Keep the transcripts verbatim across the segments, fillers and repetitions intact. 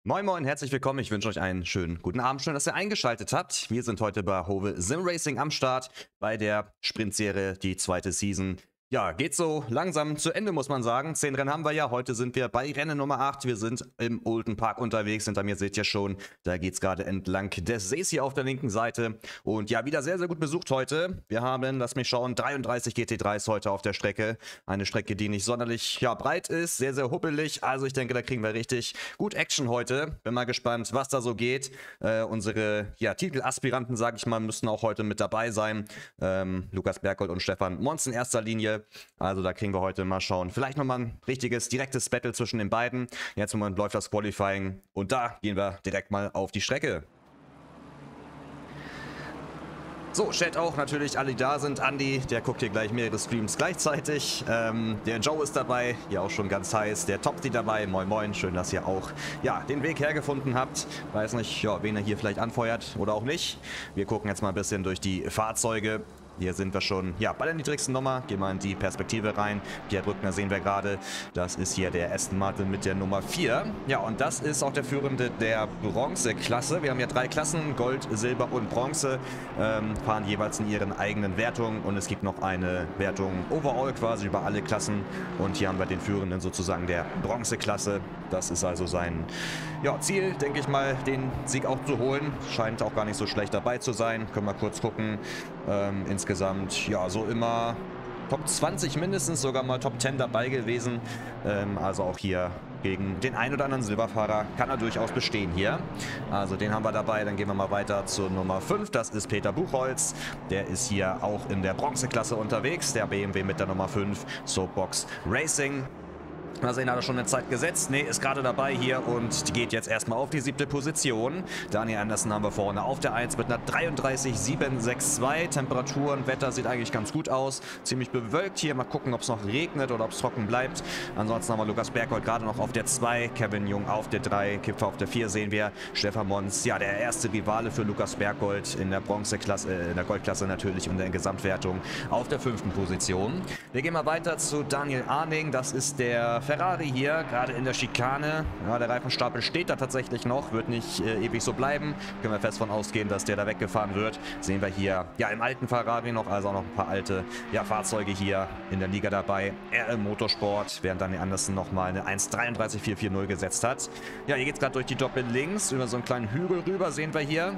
Moin Moin, herzlich willkommen. Ich wünsche euch einen schönen guten Abend. Schön, dass ihr eingeschaltet habt. Wir sind heute bei Hove Sim Racing am Start bei der Sprintserie, die zweite Season. Ja, geht so langsam zu Ende, muss man sagen. Zehn Rennen haben wir ja. Heute sind wir bei Rennen Nummer acht. Wir sind im Oulton Park unterwegs. Hinter mir seht ihr schon, da geht es gerade entlang des Sees hier auf der linken Seite. Und ja, wieder sehr, sehr gut besucht heute. Wir haben, lass mich schauen, dreiunddreißig G T dreis heute auf der Strecke. Eine Strecke, die nicht sonderlich ja, breit ist, sehr, sehr huppelig. Also ich denke, da kriegen wir richtig gut Action heute. Bin mal gespannt, was da so geht. Äh, unsere ja, Titelaspiranten, sage ich mal, müssten auch heute mit dabei sein. Ähm, Lukas Berghold und Stefan Mons in erster Linie. Also da kriegen wir heute mal schauen. Vielleicht nochmal ein richtiges, direktes Battle zwischen den beiden. Jetzt im Moment läuft das Qualifying und da gehen wir direkt mal auf die Strecke. So, Chat auch natürlich, alle die da sind. Andi, der guckt hier gleich mehrere Streams gleichzeitig. Ähm, der Joe ist dabei, hier auch schon ganz heiß. Der Topsy dabei, moin moin. Schön, dass ihr auch ja, den Weg hergefunden habt. Weiß nicht, ja, wen er hier vielleicht anfeuert oder auch nicht. Wir gucken jetzt mal ein bisschen durch die Fahrzeuge. Hier sind wir schon ja, bei der niedrigsten Nummer. Gehen wir in die Perspektive rein. Pierre Brückner sehen wir gerade. Das ist hier der Aston Martin mit der Nummer vier. Ja, und das ist auch der führende der Bronzeklasse. Wir haben ja drei Klassen, Gold, Silber und Bronze. Ähm, fahren jeweils in ihren eigenen Wertungen. Und es gibt noch eine Wertung overall quasi über alle Klassen. Und hier haben wir den führenden sozusagen der Bronzeklasse. Das ist also sein ja, Ziel, denke ich mal, den Sieg auch zu holen. Scheint auch gar nicht so schlecht dabei zu sein. Können wir kurz gucken. Ähm, insgesamt, ja, so immer Top zwanzig mindestens, sogar mal Top zehn dabei gewesen. Ähm, also auch hier gegen den ein oder anderen Silberfahrer kann er durchaus bestehen hier. Also den haben wir dabei. Dann gehen wir mal weiter zur Nummer fünf. Das ist Peter Buchholz. Der ist hier auch in der Bronzeklasse unterwegs. Der B M W mit der Nummer fünf, Soapbox Racing. Mal sehen, hat er schon eine Zeit gesetzt. Ne, ist gerade dabei hier und die geht jetzt erstmal auf die siebte Position. Daniel Anderson haben wir vorne auf der eins mit einer dreiunddreißig Komma sieben sechs zwei. Temperatur und Wetter sieht eigentlich ganz gut aus. Ziemlich bewölkt hier. Mal gucken, ob es noch regnet oder ob es trocken bleibt. Ansonsten haben wir Lukas Berghold gerade noch auf der zwei. Kevin Jung auf der drei. Kipfer auf der vier sehen wir. Stefan Mons, ja, der erste Rivale für Lukas Berghold in der Bronzeklasse, äh, in der Goldklasse natürlich und in der Gesamtwertung auf der fünften Position. Wir gehen mal weiter zu Daniel Arning. Das ist der Ferrari hier, gerade in der Schikane. Ja, der Reifenstapel steht da tatsächlich noch, wird nicht äh, ewig so bleiben. Können wir fest von ausgehen, dass der da weggefahren wird. Sehen wir hier, ja, im alten Ferrari noch, also auch noch ein paar alte ja, Fahrzeuge hier in der Liga dabei. R L Motorsport, während Daniel Anderson nochmal eine eins dreiunddreißig vier vier null gesetzt hat. Ja, hier geht es gerade durch die Doppel links, über so einen kleinen Hügel rüber, sehen wir hier.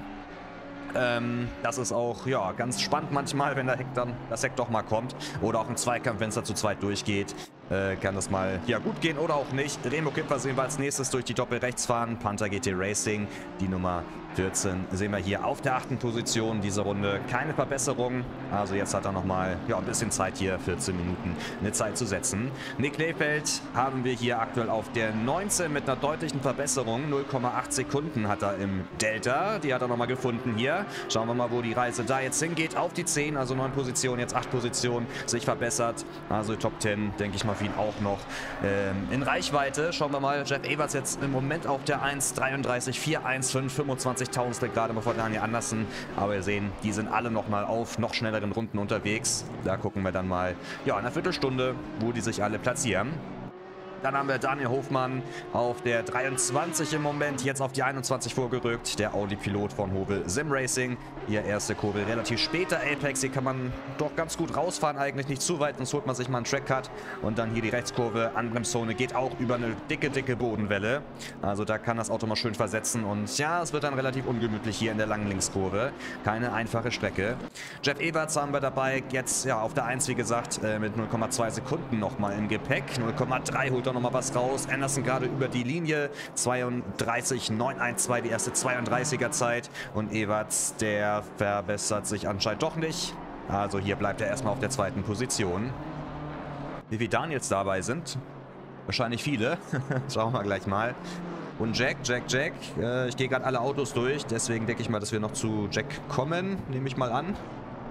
Ähm, das ist auch, ja, ganz spannend manchmal, wenn der Heck dann, das Heck doch mal kommt. Oder auch im Zweikampf, wenn es da zu zweit durchgeht, äh, kann das mal, ja, gut gehen oder auch nicht. Remo Kipfer sehen wir als nächstes durch die Doppel rechts fahren. Panther G T Racing, die Nummer vierzehn, sehen wir hier auf der achten Position diese Runde. Keine Verbesserung, also jetzt hat er nochmal, ja, ein bisschen Zeit hier, vierzehn Minuten eine Zeit zu setzen. Nick Lefeld haben wir hier aktuell auf der neunzehn mit einer deutlichen Verbesserung. null Komma acht Sekunden hat er im Delta, die hat er nochmal gefunden hier. Schauen wir mal, wo die Reise da jetzt hingeht. Auf die zehn, also neun Positionen, jetzt acht Positionen, sich verbessert. Also Top zehn, denke ich mal, für ihn auch noch ähm, in Reichweite. Schauen wir mal, Jeff Everts jetzt im Moment auf der eins dreiunddreißig vier eins fünf, fünfundzwanzig Tausendstel gerade mal vor Daniel Anderson. Aber wir sehen, die sind alle nochmal auf noch schnelleren Runden unterwegs. Da gucken wir dann mal, ja, in einer Viertelstunde, wo die sich alle platzieren. Dann haben wir Daniel Hofmann auf der dreiundzwanzig im Moment, jetzt auf die einundzwanzig vorgerückt. Der Audi-Pilot von Hove Sim Racing. Hier erste Kurve relativ später. Apex, hier kann man doch ganz gut rausfahren, eigentlich nicht zu weit, sonst holt man sich mal einen Track-Cut. Und dann hier die Rechtskurve, Anbremszone, geht auch über eine dicke, dicke Bodenwelle. Also da kann das Auto mal schön versetzen. Und ja, es wird dann relativ ungemütlich hier in der langen Linkskurve. Keine einfache Strecke. Jeff Everts haben wir dabei, jetzt ja auf der eins, wie gesagt, mit null Komma zwei Sekunden nochmal im Gepäck. null Komma drei holt er nochmal was raus. Anderson gerade über die Linie. zweiunddreißig neun eins zwei, die erste zweiunddreißiger Zeit. Und Everts, der verbessert sich anscheinend doch nicht. Also hier bleibt er erstmal auf der zweiten Position. Wie viele Daniels dabei sind? Wahrscheinlich viele. Schauen wir gleich mal. Und Jack, Jack, Jack. Äh, ich gehe gerade alle Autos durch. Deswegen denke ich mal, dass wir noch zu Jack kommen. Nehme ich mal an.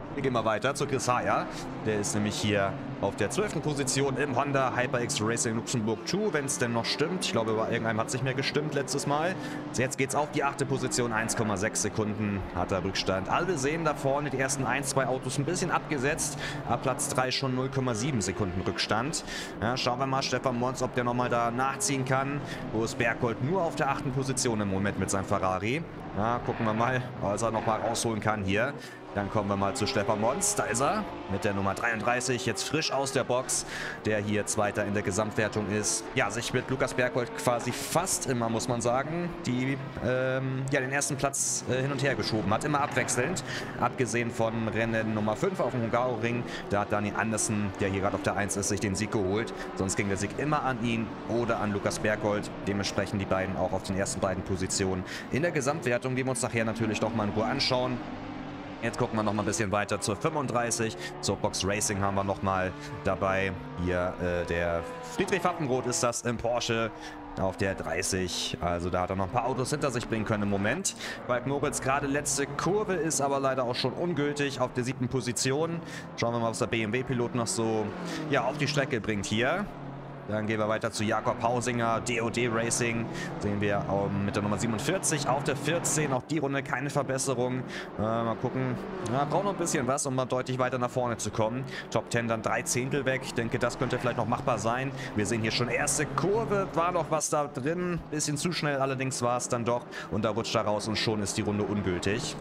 Wir gehen mal weiter zu Chris Haya. Der ist nämlich hier auf der zwölften Position im Honda HyperX Racing Luxemburg zwei, wenn es denn noch stimmt. Ich glaube, bei irgendeinem hat es nicht mehr gestimmt letztes Mal. So, jetzt geht es auf die achte Position, eins Komma sechs Sekunden hat er Rückstand. Alle sehen da vorne die ersten ein, zwei Autos ein bisschen abgesetzt. Ab Platz drei schon null Komma sieben Sekunden Rückstand. Ja, schauen wir mal, Stefan Mons, ob der nochmal da nachziehen kann. Boris Berghold nur auf der achten Position im Moment mit seinem Ferrari. Ja, gucken wir mal, was er nochmal rausholen kann hier. Dann kommen wir mal zu Stefan Mons. Da ist er mit der Nummer dreiunddreißig, jetzt frisch aus der Box, der hier Zweiter in der Gesamtwertung ist. Ja, sich mit Lukas Berghold quasi fast immer, muss man sagen, die, ähm, ja, den ersten Platz äh, hin und her geschoben hat. Immer abwechselnd. Abgesehen von Rennen Nummer fünf auf dem Hungaroring. Da hat Dani Andersen, der hier gerade auf der eins ist, sich den Sieg geholt. Sonst ging der Sieg immer an ihn oder an Lukas Berghold. Dementsprechend die beiden auch auf den ersten beiden Positionen in der Gesamtwertung, die wir uns nachher natürlich noch mal in Ruhe anschauen. Jetzt gucken wir noch mal ein bisschen weiter zur fünfunddreißig. Zur Box Racing haben wir noch mal dabei. Hier äh, der Friedrich Pfaffenroth ist das im Porsche auf der dreißig. Also da hat er noch ein paar Autos hinter sich bringen können im Moment. Falk Moritz gerade letzte Kurve, ist aber leider auch schon ungültig auf der siebten Position. Schauen wir mal, was der B M W-Pilot noch so ja, auf die Strecke bringt hier. Dann gehen wir weiter zu Jakob Hausinger, D O D Racing. Sehen wir ähm, mit der Nummer siebenundvierzig auf der vierzehn. Auch die Runde keine Verbesserung. Äh, mal gucken. Ja, braucht noch ein bisschen was, um mal deutlich weiter nach vorne zu kommen. Top zehn dann drei Zehntel weg. Ich denke, das könnte vielleicht noch machbar sein. Wir sehen hier schon erste Kurve. War noch was da drin. Bisschen zu schnell allerdings war es dann doch. Und da rutscht er raus und schon ist die Runde ungültig.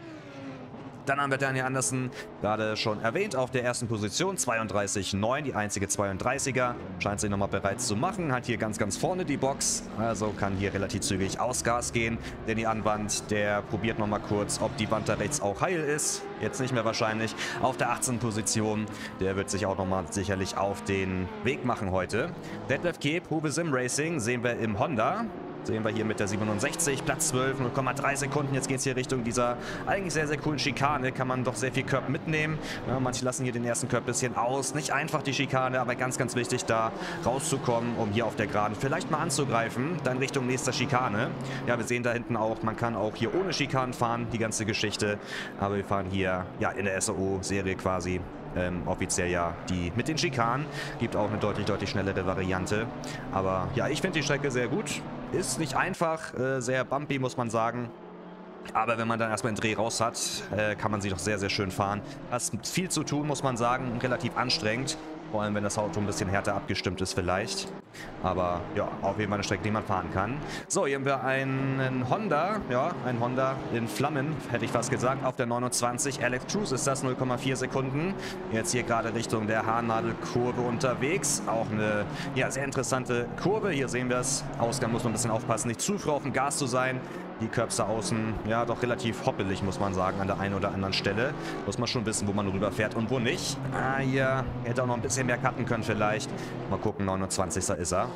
Dann haben wir Daniel Andersen, gerade schon erwähnt, auf der ersten Position, zweiunddreißig Komma neun, die einzige zweiunddreißiger. Scheint sich nochmal bereits zu machen, hat hier ganz, ganz vorne die Box, also kann hier relativ zügig aus Gas gehen. Danny Anwand, der probiert nochmal kurz, ob die Wand da rechts auch heil ist. Jetzt nicht mehr wahrscheinlich. Auf der achtzehnten Position, der wird sich auch nochmal sicherlich auf den Weg machen heute. Detlef Keep, Hube Sim Racing, sehen wir im Honda. Sehen wir hier mit der siebenundsechzig, Platz zwölf, null Komma drei Sekunden. Jetzt geht es hier Richtung dieser eigentlich sehr, sehr coolen Schikane. Kann man doch sehr viel Curb mitnehmen. Ja, manche lassen hier den ersten Curb ein bisschen aus. Nicht einfach die Schikane, aber ganz, ganz wichtig, da rauszukommen, um hier auf der Geraden vielleicht mal anzugreifen. Dann Richtung nächster Schikane. Ja, wir sehen da hinten auch, man kann auch hier ohne Schikanen fahren, die ganze Geschichte. Aber wir fahren hier ja in der S O O-Serie quasi. Ähm, offiziell ja die mit den Schikanen. Gibt auch eine deutlich, deutlich schnellere Variante. Aber ja, ich finde die Strecke sehr gut. Ist nicht einfach, äh, sehr bumpy, muss man sagen. Aber wenn man dann erstmal einen Dreh raus hat, äh, kann man sie doch sehr, sehr schön fahren. Hast viel zu tun, muss man sagen. Relativ anstrengend. Vor allem, wenn das Auto ein bisschen härter abgestimmt ist vielleicht. Aber ja, auf jeden Fall eine Strecke, die man fahren kann. So, hier haben wir einen Honda. Ja, ein Honda in Flammen, hätte ich fast gesagt. Auf der neunundzwanzig. Alex Cruz ist das, null Komma vier Sekunden. Jetzt hier gerade Richtung der Haarnadelkurve unterwegs. Auch eine ja, sehr interessante Kurve. Hier sehen wir es. Ausgang muss man ein bisschen aufpassen, nicht zu früh auf dem Gas zu sein. Die Curbs da außen, ja, doch relativ hoppelig, muss man sagen, an der einen oder anderen Stelle. Muss man schon wissen, wo man rüberfährt und wo nicht. Ah, hier hätte auch noch ein bisschen mehr cutten können vielleicht. Mal gucken, neunundzwanzigster ist er.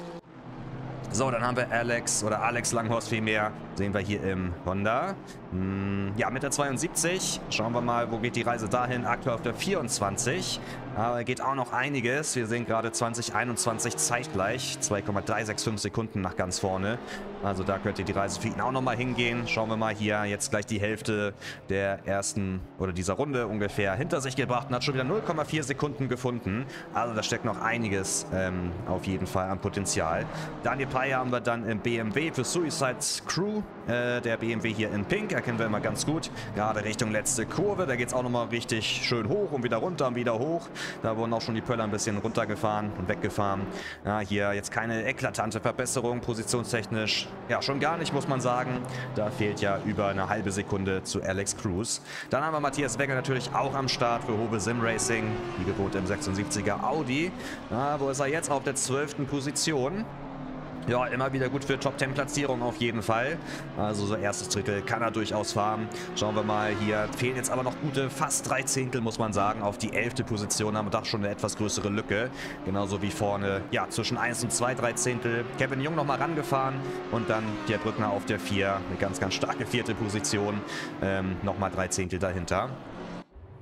So, dann haben wir Alex oder Alex Langhorst vielmehr. Sehen wir hier im Honda. Hm, ja, mit der zweiundsiebzig. Schauen wir mal, wo geht die Reise dahin. Aktuell auf der vierundzwanzig. Aber geht auch noch einiges. Wir sehen gerade zwanzig einundzwanzig zeitgleich. zwei Komma drei sechs fünf Sekunden nach ganz vorne. Also da könnte die Reise für ihn auch nochmal hingehen. Schauen wir mal hier. Jetzt gleich die Hälfte der ersten oder dieser Runde ungefähr hinter sich gebracht und hat schon wieder null Komma vier Sekunden gefunden. Also da steckt noch einiges ähm, auf jeden Fall an Potenzial. Daniel Peier haben wir dann im B M W für Suicide Crew. Äh, der B M W hier in Pink erkennen wir immer ganz gut. Gerade Richtung letzte Kurve. Da geht es auch nochmal richtig schön hoch und wieder runter und wieder hoch. Da wurden auch schon die Pöller ein bisschen runtergefahren und weggefahren. Ja, hier jetzt keine eklatante Verbesserung positionstechnisch. Ja, schon gar nicht, muss man sagen. Da fehlt ja über eine halbe Sekunde zu Alex Cruz. Dann haben wir Matthias Wenger natürlich auch am Start für Hube Sim Racing. Wie gewohnt im sechsundsiebziger Audi. Ja, wo ist er jetzt? Auf der zwölften Position. Ja, immer wieder gut für Top zehn Platzierung auf jeden Fall. Also so erstes Drittel kann er durchaus fahren. Schauen wir mal, hier fehlen jetzt aber noch gute fast drei Zehntel, muss man sagen. Auf die elfte Position haben wir doch schon eine etwas größere Lücke. Genauso wie vorne, ja, zwischen eins und zwei, drei Zehntel. Kevin Jung nochmal rangefahren und dann der Brückner auf der vier. Eine ganz, ganz starke vierte Position. Ähm, nochmal drei Zehntel dahinter.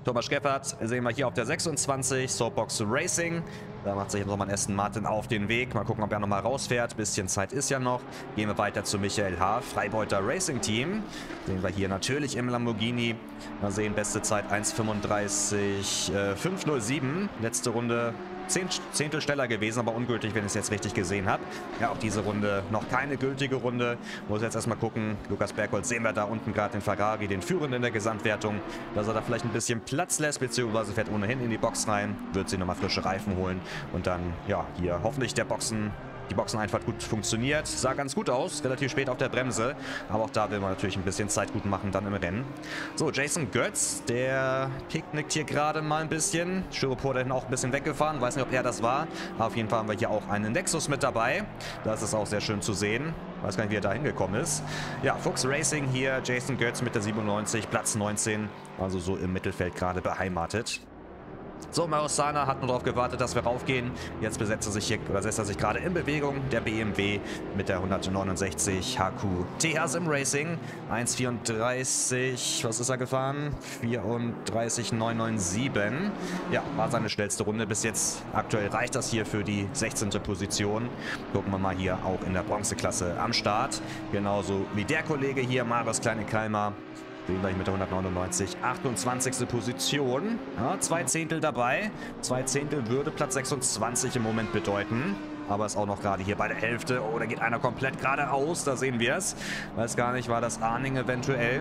Thomas Scheffert sehen wir hier auf der sechsundzwanzig, Soapbox Racing. Da macht sich jetzt nochmal ein Aston Martin auf den Weg. Mal gucken, ob er nochmal rausfährt. Bisschen Zeit ist ja noch. Gehen wir weiter zu Michael H. Freibeuter Racing Team. Sehen wir hier natürlich im Lamborghini. Mal sehen, beste Zeit eins fünfunddreißig fünf null sieben. Letzte Runde zehn Zehntel schneller gewesen, aber ungültig, wenn ich es jetzt richtig gesehen habe. Ja, auch diese Runde noch keine gültige Runde. Muss jetzt erstmal gucken. Lukas Bergholz sehen wir da unten gerade den Ferrari, den Führenden in der Gesamtwertung, dass er da vielleicht ein bisschen Platz lässt, beziehungsweise fährt ohnehin in die Box rein, wird sich nochmal frische Reifen holen und dann, ja, hier hoffentlich der Boxen... Die Boxeneinfahrt gut funktioniert. Sah ganz gut aus. Relativ spät auf der Bremse. Aber auch da will man natürlich ein bisschen Zeit gut machen dann im Rennen. So, Jason Götz, der picknickt hier gerade mal ein bisschen. Styropor da hinten auch ein bisschen weggefahren. Weiß nicht, ob er das war. Aber auf jeden Fall haben wir hier auch einen Nexus mit dabei. Das ist auch sehr schön zu sehen. Weiß gar nicht, wie er da hingekommen ist. Ja, Fuchs Racing hier. Jason Götz mit der siebenundneunzig, Platz neunzehn. Also so im Mittelfeld gerade beheimatet. So, Marosana hat nur darauf gewartet, dass wir raufgehen. Jetzt besetzt er sich hier, oder setzt er sich gerade in Bewegung. Der B M W mit der hundertneunundsechzig H Q T H Sim Racing. eins vierunddreißig, was ist er gefahren? vierunddreißig neunhundertsiebenundneunzig. Ja, war seine schnellste Runde bis jetzt. Aktuell reicht das hier für die sechzehnte Position. Gucken wir mal hier auch in der Bronzeklasse am Start. Genauso wie der Kollege hier, Marius Kleine-Kalmar. Sehen wir hier mit der hundertneunundneunzig, achtundzwanzigste Position. Ja, zwei Zehntel dabei. Zwei Zehntel würde Platz sechsundzwanzig im Moment bedeuten. Aber ist auch noch gerade hier bei der Hälfte. Oh, da geht einer komplett geradeaus. Da sehen wir es. Weiß gar nicht, war das Arning eventuell?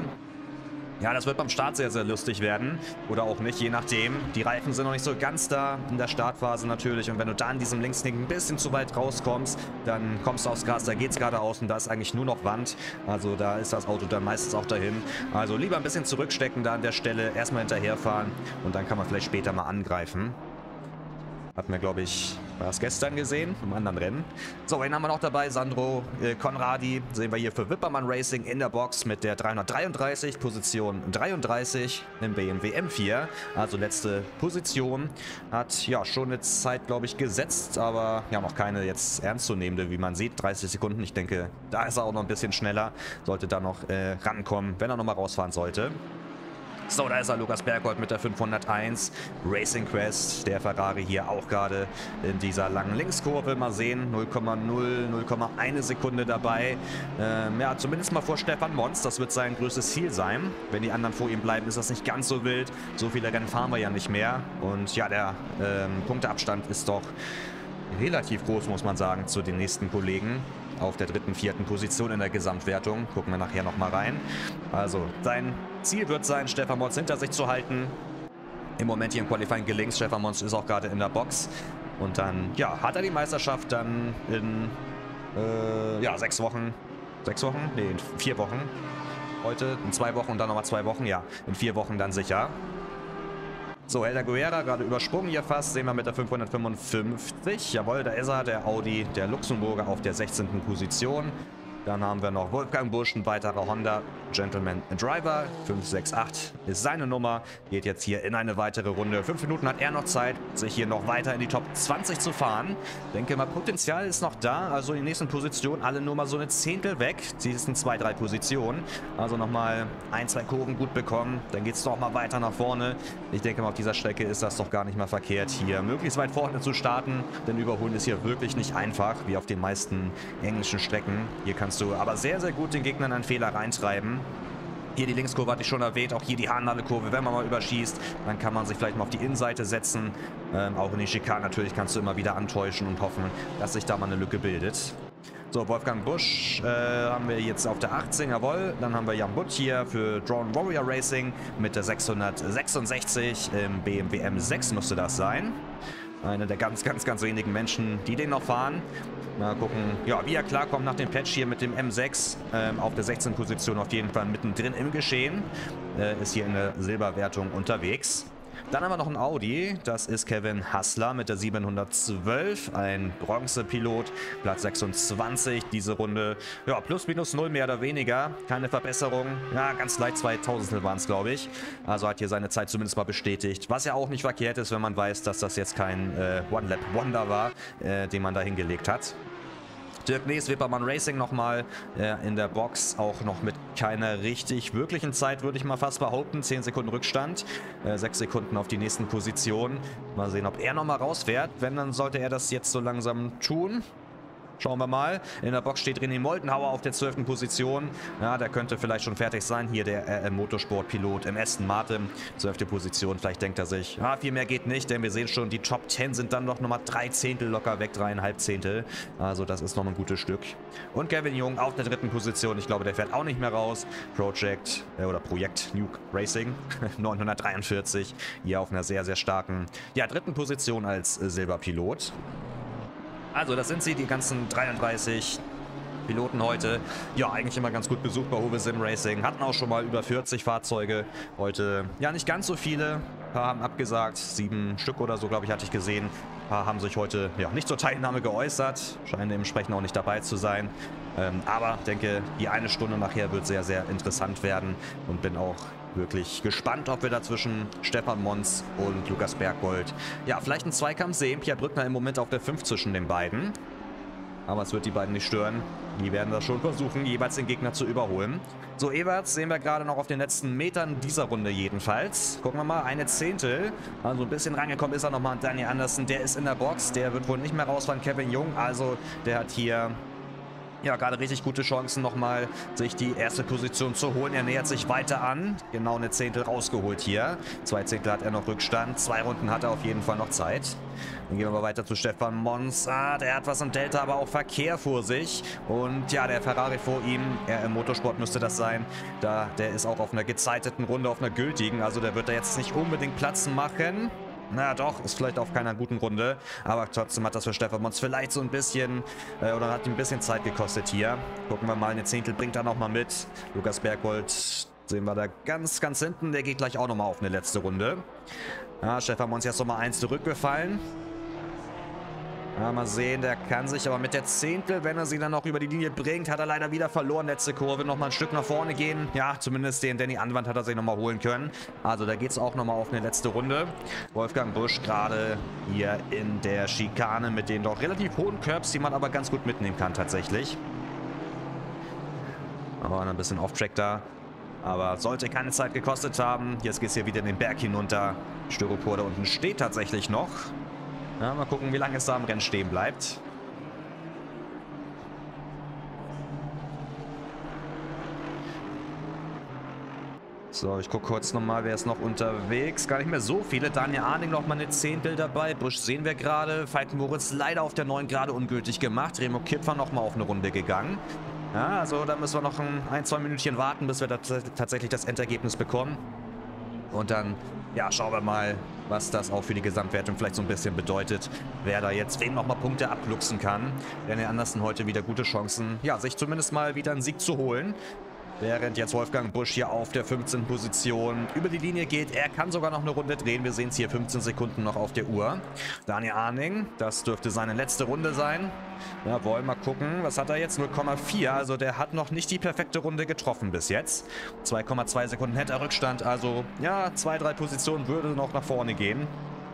Ja, das wird beim Start sehr, sehr lustig werden. Oder auch nicht, je nachdem. Die Reifen sind noch nicht so ganz da in der Startphase natürlich. Und wenn du da in diesem Linksknick ein bisschen zu weit rauskommst, dann kommst du aufs Gas, da geht's geradeaus und da ist eigentlich nur noch Wand. Also da ist das Auto dann meistens auch dahin. Also lieber ein bisschen zurückstecken da an der Stelle, erstmal hinterherfahren und dann kann man vielleicht später mal angreifen. Hatten wir, glaube ich, war das gestern gesehen, im anderen Rennen. So, wen haben wir noch dabei? Sandro äh, Conradi sehen wir hier für Wippermann Racing in der Box mit der dreihundertdreiunddreißig, Position dreiunddreißig im B M W M vier. Also letzte Position. Hat ja schon eine Zeit, glaube ich, gesetzt, aber ja noch keine jetzt ernstzunehmende, wie man sieht. dreißig Sekunden. Ich denke, da ist er auch noch ein bisschen schneller. Sollte da noch äh, rankommen, wenn er nochmal rausfahren sollte. So, da ist er, Lukas Bergholz mit der fünfhunderteins. Racing Quest, der Ferrari hier auch gerade in dieser langen Linkskurve. Mal sehen, null Komma null, null Komma eins Sekunde dabei. Ähm, ja, zumindest mal vor Stefan Mons. Das wird sein größtes Ziel sein. Wenn die anderen vor ihm bleiben, ist das nicht ganz so wild. So viele Rennen fahren wir ja nicht mehr. Und ja, der ähm, Punkteabstand ist doch relativ groß, muss man sagen, zu den nächsten Kollegen. Auf der dritten, vierten Position in der Gesamtwertung. Gucken wir nachher nochmal rein. Also, sein Ziel wird sein, Stefan Mons hinter sich zu halten. Im Moment hier im Qualifying gelingt. Stefan Mons ist auch gerade in der Box. Und dann, ja, hat er die Meisterschaft dann in, äh, ja, sechs Wochen. Sechs Wochen? Nee, in vier Wochen. Heute, in zwei Wochen und dann nochmal zwei Wochen. Ja, in vier Wochen dann sicher. So, Helder Guerra gerade übersprungen hier fast, sehen wir mit der fünfhundertfünfundfünfzig. Jawohl, da ist er, der Audi, der Luxemburger auf der sechzehnten Position. Dann haben wir noch Wolfgang Busch, ein weiterer Honda Gentleman Driver. fünf sechs acht ist seine Nummer. Geht jetzt hier in eine weitere Runde. Fünf Minuten hat er noch Zeit, sich hier noch weiter in die Top zwanzig zu fahren. Denke mal, Potenzial ist noch da. Also in den nächsten Positionen alle nur mal so eine Zehntel weg. Die sind zwei, drei Positionen. Also nochmal ein, zwei Kurven gut bekommen. Dann geht es doch mal weiter nach vorne. Ich denke mal, auf dieser Strecke ist das doch gar nicht mal verkehrt, hier möglichst weit vorne zu starten. Denn Überholen ist hier wirklich nicht einfach, wie auf den meisten englischen Strecken. Hier kannst du aber sehr, sehr gut den Gegnern einen Fehler reintreiben. Hier die Linkskurve hatte ich schon erwähnt, auch hier die Hahnnadelkurve, wenn man mal überschießt, dann kann man sich vielleicht mal auf die Innenseite setzen. Ähm, auch in die Schikanen natürlich kannst du immer wieder antäuschen und hoffen, dass sich da mal eine Lücke bildet. So, Wolfgang Busch äh, haben wir jetzt auf der achtzehn, jawohl. Dann haben wir Jan Butt hier für Drone Warrior Racing mit der sechshundertsechsundsechzig im B M W M sechs müsste das sein. Einer der ganz, ganz, ganz wenigen Menschen, die den noch fahren. Mal gucken, ja, wie er klarkommt nach dem Patch hier mit dem M sechs. Ähm, auf der sechzehnten Position auf jeden Fall mittendrin im Geschehen. Äh, ist hier in der Silberwertung unterwegs. Dann haben wir noch einen Audi, das ist Kevin Hassler mit der siebenhundertzwölf, ein Bronzepilot, Platz sechsundzwanzig, diese Runde, ja, plus minus null mehr oder weniger, keine Verbesserung, ja, ganz leicht zweitausendstel waren es, glaube ich, also hat hier seine Zeit zumindest mal bestätigt, was ja auch nicht verkehrt ist, wenn man weiß, dass das jetzt kein äh, One-Lap-Wonder war, äh, den man da hingelegt hat. Dirk Nees, Wippermann Racing nochmal äh, in der Box, auch noch mit keiner richtig wirklichen Zeit, würde ich mal fast behaupten. zehn Sekunden Rückstand, äh, sechs Sekunden auf die nächsten Positionen. Mal sehen, ob er nochmal rausfährt. Wenn, dann sollte er das jetzt so langsam tun. Schauen wir mal. In der Box steht René Moltenhauer auf der zwölften Position. Ja, der könnte vielleicht schon fertig sein. Hier der R M-Motorsport-Pilot im Aston Martin. zwölfte Position. Vielleicht denkt er sich, ah, viel mehr geht nicht, denn wir sehen schon, die Top zehn sind dann noch nochmal drei Zehntel locker weg, dreieinhalb Zehntel. Also das ist noch ein gutes Stück. Und Kevin Jung auf der dritten Position. Ich glaube, der fährt auch nicht mehr raus. Project, äh, oder Projekt Nuke Racing. neunhundertdreiundvierzig. Hier auf einer sehr, sehr starken, ja, dritten Position als äh, Silberpilot. Also, das sind sie, die ganzen dreiunddreißig Piloten heute. Ja, eigentlich immer ganz gut besucht bei Hove Sim Racing. Hatten auch schon mal über vierzig Fahrzeuge. Heute, ja, nicht ganz so viele. Ein paar haben abgesagt. Sieben Stück oder so, glaube ich, hatte ich gesehen. Ein paar haben sich heute, ja, nicht zur Teilnahme geäußert. Scheinen dementsprechend auch nicht dabei zu sein. Ähm, aber ich denke, die eine Stunde nachher wird sehr, sehr interessant werden. Und bin auch wirklich gespannt, ob wir da zwischen Stefan Mons und Lukas Berggold, ja, vielleicht einen Zweikampf sehen. Pierre Brückner im Moment auf der fünf zwischen den beiden. Aber es wird die beiden nicht stören. Die werden das schon versuchen, jeweils den Gegner zu überholen. So, Everts sehen wir gerade noch auf den letzten Metern dieser Runde jedenfalls. Gucken wir mal, eine Zehntel. Also ein bisschen rangekommen ist er nochmal an Daniel Anderson. Der ist in der Box, der wird wohl nicht mehr rausfahren. Kevin Jung, also der hat hier... ja, gerade richtig gute Chancen nochmal, sich die erste Position zu holen. Er nähert sich weiter an. Genau eine Zehntel rausgeholt hier. Zwei Zehntel hat er noch Rückstand. Zwei Runden hat er auf jeden Fall noch Zeit. Dann gehen wir mal weiter zu Stefan Mons. Ah, der hat was im Delta, aber auch Verkehr vor sich. Und ja, der Ferrari vor ihm, er im Motorsport müsste das sein. Da, der ist auch auf einer gezeiteten Runde, auf einer gültigen. Also der wird da jetzt nicht unbedingt Platz machen. Na doch, ist vielleicht auf keiner guten Runde, aber trotzdem hat das für Stefan Mons vielleicht so ein bisschen, äh, oder hat ihm ein bisschen Zeit gekostet hier. Gucken wir mal, eine Zehntel bringt er nochmal mit. Lukas Berggold sehen wir da ganz, ganz hinten, der geht gleich auch nochmal auf eine letzte Runde. Ja, Stefan Mons jetzt nochmal eins zurückgefallen. Ja, mal sehen, der kann sich aber mit der Zehntel, wenn er sie dann noch über die Linie bringt, hat er leider wieder verloren. Letzte Kurve nochmal ein Stück nach vorne gehen. Ja, zumindest den Danny Anwand hat er sich nochmal holen können. Also da geht es auch nochmal auf eine letzte Runde. Wolfgang Busch gerade hier in der Schikane mit den doch relativ hohen Curbs, die man aber ganz gut mitnehmen kann tatsächlich. Aber ein bisschen Off-Track da. Aber sollte keine Zeit gekostet haben. Jetzt geht es hier wieder den Berg hinunter. Styropor da unten steht tatsächlich noch. Ja, mal gucken, wie lange es da am Rennen stehen bleibt. So, ich gucke kurz nochmal, wer ist noch unterwegs. Gar nicht mehr so viele. Daniel Arning noch mal eine Zehntel dabei. Busch sehen wir gerade. Veit Moritz leider auf der neun gerade ungültig gemacht. Remo Kipfer noch mal auf eine Runde gegangen. Ja, also da müssen wir noch ein, ein zwei Minütchen warten, bis wir da tatsächlich das Endergebnis bekommen. Und dann, ja, schauen wir mal, was das auch für die Gesamtwertung vielleicht so ein bisschen bedeutet. Wer da jetzt wem nochmal Punkte abluchsen kann. Daniel Anderson heute wieder gute Chancen, ja, sich zumindest mal wieder einen Sieg zu holen. Während jetzt Wolfgang Busch hier auf der fünfzehnten Position über die Linie geht. Er kann sogar noch eine Runde drehen. Wir sehen es hier, fünfzehn Sekunden noch auf der Uhr. Daniel Arning, das dürfte seine letzte Runde sein. Ja, wollen wir mal gucken. Was hat er jetzt? null Komma vier. Also der hat noch nicht die perfekte Runde getroffen bis jetzt. zwei Komma zwei Sekunden hätte er Rückstand. Also ja, zwei, drei Positionen würde noch nach vorne gehen.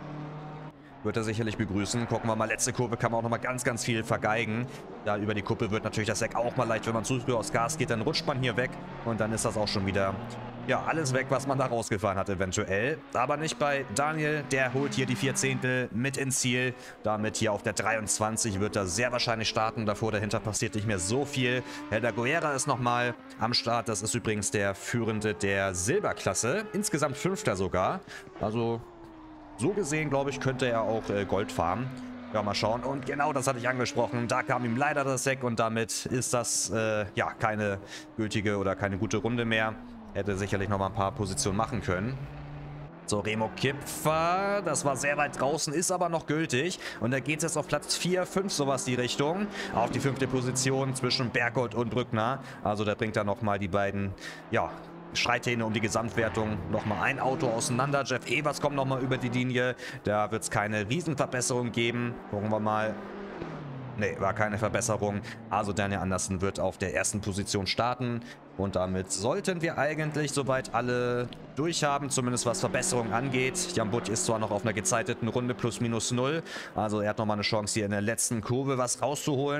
Wird er sicherlich begrüßen. Gucken wir mal, letzte Kurve kann man auch nochmal ganz, ganz viel vergeigen. Da über die Kuppe wird natürlich das Heck auch mal leicht. Wenn man zu früh aufs Gas geht, dann rutscht man hier weg. Und dann ist das auch schon wieder, ja, alles weg, was man da rausgefahren hat eventuell. Aber nicht bei Daniel. Der holt hier die vier Zehntel mit ins Ziel. Damit hier auf der dreiundzwanzig wird er sehr wahrscheinlich starten. Davor, dahinter passiert nicht mehr so viel. Helder Guerra ist nochmal am Start. Das ist übrigens der Führende der Silberklasse. Insgesamt Fünfter sogar. Also... so gesehen, glaube ich, könnte er auch äh, Gold fahren. Ja, mal schauen. Und genau das hatte ich angesprochen. Da kam ihm leider das Heck und damit ist das, äh, ja, keine gültige oder keine gute Runde mehr. Hätte sicherlich noch mal ein paar Positionen machen können. So, Remo Kipfer, das war sehr weit draußen, ist aber noch gültig. Und da geht es jetzt auf Platz vier, fünf, sowas die Richtung. Auf die fünfte Position zwischen Berggold und Brückner. Also da bringt er noch mal die beiden, ja, Streithähne um die Gesamtwertung. Nochmal ein Auto auseinander. Jeff Evers kommt nochmal über die Linie. Da wird es keine Riesenverbesserung geben. Gucken wir mal. Ne, war keine Verbesserung. Also Daniel Anderson wird auf der ersten Position starten. Und damit sollten wir eigentlich soweit alle durchhaben, zumindest was Verbesserungen angeht. Jan Butt ist zwar noch auf einer gezeiteten Runde plus minus null. Also er hat nochmal eine Chance hier in der letzten Kurve was rauszuholen.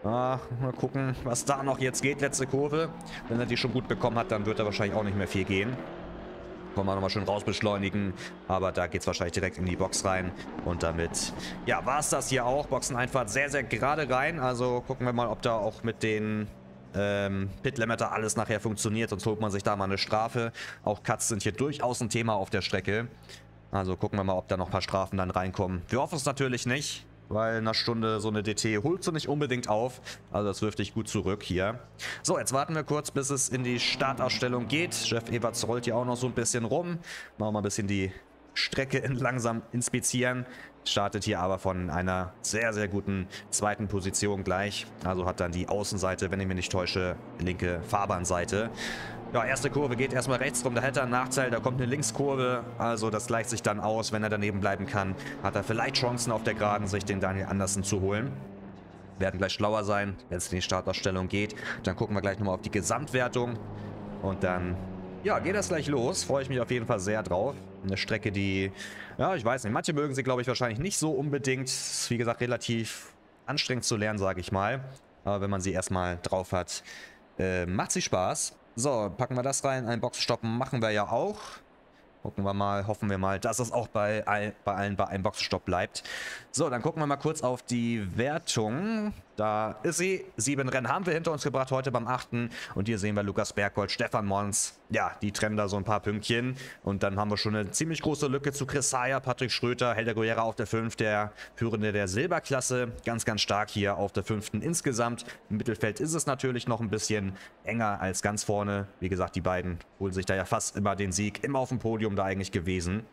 Ah, mal gucken, was da noch jetzt geht. Letzte Kurve. Wenn er die schon gut bekommen hat, dann wird da wahrscheinlich auch nicht mehr viel gehen. Können wir nochmal schön raus beschleunigen. Aber da geht es wahrscheinlich direkt in die Box rein. Und damit, ja, war es das hier auch. Boxeneinfahrt sehr, sehr gerade rein. Also gucken wir mal, ob da auch mit den ähm, Pit-Limiter alles nachher funktioniert. Sonst holt man sich da mal eine Strafe. Auch Cuts sind hier durchaus ein Thema auf der Strecke. Also gucken wir mal, ob da noch ein paar Strafen dann reinkommen. Wir hoffen es natürlich nicht. Weil in einer Stunde so eine D T holst du nicht unbedingt auf. Also das wirft dich gut zurück hier. So, jetzt warten wir kurz, bis es in die Startausstellung geht. Jeff Everts rollt hier auch noch so ein bisschen rum. Machen wir mal ein bisschen die Strecke langsam inspizieren. Startet hier aber von einer sehr, sehr guten zweiten Position gleich. Also hat dann die Außenseite, wenn ich mich nicht täusche, linke Fahrbahnseite. Ja, erste Kurve geht erstmal rechts rum, da hätte er einen Nachteil, da kommt eine Linkskurve, also das gleicht sich dann aus, wenn er daneben bleiben kann, hat er vielleicht Chancen auf der Geraden, sich den Daniel Andersen zu holen. Werden gleich schlauer sein, wenn es in die Startausstellung geht. Dann gucken wir gleich nochmal auf die Gesamtwertung und dann, ja, geht das gleich los, freue ich mich auf jeden Fall sehr drauf. Eine Strecke, die, ja, ich weiß nicht, manche mögen sie, glaube ich, wahrscheinlich nicht so unbedingt, ist, wie gesagt, relativ anstrengend zu lernen, sage ich mal. Aber wenn man sie erstmal drauf hat, äh, macht sie Spaß. So, packen wir das rein. Ein Boxenstopp machen wir ja auch. Gucken wir mal, hoffen wir mal, dass es auch bei, all, bei allen bei einem Boxenstopp bleibt. So, dann gucken wir mal kurz auf die Wertung. Da ist sie. Sieben Rennen haben wir hinter uns gebracht, heute beim achten. Und hier sehen wir Lukas Berghold, Stefan Mons. Ja, die trennen da so ein paar Pünktchen. Und dann haben wir schon eine ziemlich große Lücke zu Chris Haya, Patrick Schröter, Helder Guerra auf der fünf, der Führende der Silberklasse. Ganz, ganz stark hier auf der fünften insgesamt. Im Mittelfeld ist es natürlich noch ein bisschen enger als ganz vorne. Wie gesagt, die beiden holen sich da ja fast immer den Sieg. Immer auf dem Podium da eigentlich gewesen.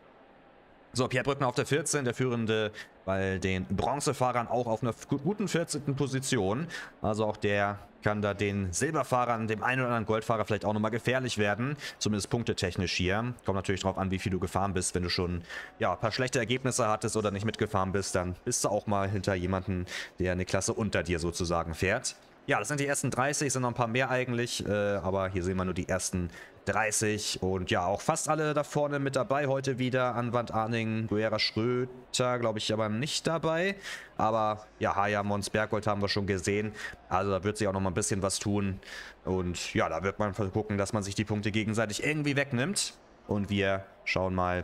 So, Pierre Brückner auf der vierzehn, der Führende bei den Bronzefahrern auch auf einer guten vierzehnten Position. Also auch der kann da den Silberfahrern, dem einen oder anderen Goldfahrer vielleicht auch nochmal gefährlich werden. Zumindest punktetechnisch hier. Kommt natürlich darauf an, wie viel du gefahren bist. Wenn du schon ja, ein paar schlechte Ergebnisse hattest oder nicht mitgefahren bist, dann bist du auch mal hinter jemanden, der eine Klasse unter dir sozusagen fährt. Ja, das sind die ersten dreißig, sind noch ein paar mehr eigentlich, äh, aber hier sehen wir nur die ersten dreißig und ja, auch fast alle da vorne mit dabei heute wieder. Anwand, Arning, Guerra, Schröter, glaube ich, aber nicht dabei. Aber ja, Haya, Mons, Berghold haben wir schon gesehen. Also da wird sich auch noch mal ein bisschen was tun. Und ja, da wird man gucken, dass man sich die Punkte gegenseitig irgendwie wegnimmt. Und wir schauen mal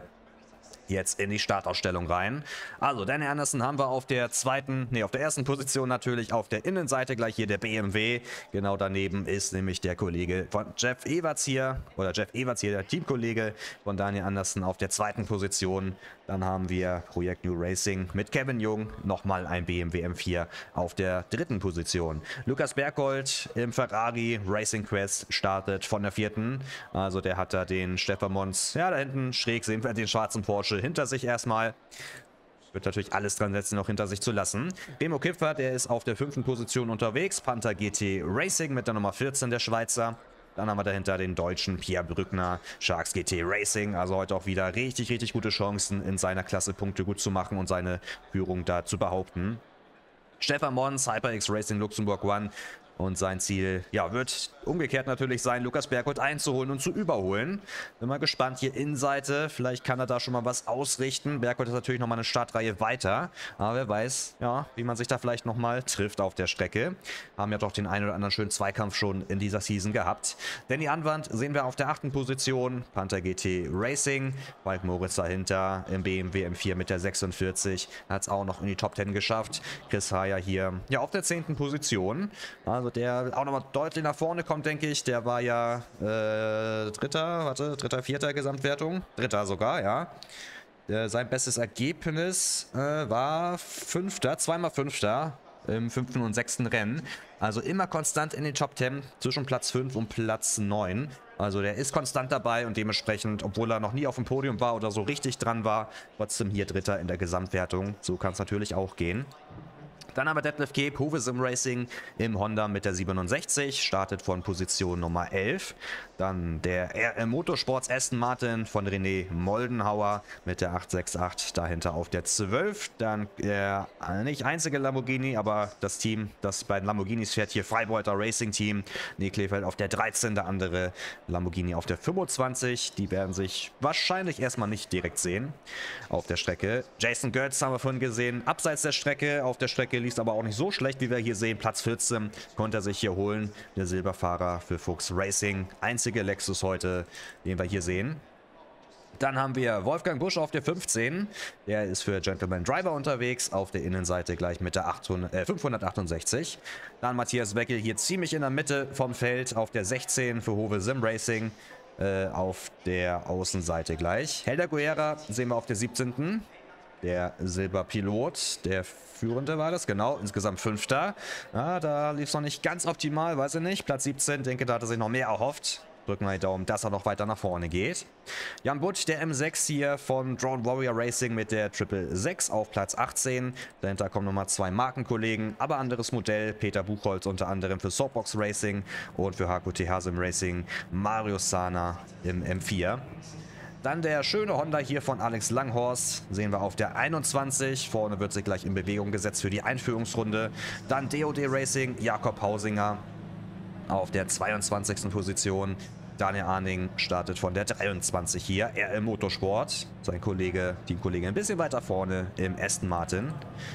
jetzt in die Startausstellung rein. Also, Daniel Andersen haben wir auf der zweiten, nee, auf der ersten Position natürlich auf der Innenseite, gleich hier der B M W. Genau daneben ist nämlich der Kollege von Jeff Everts hier, oder Jeff Everts hier, der Teamkollege von Daniel Andersen auf der zweiten Position. Dann haben wir Projekt New Racing mit Kevin Jung, nochmal ein B M W M vier auf der dritten Position. Lukas Berghold im Ferrari Racing Quest startet von der vierten. Also der hat da den Stefan Mons, ja, da hinten schräg sehen wir den schwarzen Porsche hinter sich erstmal. Wird natürlich alles dran setzen, noch hinter sich zu lassen. Remo Kipfer, der ist auf der fünften Position unterwegs. Panther G T Racing mit der Nummer vierzehn, der Schweizer. Dann haben wir dahinter den deutschen Pierre Brückner, Sharks G T Racing. Also heute auch wieder richtig, richtig gute Chancen, in seiner Klasse Punkte gut zu machen und seine Führung da zu behaupten. Stefan Mons, HyperX Racing Luxemburg One. Und sein Ziel, ja, wird umgekehrt natürlich sein, Lukas Berghold einzuholen und zu überholen. Bin mal gespannt, hier Innenseite, vielleicht kann er da schon mal was ausrichten. Berghold ist natürlich nochmal eine Startreihe weiter, aber wer weiß, ja, wie man sich da vielleicht nochmal trifft auf der Strecke. Haben ja doch den einen oder anderen schönen Zweikampf schon in dieser Season gehabt. Danny Anwand sehen wir auf der achten Position, Panther G T Racing, Falk Moritz dahinter im B M W M vier mit der sechsundvierzig, hat es auch noch in die Top zehn geschafft. Chris Haya hier, ja, auf der zehnten Position, also der auch nochmal deutlich nach vorne kommt, denke ich. Der war ja äh, Dritter, warte, Dritter, Vierter Gesamtwertung. Dritter sogar, ja. Äh, sein bestes Ergebnis äh, war Fünfter, zweimal Fünfter im fünften und sechsten Rennen. Also immer konstant in den Top zehn, zwischen Platz fünf und Platz neun. Also der ist konstant dabei und dementsprechend, obwohl er noch nie auf dem Podium war oder so richtig dran war, trotzdem hier Dritter in der Gesamtwertung. So kann es natürlich auch gehen. Dann haben wir Detlef Keep, Huwe Sim Racing im Honda mit der siebenundsechzig, startet von Position Nummer elf. Dann der R M Motorsports Aston Martin von René Moldenhauer mit der acht sechs acht, dahinter auf der zwölf. Dann der nicht einzige Lamborghini, aber das Team, das bei den Lamborghinis fährt, hier Freibeuter Racing Team. Nick Kleefeld auf der dreizehn, der andere Lamborghini auf der fünfundzwanzig. Die werden sich wahrscheinlich erstmal nicht direkt sehen auf der Strecke. Jason Götz haben wir vorhin gesehen, abseits der Strecke, auf der Strecke lief aber auch nicht so schlecht, wie wir hier sehen. Platz vierzehn konnte er sich hier holen. Der Silberfahrer für Fuchs Racing. Einzige Lexus heute, den wir hier sehen. Dann haben wir Wolfgang Busch auf der fünfzehn. Der ist für Gentleman Driver unterwegs. Auf der Innenseite gleich mit der achthundert, äh, fünfhundertachtundsechzig. Dann Matthias Weckel hier ziemlich in der Mitte vom Feld auf der sechzehn für Hove Sim Racing. Äh, auf der Außenseite gleich. Helder Guerra sehen wir auf der siebzehnten. Der Silberpilot, der Führende war das, genau, insgesamt Fünfter. Ah, da lief es noch nicht ganz optimal, weiß ich nicht. Platz siebzehn, denke, da hat er sich noch mehr erhofft. Drücken wir die Daumen, dass er noch weiter nach vorne geht. Jan Butt, der M sechs hier von Drone Warrior Racing mit der Triple sechs auf Platz achtzehn. Dahinter kommen nochmal zwei Markenkollegen, aber anderes Modell. Peter Buchholz unter anderem für Soapbox Racing und für H Q T H-Sim Racing Marius Sana im M vier. Dann der schöne Honda hier von Alex Langhorst, sehen wir auf der einundzwanzig. Vorne wird sich gleich in Bewegung gesetzt für die Einführungsrunde. Dann D O D Racing, Jakob Hausinger auf der zweiundzwanzigsten Position. Daniel Arning startet von der dreiundzwanzig hier. R M Motorsport, sein Kollege, Teamkollege ein bisschen weiter vorne im Aston Martin.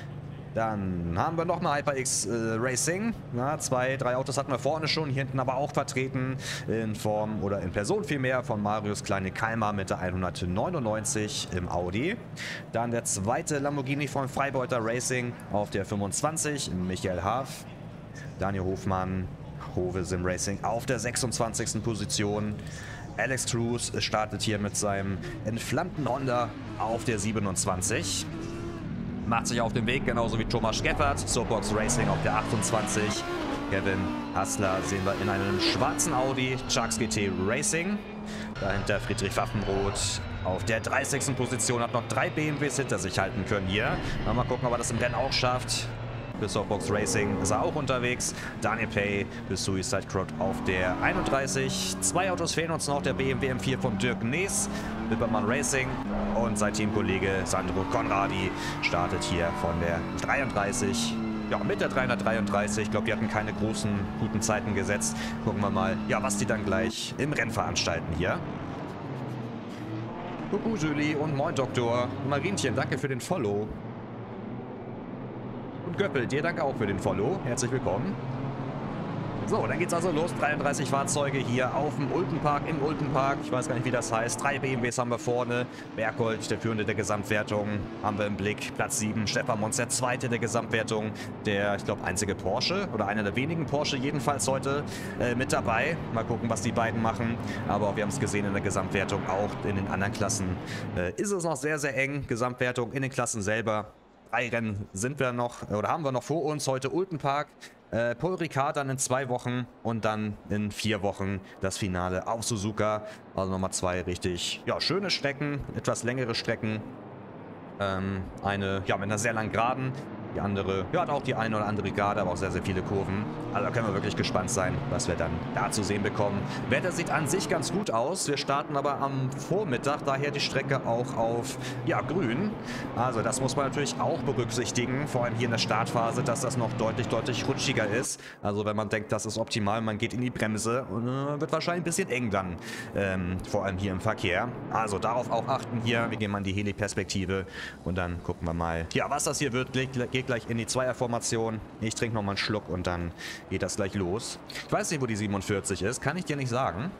Dann haben wir nochmal HyperX äh, Racing. Ja, zwei, drei Autos hatten wir vorne schon, hier hinten aber auch vertreten in Form oder in Person vielmehr von Marius Kleine-Kalmar mit der hundertneunundneunzig im Audi. Dann der zweite Lamborghini von Freibeuter Racing auf der fünfundzwanzig, Michael Haaf. Daniel Hofmann, Hove Sim Racing auf der sechsundzwanzigsten Position. Alex Cruz startet hier mit seinem entflammten Honda auf der siebenundzwanzig. Macht sich auf den Weg, genauso wie Thomas Scheffert. Soapbox Racing auf der achtundzwanzig. Kevin Hassler sehen wir in einem schwarzen Audi. Chucks G T Racing. Dahinter Friedrich Pfaffenroth auf der dreißigsten Position. Hat noch drei B M Ws hinter sich halten können hier. Mal gucken, ob er das im Rennen auch schafft. Für Soapbox Racing ist er auch unterwegs. Daniel Pay für Suicide Crowd auf der einunddreißig. Zwei Autos fehlen uns noch. Der B M W M vier von Dirk Nees. Wippermann Racing. Und sein Teamkollege Sandro Conradi startet hier von der dreiunddreißig. Ja, mit der dreihundertdreiunddreißig. Ich glaube, die hatten keine großen, guten Zeiten gesetzt. Gucken wir mal, ja, was die dann gleich im Rennen veranstalten hier. Kuckuck, Julie und moin, Doktor. Marienchen, danke für den Follow. Und Göppel, dir danke auch für den Follow. Herzlich willkommen. So, dann geht's also los. dreiunddreißig Fahrzeuge hier auf dem Ultenpark, im Ultenpark. Ich weiß gar nicht, wie das heißt. Drei B M Ws haben wir vorne. Berghold, der Führende der Gesamtwertung, haben wir im Blick. Platz sieben, Stefan Mons, der Zweite der Gesamtwertung. Der, ich glaube, einzige Porsche oder einer der wenigen Porsche jedenfalls heute äh, mit dabei. Mal gucken, was die beiden machen. Aber wir haben es gesehen in der Gesamtwertung, auch in den anderen Klassen äh, ist es noch sehr, sehr eng. Gesamtwertung in den Klassen selber. Drei Rennen sind wir noch, oder haben wir noch vor uns. Heute Ultenpark, äh, Paul Ricard dann in zwei Wochen und dann in vier Wochen das Finale auf Suzuka. Also nochmal zwei richtig, ja, schöne Strecken, etwas längere Strecken. Ähm, eine, ja, mit einer sehr langen Geraden. Die andere, ja, hat auch die eine oder andere Garde, aber auch sehr, sehr viele Kurven. Also da können wir wirklich gespannt sein, was wir dann da zu sehen bekommen. Wetter sieht an sich ganz gut aus. Wir starten aber am Vormittag, daher die Strecke auch auf, ja, grün. Also das muss man natürlich auch berücksichtigen, vor allem hier in der Startphase, dass das noch deutlich, deutlich rutschiger ist. Also wenn man denkt, das ist optimal, man geht in die Bremse, äh, wird wahrscheinlich ein bisschen eng dann, ähm, vor allem hier im Verkehr. Also darauf auch achten hier. Wir gehen mal in die Heli-Perspektive und dann gucken wir mal, ja, was das hier wird. Geht gleich in die Zweierformation. Ich trinke nochmal einen Schluck und dann geht das gleich los. Ich weiß nicht, wo die siebenundvierzig ist. Kann ich dir nicht sagen.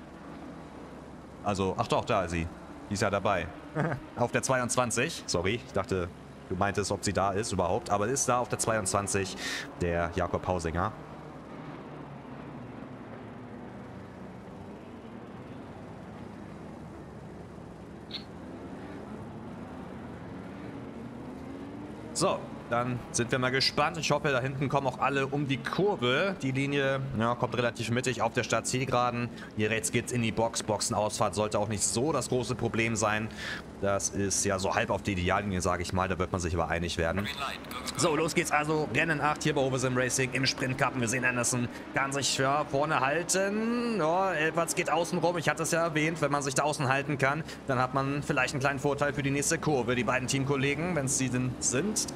Also, ach doch, da ist sie. Die ist ja dabei. Auf der zweiundzwanzig. Sorry, ich dachte, du meintest, ob sie da ist überhaupt. Aber ist da auf der zweiundzwanzig der Jakob Hausinger. So, dann sind wir mal gespannt. Ich hoffe, da hinten kommen auch alle um die Kurve. Die Linie, ja, kommt relativ mittig auf der Startzielgeraden. Hier rechts geht's in die Box. Boxenausfahrt sollte auch nicht so das große Problem sein. Das ist ja so halb auf die Ideallinie, sage ich mal. Da wird man sich aber einig werden. So, los geht's also. Rennen acht hier bei Hove Sim Racing im Sprint Cup. Wir sehen Anderson kann sich ja vorne halten. Ja, Edwards geht außen rum. Ich hatte es ja erwähnt, wenn man sich da außen halten kann, dann hat man vielleicht einen kleinen Vorteil für die nächste Kurve. Die beiden Teamkollegen, wenn es sie denn sind, gehen jetzt hier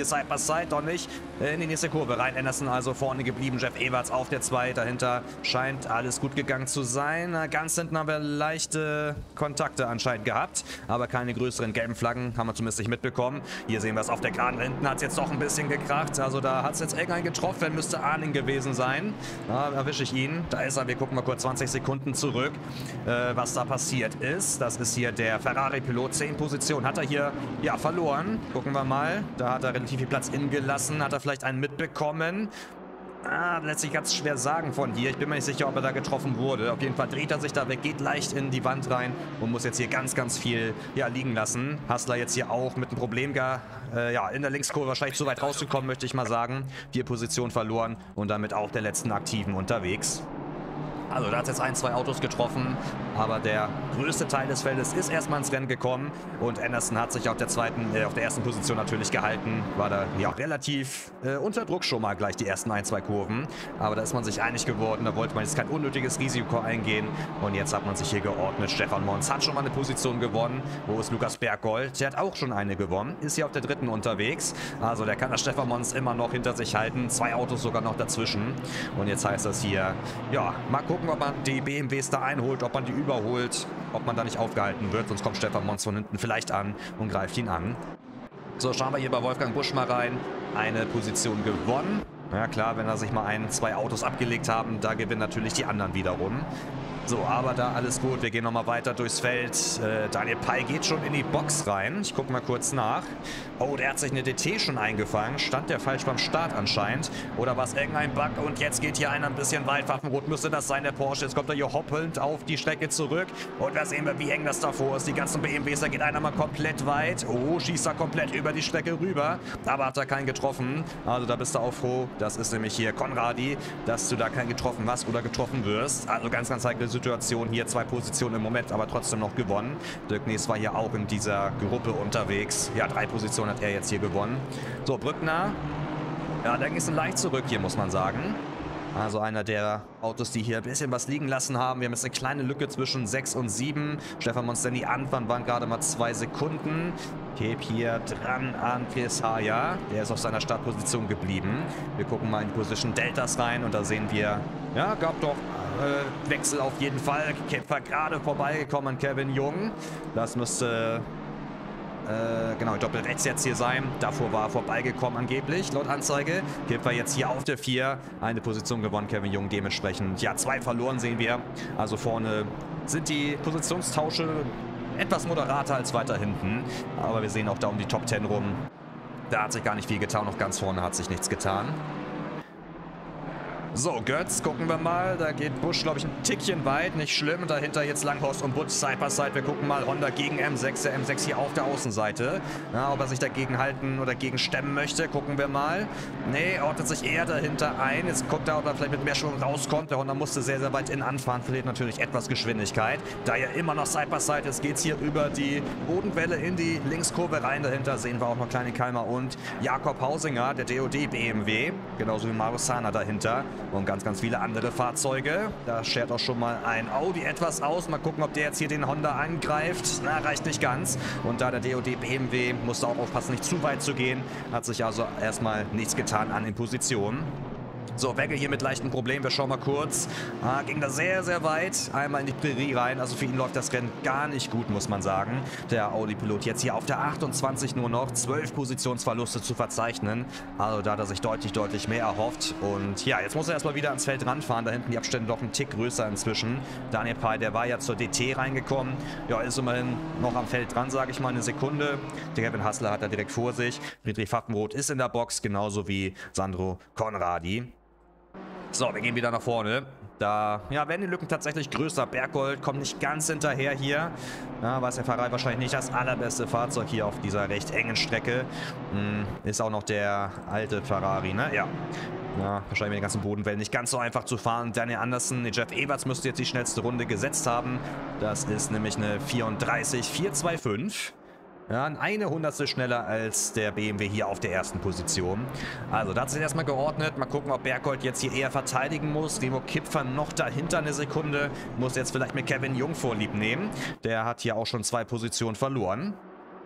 Side by Side, doch nicht. In die nächste Kurve rein. Anderson also vorne geblieben. Jeff Everts auf der zwei. Dahinter scheint alles gut gegangen zu sein. Ganz hinten haben wir leichte Kontakte anscheinend gehabt, aber keine größeren gelben Flaggen haben wir zumindest nicht mitbekommen. Hier sehen wir es auf der Geraden. Hinten hat es jetzt doch ein bisschen gekracht. Also da hat es jetzt irgendeinen getroffen. Müsste Arning gewesen sein. Da erwische ich ihn. Da ist er. Wir gucken mal kurz zwanzig Sekunden zurück, äh, was da passiert ist. Das ist hier der Ferrari-Pilot. zehn Positionen hat er hier ja verloren. Gucken wir mal. Da hat er relativ viel Platz innen gelassen. Hat er vielleicht einen mitbekommen? Ah, lässt sich ganz schwer sagen von hier. Ich bin mir nicht sicher, ob er da getroffen wurde. Auf jeden Fall dreht er sich da weg, geht leicht in die Wand rein und muss jetzt hier ganz, ganz viel ja, liegen lassen. Hassler jetzt hier auch mit einem Problem gar, äh, ja, in der Linkskurve wahrscheinlich zu weit rausgekommen, möchte ich mal sagen. Vier Positionen verloren und damit auch der letzten Aktiven unterwegs. Also da hat es jetzt ein, zwei Autos getroffen, aber der größte Teil des Feldes ist erstmal ins Rennen gekommen und Anderson hat sich auf der zweiten, äh, auf der ersten Position natürlich gehalten, war da ja relativ äh, unter Druck schon mal gleich die ersten ein, zwei Kurven, aber da ist man sich einig geworden, da wollte man jetzt kein unnötiges Risiko eingehen und jetzt hat man sich hier geordnet. Stefan Mons hat schon mal eine Position gewonnen, wo ist Lukas Berggold, der hat auch schon eine gewonnen, ist hier auf der dritten unterwegs, also der kann das Stefan Mons immer noch hinter sich halten, zwei Autos sogar noch dazwischen und jetzt heißt das hier, ja, mal gucken, ob man die B M Ws da einholt, ob man die überholt, ob man da nicht aufgehalten wird. Sonst kommt Stefan Mons von hinten vielleicht an und greift ihn an. So, schauen wir hier bei Wolfgang Busch mal rein. Eine Position gewonnen. Ja klar, wenn da sich mal ein, zwei Autos abgelegt haben, da gewinnen natürlich die anderen wiederum. So, aber da alles gut. Wir gehen nochmal weiter durchs Feld. Äh, Daniel Pei geht schon in die Box rein. Ich gucke mal kurz nach. Oh, der hat sich eine D T schon eingefangen. Stand der falsch beim Start anscheinend? Oder war es irgendein Bug? Und jetzt geht hier einer ein bisschen weit. Waffenrot müsste das sein, der Porsche. Jetzt kommt er hier hoppelnd auf die Strecke zurück. Und da sehen wir, wie eng das davor ist. Die ganzen B M Ws, da geht einer mal komplett weit. Oh, schießt er komplett über die Strecke rüber. Aber hat er keinen getroffen. Also da bist du auch froh. Das ist nämlich hier Konradi, dass du da keinen getroffen hast oder getroffen wirst. Also ganz, ganz heikle Situation. Hier zwei Positionen im Moment, aber trotzdem noch gewonnen. Dirk Nies war hier auch in dieser Gruppe unterwegs. Ja, drei Positionen hat er jetzt hier gewonnen. So, Brückner. Ja, der ist leicht zurück hier, muss man sagen. Also einer der Autos, die hier ein bisschen was liegen lassen haben. Wir haben jetzt eine kleine Lücke zwischen sechs und sieben. Stefan Monsteni Anfang waren gerade mal zwei Sekunden. Ich heb hier dran an Pesaya. Der ist auf seiner Startposition geblieben. Wir gucken mal in die Position Deltas rein und da sehen wir, ja, gab doch äh, Wechsel auf jeden Fall. Kämpfer gerade vorbeigekommen an Kevin Jung. Das müsste... Äh, genau, doppelt rechts jetzt hier sein. Davor war er vorbeigekommen angeblich, laut Anzeige. Kämpfer jetzt hier auf der vier. Eine Position gewonnen, Kevin Jung dementsprechend. Ja, zwei verloren sehen wir. Also vorne sind die Positionstausche etwas moderater als weiter hinten. Aber wir sehen auch da um die Top zehn rum. Da hat sich gar nicht viel getan. Noch ganz vorne hat sich nichts getan. So, Götz, gucken wir mal. Da geht Busch, glaube ich, ein Tickchen weit. Nicht schlimm. Dahinter jetzt Langhorst und Butz Side by Side. Wir gucken mal. Honda gegen M sechs. Der M sechs hier auf der Außenseite. Ja, ob er sich dagegen halten oder gegen stemmen möchte, gucken wir mal. Nee, ordnet sich eher dahinter ein. Jetzt guckt er, ob er vielleicht mit mehr Schwung rauskommt. Der Honda musste sehr, sehr weit innen anfahren. Verliert natürlich etwas Geschwindigkeit. Da er immer noch Side by Side ist, geht es hier über die Bodenwelle in die Linkskurve rein. Dahinter sehen wir auch noch Kleine Kalmer und Jakob Hausinger, der D O D B M W. Genauso wie Marusana dahinter. Und ganz, ganz viele andere Fahrzeuge. Da schert auch schon mal ein Audi etwas aus. Mal gucken, ob der jetzt hier den Honda angreift. Na, reicht nicht ganz. Und da der D O D B M W musste auch aufpassen, nicht zu weit zu gehen. Hat sich also erstmal nichts getan an den Positionen. So, Wegge hier mit leichten Problemen. Wir schauen mal kurz. Ah, ging da sehr, sehr weit. Einmal in die Prärie rein. Also für ihn läuft das Rennen gar nicht gut, muss man sagen. Der Audi-Pilot jetzt hier auf der achtundzwanzig nur noch. zwölf Positionsverluste zu verzeichnen. Also da hat er sich deutlich, deutlich mehr erhofft. Und ja, jetzt muss er erstmal wieder ans Feld ranfahren. Da hinten die Abstände doch ein Tick größer inzwischen. Daniel Pei, der war ja zur D T reingekommen. Ja, ist immerhin noch am Feld dran, sage ich mal, eine Sekunde. Der Kevin Hassler hat er direkt vor sich. Friedrich Pfaffenroth ist in der Box, genauso wie Sandro Konradi. So, wir gehen wieder nach vorne. Da ja, werden die Lücken tatsächlich größer. Berggold kommt nicht ganz hinterher hier. Ja, weiß der Ferrari wahrscheinlich nicht das allerbeste Fahrzeug hier auf dieser recht engen Strecke. Hm, ist auch noch der alte Ferrari, ne? Ja. Ja, wahrscheinlich mit den ganzen Bodenwellen nicht ganz so einfach zu fahren. Daniel Anderson, nee, Jeff Everts müsste jetzt die schnellste Runde gesetzt haben. Das ist nämlich eine vierunddreißig vier zwei fünf. Ja, eine Hundertstel schneller als der B M W hier auf der ersten Position. Also, da hat sich erstmal geordnet. Mal gucken, ob Berggold jetzt hier eher verteidigen muss. Remo Kipfer noch dahinter eine Sekunde. Muss jetzt vielleicht mit Kevin Jung vorlieb nehmen. Der hat hier auch schon zwei Positionen verloren.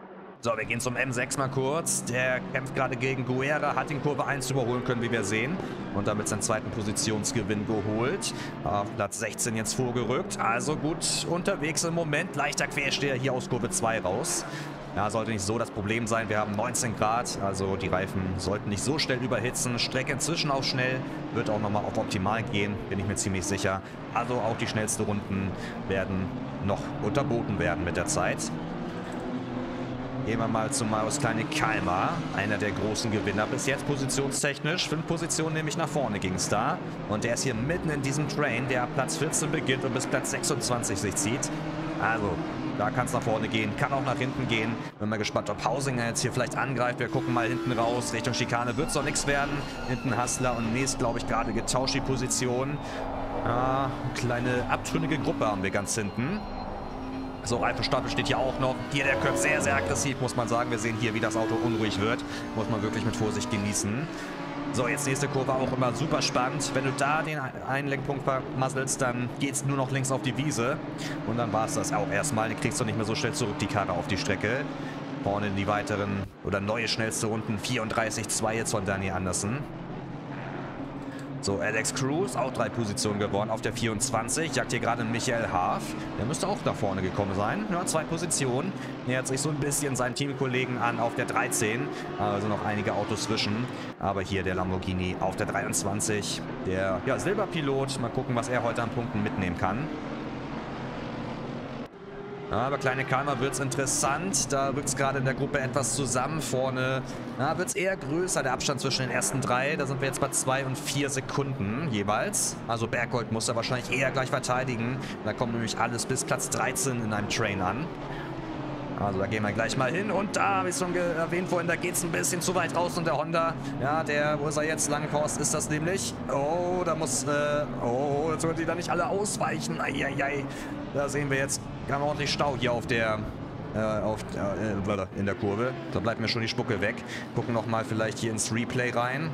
So, wir gehen zum M sechs mal kurz. Der kämpft gerade gegen Guerra, hat den Kurve eins überholen können, wie wir sehen. Und damit seinen zweiten Positionsgewinn geholt. Auf Platz sechzehn jetzt vorgerückt. Also gut unterwegs im Moment. Leichter Quersteher hier aus Kurve zwei raus. Ja, sollte nicht so das Problem sein. Wir haben neunzehn Grad, also die Reifen sollten nicht so schnell überhitzen. Strecke inzwischen auch schnell, wird auch nochmal auf optimal gehen, bin ich mir ziemlich sicher. Also auch die schnellsten Runden werden noch unterboten werden mit der Zeit. Gehen wir mal zu Marius Kleine Kalmar, einer der großen Gewinner bis jetzt positionstechnisch. Fünf Positionen nämlich nach vorne ging es da. Und der ist hier mitten in diesem Train, der ab Platz vierzehn beginnt und bis Platz sechsundzwanzig sich zieht. Also, da kann es nach vorne gehen, kann auch nach hinten gehen. Bin mal gespannt, ob Hausinger jetzt hier vielleicht angreift. Wir gucken mal hinten raus. Richtung Schikane wird es doch nichts werden. Hinten Hassler und Nes, glaube ich, gerade getauscht die Position. Ja, kleine abtrünnige Gruppe haben wir ganz hinten. So, Reifenstapel steht hier auch noch. Hier der Köpf sehr, sehr aggressiv, muss man sagen. Wir sehen hier, wie das Auto unruhig wird. Muss man wirklich mit Vorsicht genießen. So, jetzt nächste Kurve auch immer super spannend. Wenn du da den einen Lenkpunkt vermasselst, dann geht es nur noch links auf die Wiese. Und dann war es das auch erstmal. Die kriegst du nicht mehr so schnell zurück, die Karre auf die Strecke. Vorne in die weiteren oder neue schnellste Runden. vierunddreißig Komma zwei jetzt von Danny Andersen. So, Alex Cruz, auch drei Positionen gewonnen auf der vierundzwanzig. Jagt hier gerade Michael Haaf. Der müsste auch nach vorne gekommen sein. Ja, zwei Positionen. Nähert sich so ein bisschen seinen Teamkollegen an auf der dreizehn. Also noch einige Autos zwischen. Aber hier der Lamborghini auf der dreiundzwanzig. Der ja, Silberpilot. Mal gucken, was er heute an Punkten mitnehmen kann. Ja, aber Kleine Kalmar wird es interessant. Da rückt es gerade in der Gruppe etwas zusammen. Vorne ja, wird es eher größer, der Abstand zwischen den ersten drei. Da sind wir jetzt bei zwei und vier Sekunden jeweils. Also Berggold muss er wahrscheinlich eher gleich verteidigen. Da kommt nämlich alles bis Platz dreizehn in einem Train an. Also da gehen wir gleich mal hin. Und da, habe ich schon erwähnt vorhin, da geht es ein bisschen zu weit raus. Und der Honda, ja, der, wo ist er jetzt? Langhorst ist das nämlich. Oh, da muss, äh, oh, jetzt sollen die da nicht alle ausweichen. Eieiei. Da sehen wir jetzt ganz ordentlich Stau hier auf der, äh, auf, äh, in der Kurve. Da bleibt mir schon die Spucke weg. Gucken nochmal vielleicht hier ins Replay rein.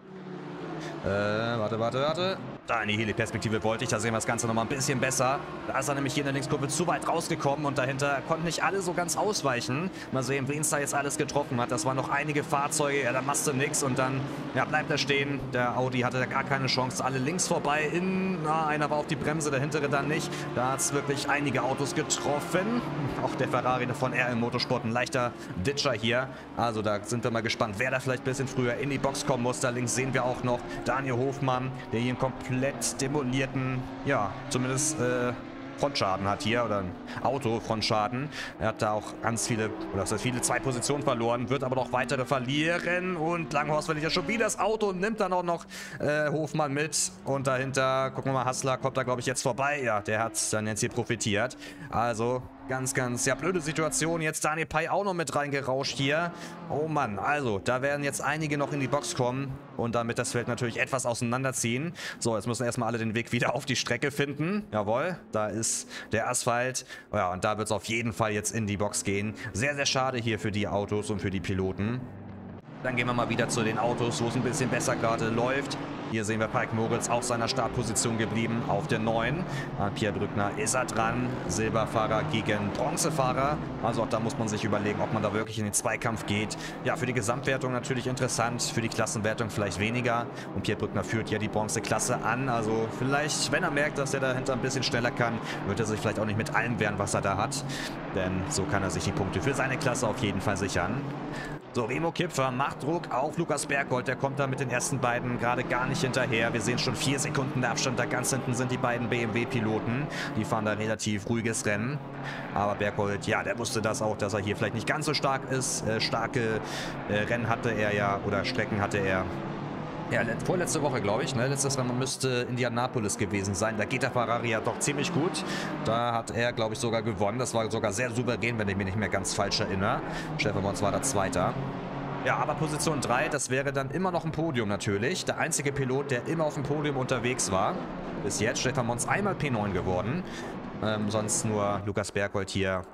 Äh, warte, warte, warte. Da in die Heli-Perspektive wollte ich, da sehen wir das Ganze nochmal ein bisschen besser. Da ist er nämlich hier in der Linkskurve zu weit rausgekommen und dahinter konnten nicht alle so ganz ausweichen. Mal sehen, wen es da jetzt alles getroffen hat. Das waren noch einige Fahrzeuge, ja, da machste nix und dann ja, bleibt er stehen. Der Audi hatte da gar keine Chance. Alle links vorbei, in, na, einer war auf die Bremse, der hintere dann nicht. Da hat es wirklich einige Autos getroffen. Auch der Ferrari von R im Motorsport, ein leichter Ditcher hier. Also da sind wir mal gespannt, wer da vielleicht ein bisschen früher in die Box kommen muss. Da links sehen wir auch noch Daniel Hofmann, der hier einen komplett demolierten, ja, zumindest äh, Frontschaden hat hier, oder ein Auto-Frontschaden. Er hat da auch ganz viele, oder das heißt viele, zwei Positionen verloren, wird aber noch weitere verlieren. Und Langhorst verliert ja schon wieder das Auto und nimmt dann auch noch äh, Hofmann mit. Und dahinter, gucken wir mal, Hassler kommt da, glaube ich, jetzt vorbei. Ja, der hat dann jetzt hier profitiert. Also ganz, ganz, ja, blöde Situation. Jetzt Daniel Pai auch noch mit reingerauscht hier. Oh Mann, also, da werden jetzt einige noch in die Box kommen und damit das Feld natürlich etwas auseinanderziehen. So, jetzt müssen erstmal alle den Weg wieder auf die Strecke finden. Jawohl, da ist der Asphalt. Ja, und da wird es auf jeden Fall jetzt in die Box gehen. Sehr, sehr schade hier für die Autos und für die Piloten. Dann gehen wir mal wieder zu den Autos, wo es ein bisschen besser gerade läuft. Hier sehen wir Pike Moritz auf seiner Startposition geblieben, auf der neun. Pierre Brückner ist er dran. Silberfahrer gegen Bronzefahrer. Also auch da muss man sich überlegen, ob man da wirklich in den Zweikampf geht. Ja, für die Gesamtwertung natürlich interessant, für die Klassenwertung vielleicht weniger. Und Pierre Brückner führt ja die Bronzeklasse an. Also vielleicht, wenn er merkt, dass er dahinter ein bisschen schneller kann, wird er sich vielleicht auch nicht mit allem wehren, was er da hat. Denn so kann er sich die Punkte für seine Klasse auf jeden Fall sichern. So, Remo Kipfer macht Druck auf Lukas Berggold. Der kommt da mit den ersten beiden gerade gar nicht hinterher. Wir sehen schon vier Sekunden der Abstand. Da ganz hinten sind die beiden B M W-Piloten. Die fahren da relativ ruhiges Rennen. Aber Berggold, ja, der wusste das auch, dass er hier vielleicht nicht ganz so stark ist. Äh, starke äh, Rennen hatte er ja, oder Strecken hatte er. Ja, vorletzte Woche, glaube ich, ne? Letztes Rennen müsste Indianapolis gewesen sein. Da geht der Ferrari ja doch ziemlich gut. Da hat er, glaube ich, sogar gewonnen. Das war sogar sehr souverän, wenn ich mich nicht mehr ganz falsch erinnere. Stefan Mons war der Zweiter. Ja, aber Position drei, das wäre dann immer noch ein Podium natürlich. Der einzige Pilot, der immer auf dem Podium unterwegs war. Bis jetzt Stefan Mons einmal P neun geworden. Ähm, sonst nur Lukas Berggold hier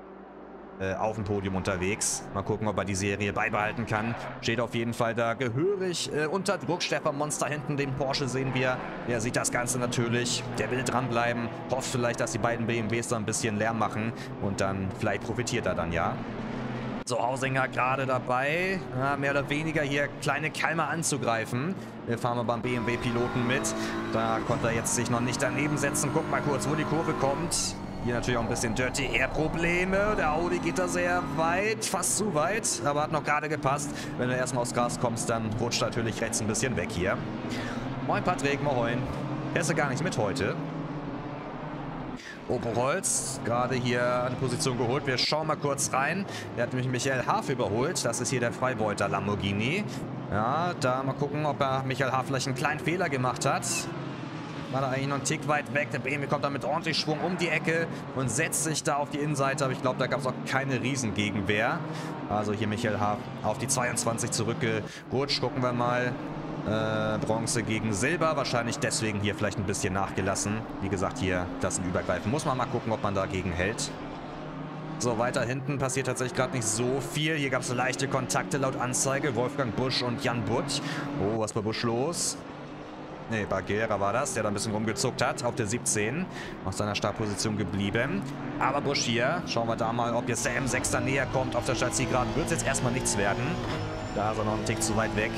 auf dem Podium unterwegs. Mal gucken, ob er die Serie beibehalten kann. Steht auf jeden Fall da gehörig äh, unter Druck. Stefan Mons da hinten, den Porsche sehen wir. Der sieht das Ganze natürlich. Der will dranbleiben. Hofft vielleicht, dass die beiden B M Ws da ein bisschen Lärm machen. Und dann, vielleicht profitiert er dann, ja. So, Hausinger gerade dabei, ja, mehr oder weniger hier kleine Keime anzugreifen. Wir fahren mal beim B M W-Piloten mit. Da konnte er jetzt sich noch nicht daneben setzen. Guck mal kurz, wo die Kurve kommt. Hier natürlich auch ein bisschen Dirty Air-Probleme. Der Audi geht da sehr weit, fast zu weit, aber hat noch gerade gepasst. Wenn du erstmal aufs Gas kommst, dann rutscht natürlich rechts ein bisschen weg hier. Moin Patrick, moin. Fährst du gar nicht mit heute? Oberholz, gerade hier eine Position geholt. Wir schauen mal kurz rein. Der hat nämlich Michael Haaf überholt. Das ist hier der Freibeuter Lamborghini. Ja, da mal gucken, ob er Michael Haaf vielleicht einen kleinen Fehler gemacht hat. War da eigentlich noch einen Tick weit weg. Der B M W kommt da mit ordentlich Schwung um die Ecke und setzt sich da auf die Innenseite. Aber ich glaube, da gab es auch keine Riesengegenwehr. Also hier Michael Haaf auf die zweiundzwanzig zurückgerutscht. Gucken wir mal. Äh, Bronze gegen Silber. Wahrscheinlich deswegen hier vielleicht ein bisschen nachgelassen. Wie gesagt, hier das Übergreifen. Muss man mal gucken, ob man dagegen hält. So, weiter hinten passiert tatsächlich gerade nicht so viel. Hier gab es leichte Kontakte laut Anzeige. Wolfgang Busch und Jan Butt. Oh, was bei Busch los? Ne, Bagheera war das, der da ein bisschen rumgezuckt hat. Auf der siebzehn. Aus seiner Startposition geblieben. Aber Busch hier. Schauen wir da mal, ob jetzt der M sechs da näher kommt. Auf der Stadtzielgeraden wird es jetzt erstmal nichts werden. Da ist er noch einen Tick zu weit weg.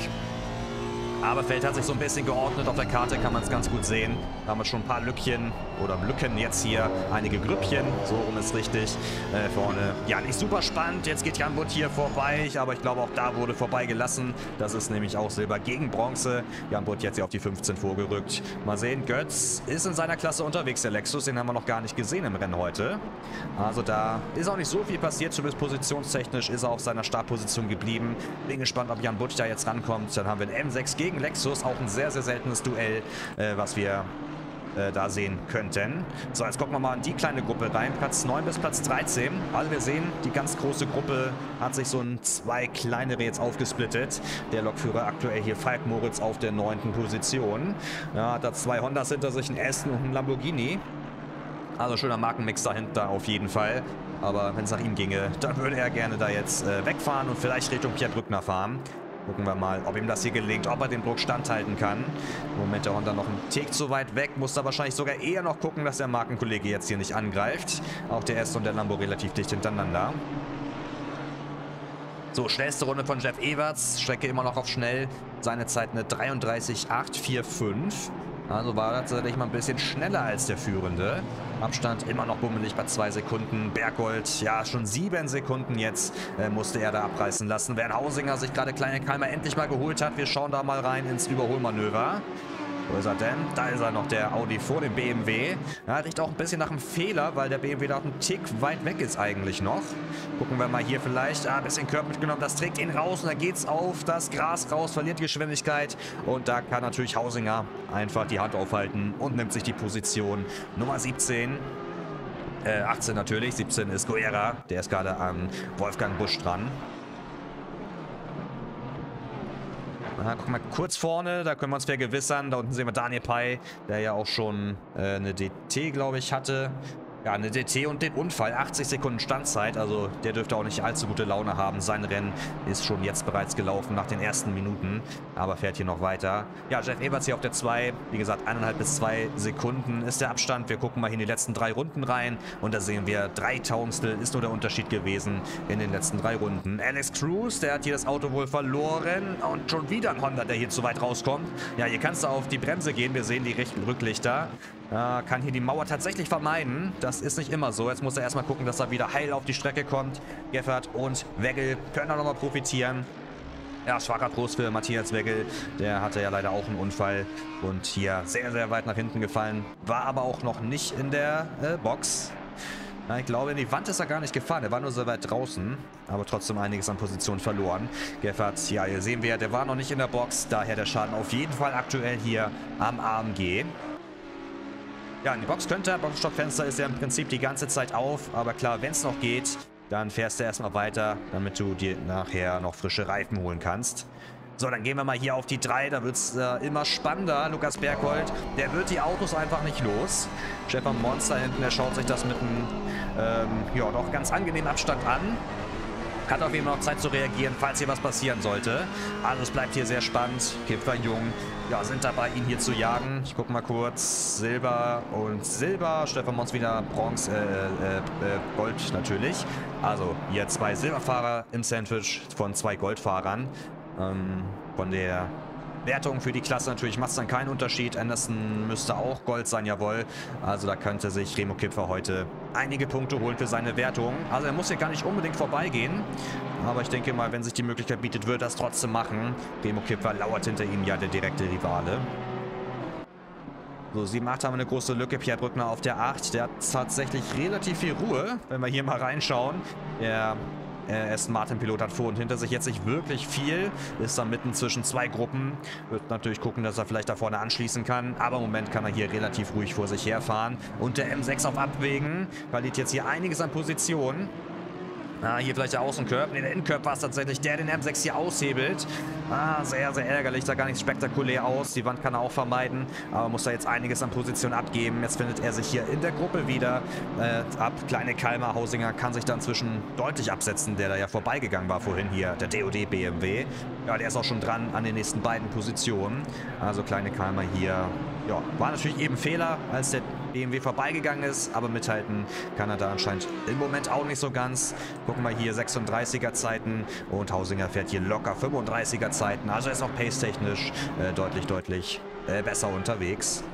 Aber Feld hat sich so ein bisschen geordnet. Auf der Karte kann man es ganz gut sehen. Da haben wir schon ein paar Lückchen oder Lücken jetzt hier. Einige Grüppchen, so rum ist richtig. Äh, vorne, ja, nicht super spannend. Jetzt geht Jan Butt hier vorbei. Aber ich glaube, auch da wurde vorbeigelassen. Das ist nämlich auch Silber gegen Bronze. Jan Butt jetzt hier auf die fünfzehn vorgerückt. Mal sehen, Götz ist in seiner Klasse unterwegs, der Lexus. Den haben wir noch gar nicht gesehen im Rennen heute. Also da ist auch nicht so viel passiert. Zumindest positionstechnisch ist er auf seiner Startposition geblieben. Bin gespannt, ob Jan Butt da jetzt rankommt. Dann haben wir den M sechs gegen Lexus, auch ein sehr, sehr seltenes Duell, äh, was wir äh, da sehen könnten. So, jetzt gucken wir mal in die kleine Gruppe rein. Platz neun bis Platz dreizehn. Also wir sehen, die ganz große Gruppe hat sich so in zwei kleinere jetzt aufgesplittet. Der Lokführer aktuell hier Falk Moritz auf der neunten Position. Ja, hat da zwei Hondas hinter sich, ein Aston und ein Lamborghini. Also schöner Markenmix dahinter auf jeden Fall. Aber wenn es nach ihm ginge, dann würde er gerne da jetzt äh, wegfahren und vielleicht Richtung Pierre Brückner fahren. Gucken wir mal, ob ihm das hier gelingt, ob er den Druck standhalten kann. Im Moment der Honda noch einen Tick zu weit weg. Muss da wahrscheinlich sogar eher noch gucken, dass der Markenkollege jetzt hier nicht angreift. Auch der Aston und der Lambo relativ dicht hintereinander. So, schnellste Runde von Jeff Ewerts. Strecke immer noch auf schnell. Seine Zeit eine dreiunddreißig acht vierundvierzig. Also war er tatsächlich mal ein bisschen schneller als der Führende. Abstand immer noch bummelig bei zwei Sekunden. Berggold, ja, schon sieben Sekunden jetzt äh, musste er da abreißen lassen. Während Hausinger sich gerade kleine Keimer endlich mal geholt hat. Wir schauen da mal rein ins Überholmanöver. Wo ist er denn? Da ist er noch, der Audi vor dem B M W. Ja, riecht auch ein bisschen nach einem Fehler, weil der B M W da auch einen Tick weit weg ist eigentlich noch. Gucken wir mal hier vielleicht. Ah, ein bisschen Körper mitgenommen, das trägt ihn raus und da geht's auf das Gras raus, verliert die Geschwindigkeit. Und da kann natürlich Hausinger einfach die Hand aufhalten und nimmt sich die Position Nummer siebzehn. Äh, achtzehn natürlich, siebzehn ist Guerra. Der ist gerade an Wolfgang Busch dran. Na, guck mal, kurz vorne, da können wir uns vergewissern. Da unten sehen wir Daniel Pei, der ja auch schon äh, eine D T, glaube ich, hatte. Ja, eine D T und den Unfall. achtzig Sekunden Standzeit, also der dürfte auch nicht allzu gute Laune haben. Sein Rennen ist schon jetzt bereits gelaufen nach den ersten Minuten, aber fährt hier noch weiter. Ja, Jeff Ewerts hier auf der zwei. Wie gesagt, eineinhalb bis zwei Sekunden ist der Abstand. Wir gucken mal hier in die letzten drei Runden rein und da sehen wir, drei Tausendstel ist nur der Unterschied gewesen in den letzten drei Runden. Alex Cruz, der hat hier das Auto wohl verloren und schon wieder ein Honda, der hier zu weit rauskommt. Ja, hier kannst du auf die Bremse gehen. Wir sehen die rechten Rücklichter. Ja, kann hier die Mauer tatsächlich vermeiden. Das ist nicht immer so. Jetzt muss er erstmal gucken, dass er wieder heil auf die Strecke kommt. Geffert und Weggel können da nochmal profitieren. Ja, schwacher Trost für Matthias Weggel. Der hatte ja leider auch einen Unfall und hier sehr, sehr weit nach hinten gefallen. War aber auch noch nicht in der äh, Box. Ja, ich glaube, in die Wand ist er gar nicht gefahren. Er war nur so weit draußen, aber trotzdem einiges an Position verloren. Geffert, ja, hier sehen wir, der war noch nicht in der Box. Daher der Schaden auf jeden Fall aktuell hier am A M G. Ja, in die Box könnte er. Boxenstockfenster ist ja im Prinzip die ganze Zeit auf. Aber klar, wenn es noch geht, dann fährst du erstmal weiter, damit du dir nachher noch frische Reifen holen kannst. So, dann gehen wir mal hier auf die drei. Da wird es äh, immer spannender. Lukas Berggold, der wird die Autos einfach nicht los. Stefan Monster hinten, der schaut sich das mit einem ähm, ja, doch ganz angenehmen Abstand an. Hat auf jeden Fall noch Zeit zu reagieren, falls hier was passieren sollte. Also es bleibt hier sehr spannend. Kipfer, Jung, ja, sind dabei, ihn hier zu jagen. Ich gucke mal kurz. Silber und Silber. Stefan Mons wieder Bronze, äh, äh, äh, Gold natürlich. Also hier zwei Silberfahrer im Sandwich von zwei Goldfahrern. Ähm, von der Wertung für die Klasse natürlich macht es dann keinen Unterschied. Anderson müsste auch Gold sein, jawohl. Also da könnte sich Remo Kipfer heute einige Punkte holen für seine Wertung. Also er muss hier gar nicht unbedingt vorbeigehen. Aber ich denke mal, wenn sich die Möglichkeit bietet, wird er das trotzdem machen. Remo Kipfer lauert hinter ihm ja der direkte Rivale. So, sieben acht haben wir eine große Lücke. Pierre Brückner auf der acht. Der hat tatsächlich relativ viel Ruhe, wenn wir hier mal reinschauen. Der Äh, Aston Martin Pilot hat vor und hinter sich jetzt nicht wirklich viel, ist dann mitten zwischen zwei Gruppen, wird natürlich gucken, dass er vielleicht da vorne anschließen kann, aber im Moment kann er hier relativ ruhig vor sich herfahren und der M sechs auf Abwägen, verliert jetzt hier einiges an Positionen. Ah, hier vielleicht der Außenkörb. Ne, der Innenkörb war es tatsächlich, der den M sechs hier aushebelt. Ah, sehr, sehr ärgerlich. Sah gar nicht spektakulär aus. Die Wand kann er auch vermeiden. Aber muss da jetzt einiges an Position abgeben. Jetzt findet er sich hier in der Gruppe wieder äh, ab. Kleine Kalmar Hausinger kann sich dann zwischen deutlich absetzen, der da ja vorbeigegangen war vorhin hier. Der D O D B M W. Ja, der ist auch schon dran an den nächsten beiden Positionen. Also kleine Kalmar hier. Ja, war natürlich eben Fehler, als der B M W vorbeigegangen ist, aber mithalten kann er da anscheinend im Moment auch nicht so ganz. Gucken wir hier sechsunddreißiger Zeiten und Hausinger fährt hier locker fünfunddreißiger Zeiten. Also er ist auch pace-technisch äh, deutlich, deutlich äh, besser unterwegs.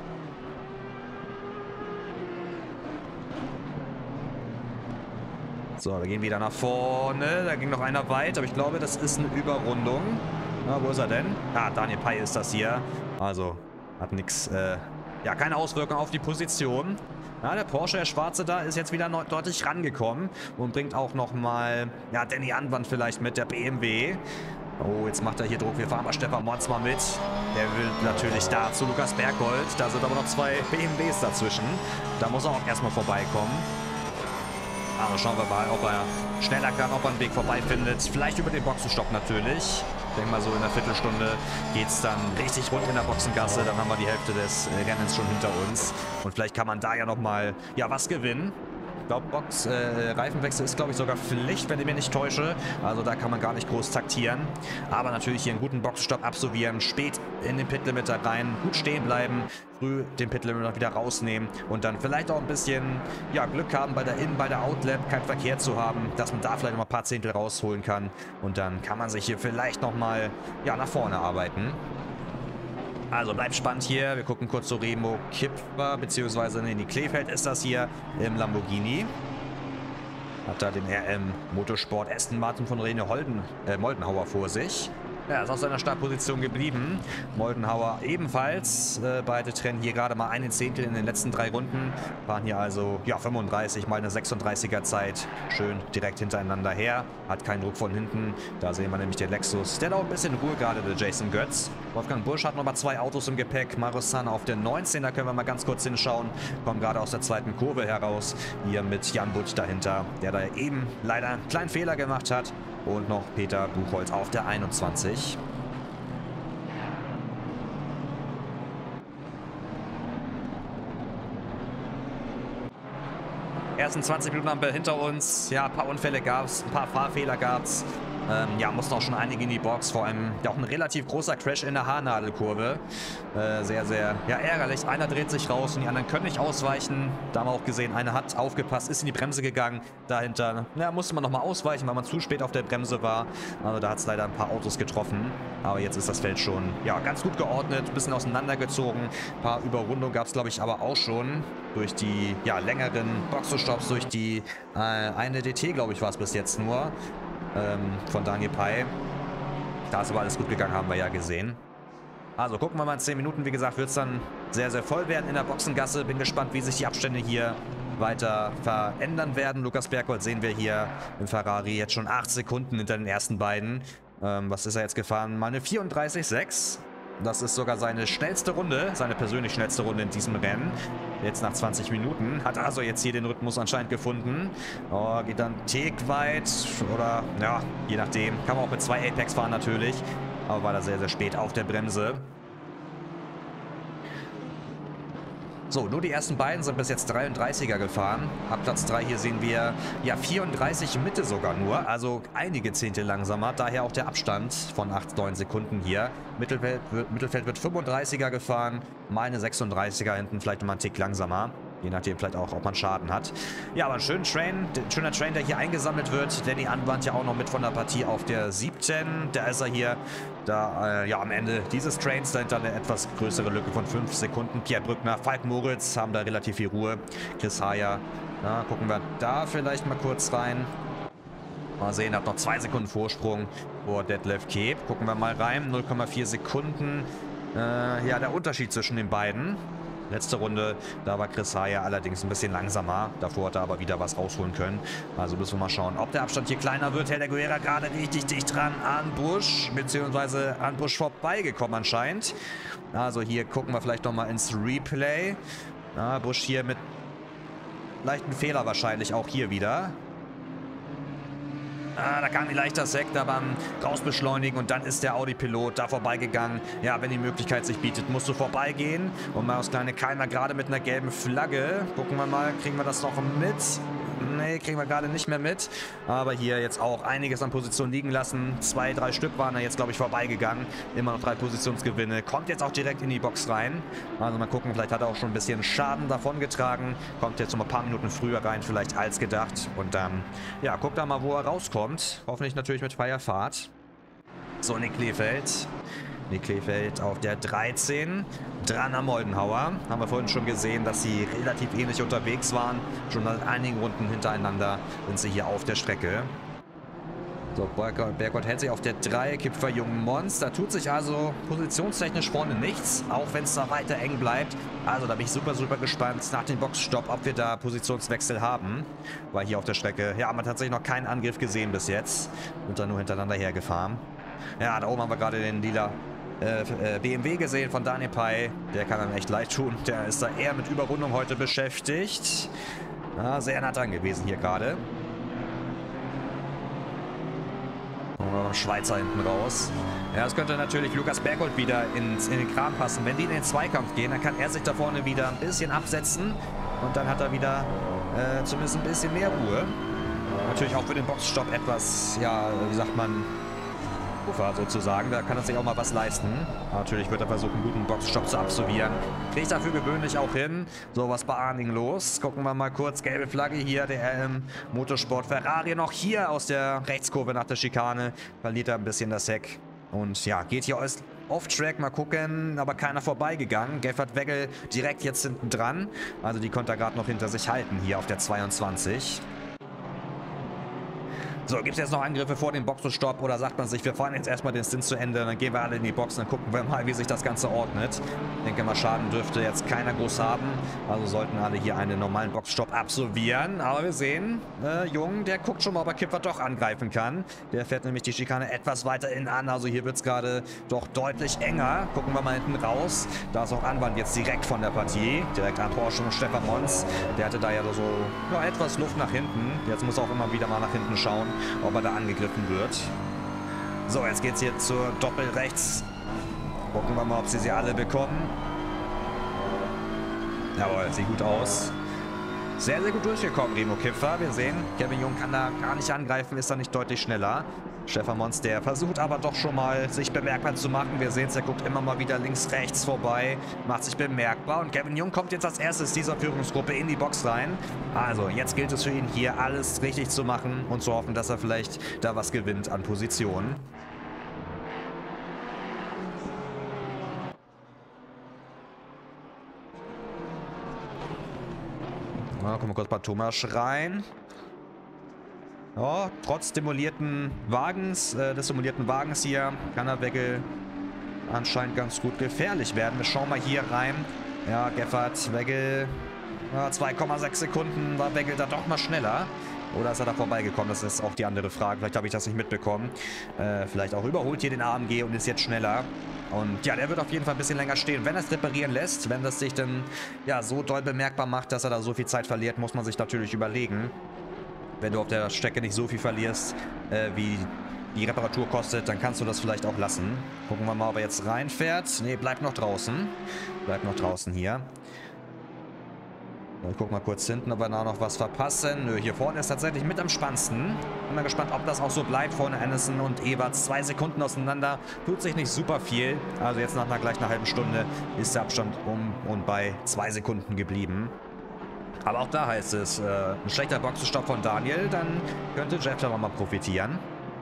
So, wir gehen wieder nach vorne. Da ging noch einer weit, aber ich glaube, das ist eine Überrundung. Na, wo ist er denn? Ah, Daniel Pei ist das hier. Also, hat nichts, äh, ja, keine Auswirkung auf die Position. Ja, der Porsche, der Schwarze da, ist jetzt wieder deutlich rangekommen und bringt auch nochmal, ja, Danny Anwand vielleicht mit, der B M W. Oh, jetzt macht er hier Druck. Wir fahren mal Stefan Mons mal mit. Der will natürlich da zu Lukas Berghold. Da sind aber noch zwei B M Ws dazwischen. Da muss er auch erstmal vorbeikommen. Also schauen wir mal, ob er schneller kann, ob er einen Weg vorbei findet. Vielleicht über den Boxenstopp natürlich. Ich denke mal, so in einer Viertelstunde geht es dann richtig rund in der Boxengasse. Dann haben wir die Hälfte des Rennens schon hinter uns. Und vielleicht kann man da ja nochmal, ja, was gewinnen. Ich glaube, Box, äh, Reifenwechsel ist, glaube ich, sogar Pflicht, wenn ich mich nicht täusche. Also da kann man gar nicht groß taktieren. Aber natürlich hier einen guten Boxenstopp absolvieren, spät in den Pitlimiter rein, gut stehen bleiben, früh den Pitlimiter wieder rausnehmen und dann vielleicht auch ein bisschen, ja, Glück haben bei der In-, bei der Outlap, keinen Verkehr zu haben, dass man da vielleicht noch mal ein paar Zehntel rausholen kann. Und dann kann man sich hier vielleicht noch mal, ja, nach vorne arbeiten. Also bleibt spannend hier. Wir gucken kurz zu Remo Kipfer, beziehungsweise in die Kleefeld ist das hier im Lamborghini. Hat da den R M Motorsport Aston Martin von Rene Holden, äh, Moldenhauer vor sich. Ja, ist auf seiner Startposition geblieben. Moldenhauer ebenfalls. Äh, beide trennen hier gerade mal einen Zehntel in den letzten drei Runden. Fahren hier also, ja, fünfunddreißig mal eine sechsunddreißiger Zeit. Schön direkt hintereinander her. Hat keinen Druck von hinten. Da sehen wir nämlich den Lexus. Der da auch ein bisschen Ruhe gerade, der Jason Götz. Wolfgang Busch hat nochmal zwei Autos im Gepäck. Marius Sanna auf der neunzehn. Da können wir mal ganz kurz hinschauen. Kommt gerade aus der zweiten Kurve heraus. Hier mit Jan Butsch dahinter, der da eben leider einen kleinen Fehler gemacht hat. Und noch Peter Buchholz auf der einundzwanzig. Ersten zwanzig Minuten haben wir hinter uns. Ja, ein paar Unfälle gab es, ein paar Fahrfehler gab es. Ähm, ja, mussten auch schon einige in die Box. Vor allem ja auch ein relativ großer Crash in der Haarnadelkurve. Äh, sehr, sehr ja, ärgerlich. Einer dreht sich raus und die anderen können nicht ausweichen. Da haben wir auch gesehen, einer hat aufgepasst, ist in die Bremse gegangen. Dahinter ja, musste man nochmal ausweichen, weil man zu spät auf der Bremse war. Also da hat es leider ein paar Autos getroffen. Aber jetzt ist das Feld schon ja, ganz gut geordnet, ein bisschen auseinandergezogen. Ein paar Überrundungen gab es, glaube ich, aber auch schon. Durch die ja, längeren Boxenstopps, durch die äh, eine D T, glaube ich, war es bis jetzt nur. Ähm, von Daniel Pei. Da ist aber alles gut gegangen, haben wir ja gesehen. Also gucken wir mal in zehn Minuten. Wie gesagt, wird es dann sehr, sehr voll werden in der Boxengasse. Bin gespannt, wie sich die Abstände hier weiter verändern werden. Lukas Berghold sehen wir hier im Ferrari jetzt schon acht Sekunden hinter den ersten beiden. Ähm, was ist er jetzt gefahren? Mal eine vierunddreißig Komma sechs. Das ist sogar seine schnellste Runde, seine persönlich schnellste Runde in diesem Rennen. Jetzt nach zwanzig Minuten. Hat also jetzt hier den Rhythmus anscheinend gefunden. Oh, geht dann Tick weit oder, ja, je nachdem. Kann man auch mit zwei Apex fahren natürlich. Aber war da sehr, sehr spät auf der Bremse. So, nur die ersten beiden sind bis jetzt dreiunddreißiger gefahren. Ab Platz drei hier sehen wir ja vierunddreißig Mitte sogar nur. Also einige Zehntel langsamer. Daher auch der Abstand von acht, neun Sekunden hier. Mittelfeld wird, Mittelfeld wird fünfunddreißiger gefahren. Mal eine sechsunddreißiger hinten, vielleicht nochmal einen Tick langsamer. Je nachdem vielleicht auch, ob man Schaden hat. Ja, aber ein schöner Train, ein schöner Train, der hier eingesammelt wird. Danny Anwand ja auch noch mit von der Partie auf der siebten. Da ist er hier. Da, äh, ja, am Ende dieses Trains, dahinter eine etwas größere Lücke von fünf Sekunden. Pierre Brückner, Falk Moritz haben da relativ viel Ruhe. Chris Haya, na, gucken wir da vielleicht mal kurz rein. Mal sehen, hat noch zwei Sekunden Vorsprung vor Detlef Keep. Gucken wir mal rein, null Komma vier Sekunden. Äh, ja, der Unterschied zwischen den beiden. Letzte Runde, da war Chris Haya allerdings ein bisschen langsamer. Davor hat er aber wieder was rausholen können. Also müssen wir mal schauen, ob der Abstand hier kleiner wird. Helder Guerra gerade richtig dicht dran an Busch, beziehungsweise an Busch vorbeigekommen anscheinend. Also hier gucken wir vielleicht nochmal ins Replay. Ja, Busch hier mit leichten Fehler wahrscheinlich auch hier wieder. Ah, da kam die leichter Sekt, da beim Rausbeschleunigen und dann ist der Audi-Pilot da vorbeigegangen. Ja, wenn die Möglichkeit sich bietet, musst du vorbeigehen. Und mal aus kleine Keimer gerade mit einer gelben Flagge. Gucken wir mal, kriegen wir das noch mit? Nee, kriegen wir gerade nicht mehr mit. Aber hier jetzt auch einiges an Positionen liegen lassen. Zwei, drei Stück waren da jetzt, glaube ich, vorbeigegangen. Immer noch drei Positionsgewinne. Kommt jetzt auch direkt in die Box rein. Also mal gucken, vielleicht hat er auch schon ein bisschen Schaden davongetragen. Kommt jetzt noch ein paar Minuten früher rein, vielleicht als gedacht. Und dann, ja, guckt da mal, wo er rauskommt. Hoffentlich natürlich mit freier Fahrt. So, Nick Kleefeld. Nick Kleefeld auf der dreizehn. Dran am Moldenhauer. Haben wir vorhin schon gesehen, dass sie relativ ähnlich unterwegs waren. Schon seit einigen Runden hintereinander sind sie hier auf der Strecke. So, Bergott hält sich auf der drei. Kipfer Jung Mons. Da tut sich also positionstechnisch vorne nichts. Auch wenn es da weiter eng bleibt. Also da bin ich super, super gespannt nach dem Boxstopp, ob wir da Positionswechsel haben. Weil hier auf der Strecke, ja, haben wir tatsächlich noch keinen Angriff gesehen bis jetzt. Und dann nur hintereinander hergefahren. Ja, da oben haben wir gerade den lila Äh, B M W gesehen von Daniel Pai. Der kann einem echt leid tun. Der ist da eher mit Überrundung heute beschäftigt. Ja, sehr nah dran gewesen hier gerade. Schweizer hinten raus. Ja, das könnte natürlich Lukas Berghold wieder ins, in den Kram passen. Wenn die in den Zweikampf gehen, dann kann er sich da vorne wieder ein bisschen absetzen. Und dann hat er wieder äh, zumindest ein bisschen mehr Ruhe. Natürlich auch für den Boxstopp etwas, ja, wie sagt man, sozusagen. Da kann er sich auch mal was leisten. Natürlich wird er versuchen, einen guten Boxstopp zu absolvieren. Kriegt dafür gewöhnlich auch hin. So, was bei Arning los? Gucken wir mal kurz. Gelbe Flagge hier. Der R M Motorsport Ferrari noch hier aus der Rechtskurve nach der Schikane. Verliert er ein bisschen das Heck. Und ja, geht hier off-track. Mal gucken. Aber keiner vorbeigegangen. Geffert Weggel direkt jetzt hinten dran. Also die konnte er gerade noch hinter sich halten hier auf der zweiundzwanzig. So, gibt es jetzt noch Angriffe vor dem Boxenstopp oder sagt man sich, wir fahren jetzt erstmal den Stint zu Ende, dann gehen wir alle in die Box, dann gucken wir mal, wie sich das Ganze ordnet. Ich denke mal, Schaden dürfte jetzt keiner groß haben, also sollten alle hier einen normalen Boxenstopp absolvieren. Aber wir sehen, äh, Jung, der guckt schon mal, ob er Kipfer doch angreifen kann. Der fährt nämlich die Schikane etwas weiter innen an, also hier wird es gerade doch deutlich enger. Gucken wir mal hinten raus, da ist auch Anwand jetzt direkt von der Partie, direkt an Porsche und Stefan Mons. Der hatte da ja so ja, etwas Luft nach hinten, jetzt muss er auch immer wieder mal nach hinten schauen, ob er da angegriffen wird. So, jetzt geht's hier zur Doppelrechts. Gucken wir mal, ob sie sie alle bekommen. Jawohl, sieht gut aus. Sehr, sehr gut durchgekommen, Remo Kipfer. Wir sehen, Kevin Jung kann da gar nicht angreifen, ist da nicht deutlich schneller. Stefan Mons, der versucht aber doch schon mal, sich bemerkbar zu machen. Wir sehen es, er guckt immer mal wieder links, rechts vorbei, macht sich bemerkbar. Und Kevin Jung kommt jetzt als erstes dieser Führungsgruppe in die Box rein. Also, jetzt gilt es für ihn hier, alles richtig zu machen und zu hoffen, dass er vielleicht da was gewinnt an Positionen. Na, kommen wir kurz bei Thomas rein. Ja, trotz demolierten Wagens, äh, des demolierten Wagens hier, kann der Weggel anscheinend ganz gut gefährlich werden. Wir schauen mal hier rein. Ja, Geffert, Weggel, ja, zwei Komma sechs Sekunden war Weggel da doch mal schneller. Oder ist er da vorbeigekommen? Das ist auch die andere Frage. Vielleicht habe ich das nicht mitbekommen. Äh, vielleicht auch überholt hier den A M G und ist jetzt schneller. Und ja, der wird auf jeden Fall ein bisschen länger stehen. Wenn er es reparieren lässt, wenn das sich dann ja so doll bemerkbar macht, dass er da so viel Zeit verliert, muss man sich natürlich überlegen. Wenn du auf der Strecke nicht so viel verlierst, äh, wie die Reparatur kostet, dann kannst du das vielleicht auch lassen. Gucken wir mal, ob er jetzt reinfährt. Ne, bleibt noch draußen. Bleibt noch draußen hier. Ich guck mal kurz hinten, ob wir da noch was verpassen. Nö, hier vorne ist tatsächlich mit am spannendsten. Bin mal gespannt, ob das auch so bleibt. Vorne Anderson und Eberts zwei Sekunden auseinander. Tut sich nicht super viel. Also jetzt nach einer, gleich einer halben Stunde ist der Abstand um und bei zwei Sekunden geblieben. Aber auch da heißt es, äh, ein schlechter Boxenstopp von Daniel, dann könnte Jeff da mal profitieren.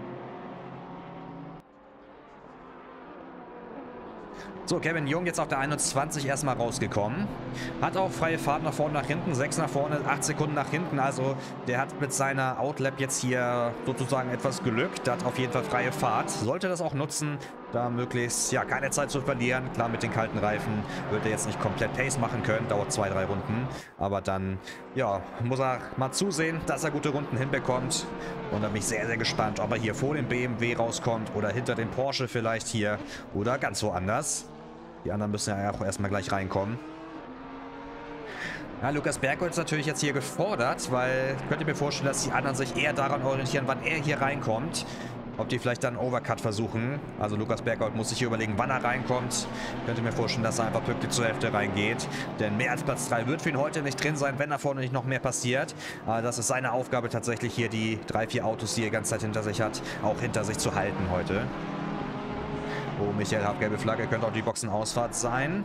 So, Kevin Jung jetzt auf der einundzwanzig erstmal rausgekommen. Hat auch freie Fahrt nach vorne, nach hinten. sechs nach vorne, acht Sekunden nach hinten. Also der hat mit seiner Outlap jetzt hier sozusagen etwas Glück. Der hat auf jeden Fall freie Fahrt. Sollte das auch nutzen, da möglichst ja keine Zeit zu verlieren. Klar, mit den kalten Reifen wird er jetzt nicht komplett Pace machen können. Dauert zwei, drei Runden. Aber dann, ja, muss er mal zusehen, dass er gute Runden hinbekommt. Und da bin ich sehr, sehr gespannt, ob er hier vor dem B M W rauskommt oder hinter dem Porsche vielleicht hier oder ganz woanders. Die anderen müssen ja auch erstmal gleich reinkommen. Ja, Lukas Bergholz ist natürlich jetzt hier gefordert, weil ich könnte mir vorstellen, dass die anderen sich eher daran orientieren, wann er hier reinkommt. Ob die vielleicht dann einen Overcut versuchen. Also Lukas Bergholz muss sich hier überlegen, wann er reinkommt. Ich könnte mir vorstellen, dass er einfach pünktlich zur Hälfte reingeht. Denn mehr als Platz drei wird für ihn heute nicht drin sein, wenn da vorne nicht noch mehr passiert. Aber das ist seine Aufgabe tatsächlich hier, die drei, vier Autos, die er die ganze Zeit hinter sich hat, auch hinter sich zu halten heute. Oh, Michael hat gelbe Flagge, könnte auch die Boxenausfahrt sein.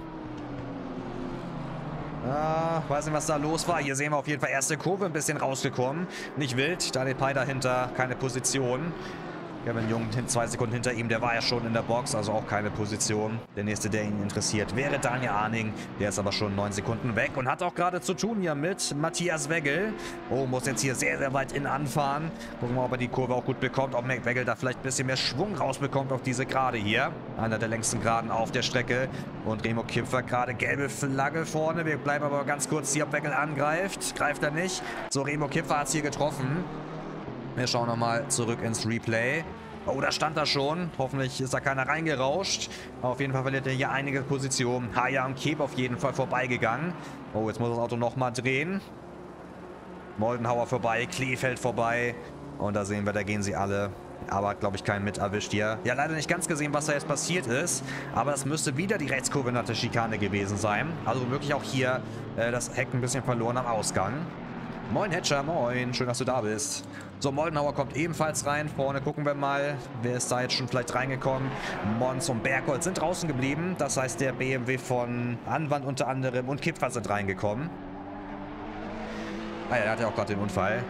Ah, weiß nicht, was da los war. Hier sehen wir auf jeden Fall erste Kurve, ein bisschen rausgekommen. Nicht wild, Daniel Pei dahinter, keine Position. Kevin Jung zwei Sekunden hinter ihm, der war ja schon in der Box, also auch keine Position. Der nächste, der ihn interessiert, wäre Daniel Arning. Der ist aber schon neun Sekunden weg und hat auch gerade zu tun hier mit Matthias Weggel. Oh, muss jetzt hier sehr, sehr weit innen anfahren. Gucken wir mal, ob er die Kurve auch gut bekommt, ob Weggel da vielleicht ein bisschen mehr Schwung rausbekommt auf diese Gerade hier. Einer der längsten Geraden auf der Strecke. Und Remo Kipfer gerade gelbe Flagge vorne. Wir bleiben aber ganz kurz hier, ob Weggel angreift. Greift er nicht. So, Remo Kipfer hat es hier getroffen. Wir schauen nochmal zurück ins Replay. Oh, da stand er schon. Hoffentlich ist da keiner reingerauscht. Auf jeden Fall verliert er hier einige Positionen. Haya und Keb auf jeden Fall vorbeigegangen. Oh, jetzt muss das Auto nochmal drehen. Moldenhauer vorbei, Kleefeld vorbei. Und da sehen wir, da gehen sie alle. Aber hat, glaube ich, keinen mit erwischt hier. Ja, leider nicht ganz gesehen, was da jetzt passiert ist. Aber das müsste wieder die Rechtskurve nach der Schikane gewesen sein. Also wirklich auch hier äh, das Heck ein bisschen verloren am Ausgang. Moin Hatcher, moin, schön, dass du da bist. So, Moldenhauer kommt ebenfalls rein. Vorne gucken wir mal, wer ist da jetzt schon vielleicht reingekommen. Mons und Bergholz sind draußen geblieben. Das heißt, der B M W von Anwand unter anderem und Kipfer sind reingekommen. Ah ja, der hat ja auch gerade den Unfall.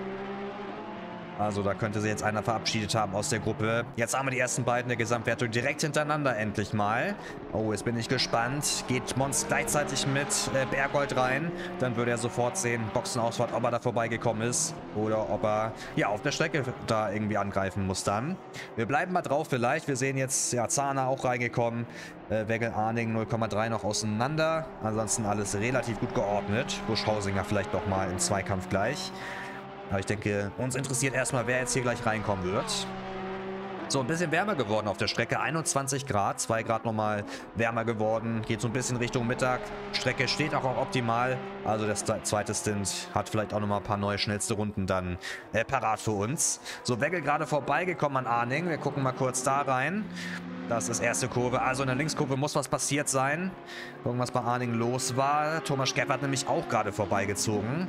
Also da könnte sich jetzt einer verabschiedet haben aus der Gruppe. Jetzt haben wir die ersten beiden der Gesamtwertung direkt hintereinander endlich mal. Oh, jetzt bin ich gespannt. Geht Mons gleichzeitig mit äh, Bergholz rein. Dann würde er sofort sehen, Boxenausfahrt, ob er da vorbeigekommen ist. Oder ob er ja auf der Strecke da irgendwie angreifen muss dann. Wir bleiben mal drauf vielleicht. Wir sehen jetzt, ja, Zahner auch reingekommen. Äh, Weggel, Arning null Komma drei noch auseinander. Ansonsten alles relativ gut geordnet. Buschhausinger vielleicht noch mal im Zweikampf gleich. Aber ich denke, uns interessiert erstmal, wer jetzt hier gleich reinkommen wird. So, ein bisschen wärmer geworden auf der Strecke. einundzwanzig Grad, zwei Grad nochmal wärmer geworden. Geht so ein bisschen Richtung Mittag. Strecke steht auch, auch optimal. Also das zweite Stint hat vielleicht auch nochmal ein paar neue schnellste Runden dann äh, parat für uns. So, Weggel gerade vorbeigekommen an Arning. Wir gucken mal kurz da rein. Das ist erste Kurve. Also in der Linkskurve muss was passiert sein. Irgendwas bei Arning los war. Thomas Schäfer hat nämlich auch gerade vorbeigezogen.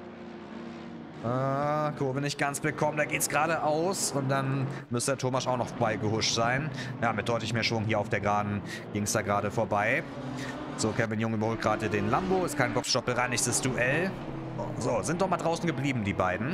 Ah, Kurve nicht ganz bekommen, da geht's geradeaus und dann müsste der Thomas auch noch vorbeigehuscht sein. Ja, mit deutlich mehr Schwung hier auf der Geraden ging es da gerade vorbei. So, Kevin Jung überholt gerade den Lambo, ist kein Boxstopp, bereinigtes Duell. So, sind doch mal draußen geblieben, die beiden.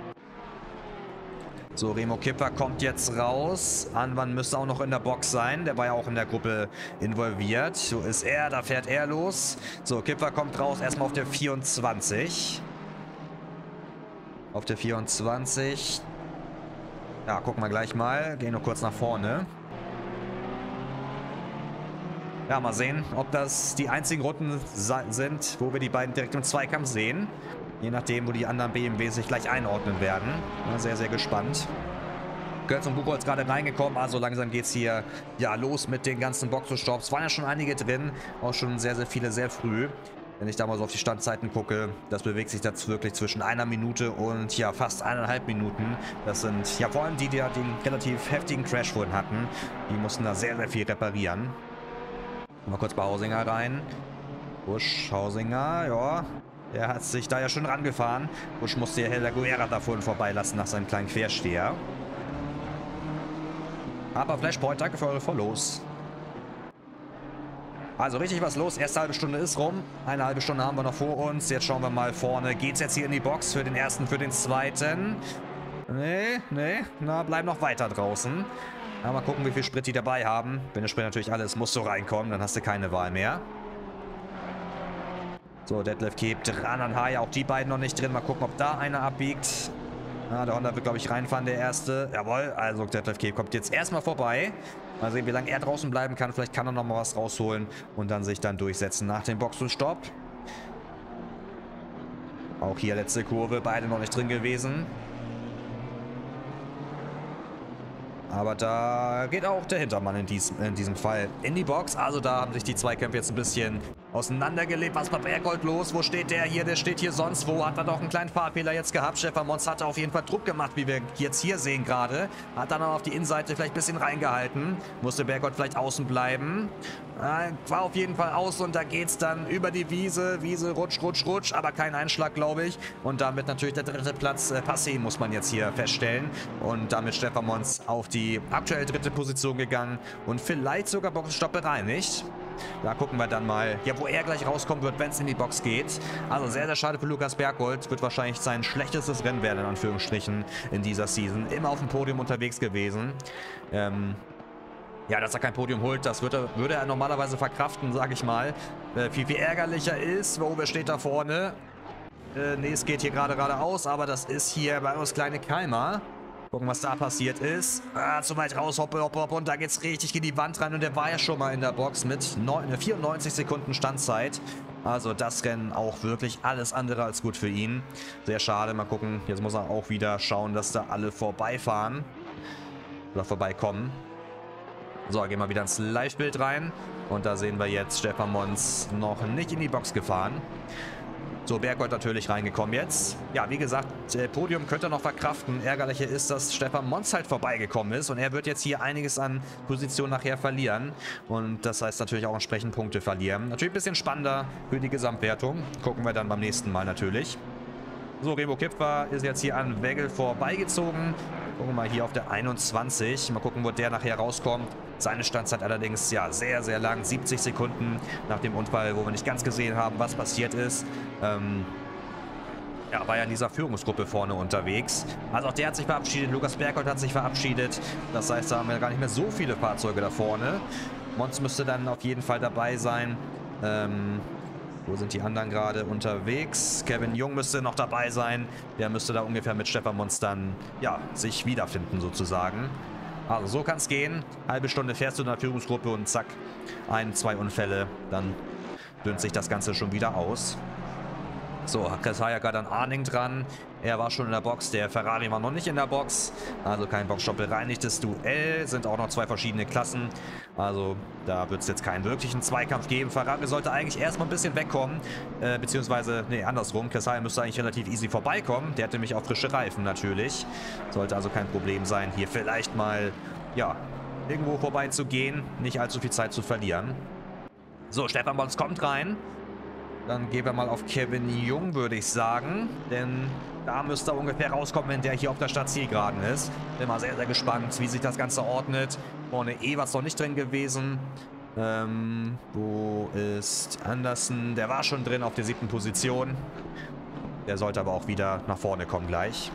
So, Remo Kipfer kommt jetzt raus. Anwan müsste auch noch in der Box sein. Der war ja auch in der Gruppe involviert. So ist er, da fährt er los. So, Kipfer kommt raus, erstmal auf der vierundzwanzig. Auf der vierundzwanzig. Ja, gucken wir gleich mal. Gehen nur kurz nach vorne. Ja, mal sehen, ob das die einzigen Runden sind, wo wir die beiden direkt im Zweikampf sehen. Je nachdem, wo die anderen B M Ws sich gleich einordnen werden. Ja, sehr, sehr gespannt. Götz und Buchholz gerade reingekommen, also langsam geht es hier ja los mit den ganzen Boxenstopps. Waren ja schon einige drin, auch schon sehr, sehr viele sehr früh. Wenn ich da mal so auf die Standzeiten gucke, das bewegt sich jetzt wirklich zwischen einer Minute und ja fast eineinhalb Minuten. Das sind ja vor allem die, die ja den relativ heftigen Crash vorhin hatten. Die mussten da sehr, sehr viel reparieren. Mal kurz bei Hausinger rein. Busch, Hausinger, ja. Der hat sich da ja schon rangefahren. Busch musste ja Hella Guerra da vorhin vorbeilassen nach seinem kleinen Quersteher. Aber Flashpoint, danke für eure Follows. Also richtig was los. Erste halbe Stunde ist rum. Eine halbe Stunde haben wir noch vor uns. Jetzt schauen wir mal vorne. Geht's jetzt hier in die Box für den ersten, für den zweiten? Nee, nee. Na, bleiben noch weiter draußen. Na, mal gucken, wie viel Sprit die dabei haben. Wenn der Sprit natürlich alles muss so reinkommen, dann hast du keine Wahl mehr. So, Detlef Keep dran an Haya. Auch die beiden noch nicht drin. Mal gucken, ob da einer abbiegt. Na, der Honda wird, glaube ich, reinfahren, der erste. Jawohl, also Detlef Keep kommt jetzt erstmal vorbei. Mal sehen, wie lange er draußen bleiben kann. Vielleicht kann er noch mal was rausholen und dann sich dann durchsetzen nach dem Boxenstopp. Auch hier letzte Kurve. Beide noch nicht drin gewesen. Aber da geht auch der Hintermann in, dies, in diesem Fall in die Box. Also da haben sich die Zweikämpfe jetzt ein bisschen auseinandergelebt. Was ist bei Berggold los? Wo steht der hier? Der steht hier sonst wo. Hat er doch einen kleinen Fahrfehler jetzt gehabt. Stefan Mons hatte auf jeden Fall Druck gemacht, wie wir jetzt hier sehen gerade. Hat dann auch auf die Innenseite vielleicht ein bisschen reingehalten. Musste Berggold vielleicht außen bleiben. Äh, war auf jeden Fall außen und da geht es dann über die Wiese. Wiese, rutsch, rutsch, rutsch. Aber kein Einschlag, glaube ich. Und damit natürlich der dritte Platz äh, passé, muss man jetzt hier feststellen. Und damit Stefan Mons auf die die aktuell dritte Position gegangen und vielleicht sogar Boxenstopp bereinigt. Da gucken wir dann mal, ja, wo er gleich rauskommen wird, wenn es in die Box geht. Also sehr, sehr schade für Lukas Berggold. Wird wahrscheinlich sein schlechtestes Rennen werden, in Anführungsstrichen, in dieser Season. Immer auf dem Podium unterwegs gewesen. Ähm, ja, dass er kein Podium holt, das würde er, würde er normalerweise verkraften, sage ich mal. Äh, viel, viel ärgerlicher ist, wo wer steht da vorne? Äh, nee, es geht hier gerade geradeaus, aber das ist hier bei uns kleine Keimer. Gucken, was da passiert ist. Ah, zu weit raus, hoppe, hoppe, hoppe. Und da geht's richtig in die Wand rein. Und der war ja schon mal in der Box mit vierundneunzig Sekunden Standzeit. Also das Rennen auch wirklich alles andere als gut für ihn. Sehr schade. Mal gucken. Jetzt muss er auch wieder schauen, dass da alle vorbeifahren. Oder vorbeikommen. So, gehen wir wieder ins Live-Bild rein. Und da sehen wir jetzt Stefan Mons noch nicht in die Box gefahren. So, Berggold natürlich reingekommen jetzt. Ja, wie gesagt, äh, Podium könnte er noch verkraften. Ärgerlicher ist, dass Stefan Mons halt vorbeigekommen ist. Und er wird jetzt hier einiges an Position nachher verlieren. Und das heißt natürlich auch entsprechend Punkte verlieren. Natürlich ein bisschen spannender für die Gesamtwertung. Gucken wir dann beim nächsten Mal natürlich. So, Remo Kipfer ist jetzt hier an Wegel vorbeigezogen. Gucken wir mal hier auf der einundzwanzig. Mal gucken, wo der nachher rauskommt. Seine Standzeit allerdings, ja, sehr, sehr lang. siebzig Sekunden nach dem Unfall, wo wir nicht ganz gesehen haben, was passiert ist. Ähm, ja, war ja in dieser Führungsgruppe vorne unterwegs. Also auch der hat sich verabschiedet. Lukas Berggold hat sich verabschiedet. Das heißt, da haben wir gar nicht mehr so viele Fahrzeuge da vorne. Mons müsste dann auf jeden Fall dabei sein. Ähm... Wo sind die anderen gerade unterwegs? Kevin Jung müsste noch dabei sein. Der müsste da ungefähr mit Stefan Mons dann, ja, sich wiederfinden sozusagen. Also so kann es gehen. Halbe Stunde fährst du in der Führungsgruppe und zack, ein, zwei Unfälle. Dann dünnt sich das Ganze schon wieder aus. So, Chris Hayek an Arning dran. Er war schon in der Box, der Ferrari war noch nicht in der Box. Also kein Boxstopp bereinigtes Duell. Sind auch noch zwei verschiedene Klassen. Also da wird es jetzt keinen wirklichen Zweikampf geben. Ferrari sollte eigentlich erstmal ein bisschen wegkommen. Äh, beziehungsweise, nee, andersrum. Chris Hayek müsste eigentlich relativ easy vorbeikommen. Der hat nämlich auch frische Reifen natürlich. Sollte also kein Problem sein, hier vielleicht mal, ja, irgendwo vorbei zu gehen. Nicht allzu viel Zeit zu verlieren. So, Stefan Mons kommt rein. Dann gehen wir mal auf Kevin Jung, würde ich sagen. Denn da müsste er ungefähr rauskommen, wenn der hier auf der Startzielgeraden ist. Bin mal sehr, sehr gespannt, wie sich das Ganze ordnet. Vorne eh was noch nicht drin gewesen. Ähm, wo ist Anderson? Der war schon drin auf der siebten Position. Der sollte aber auch wieder nach vorne kommen gleich.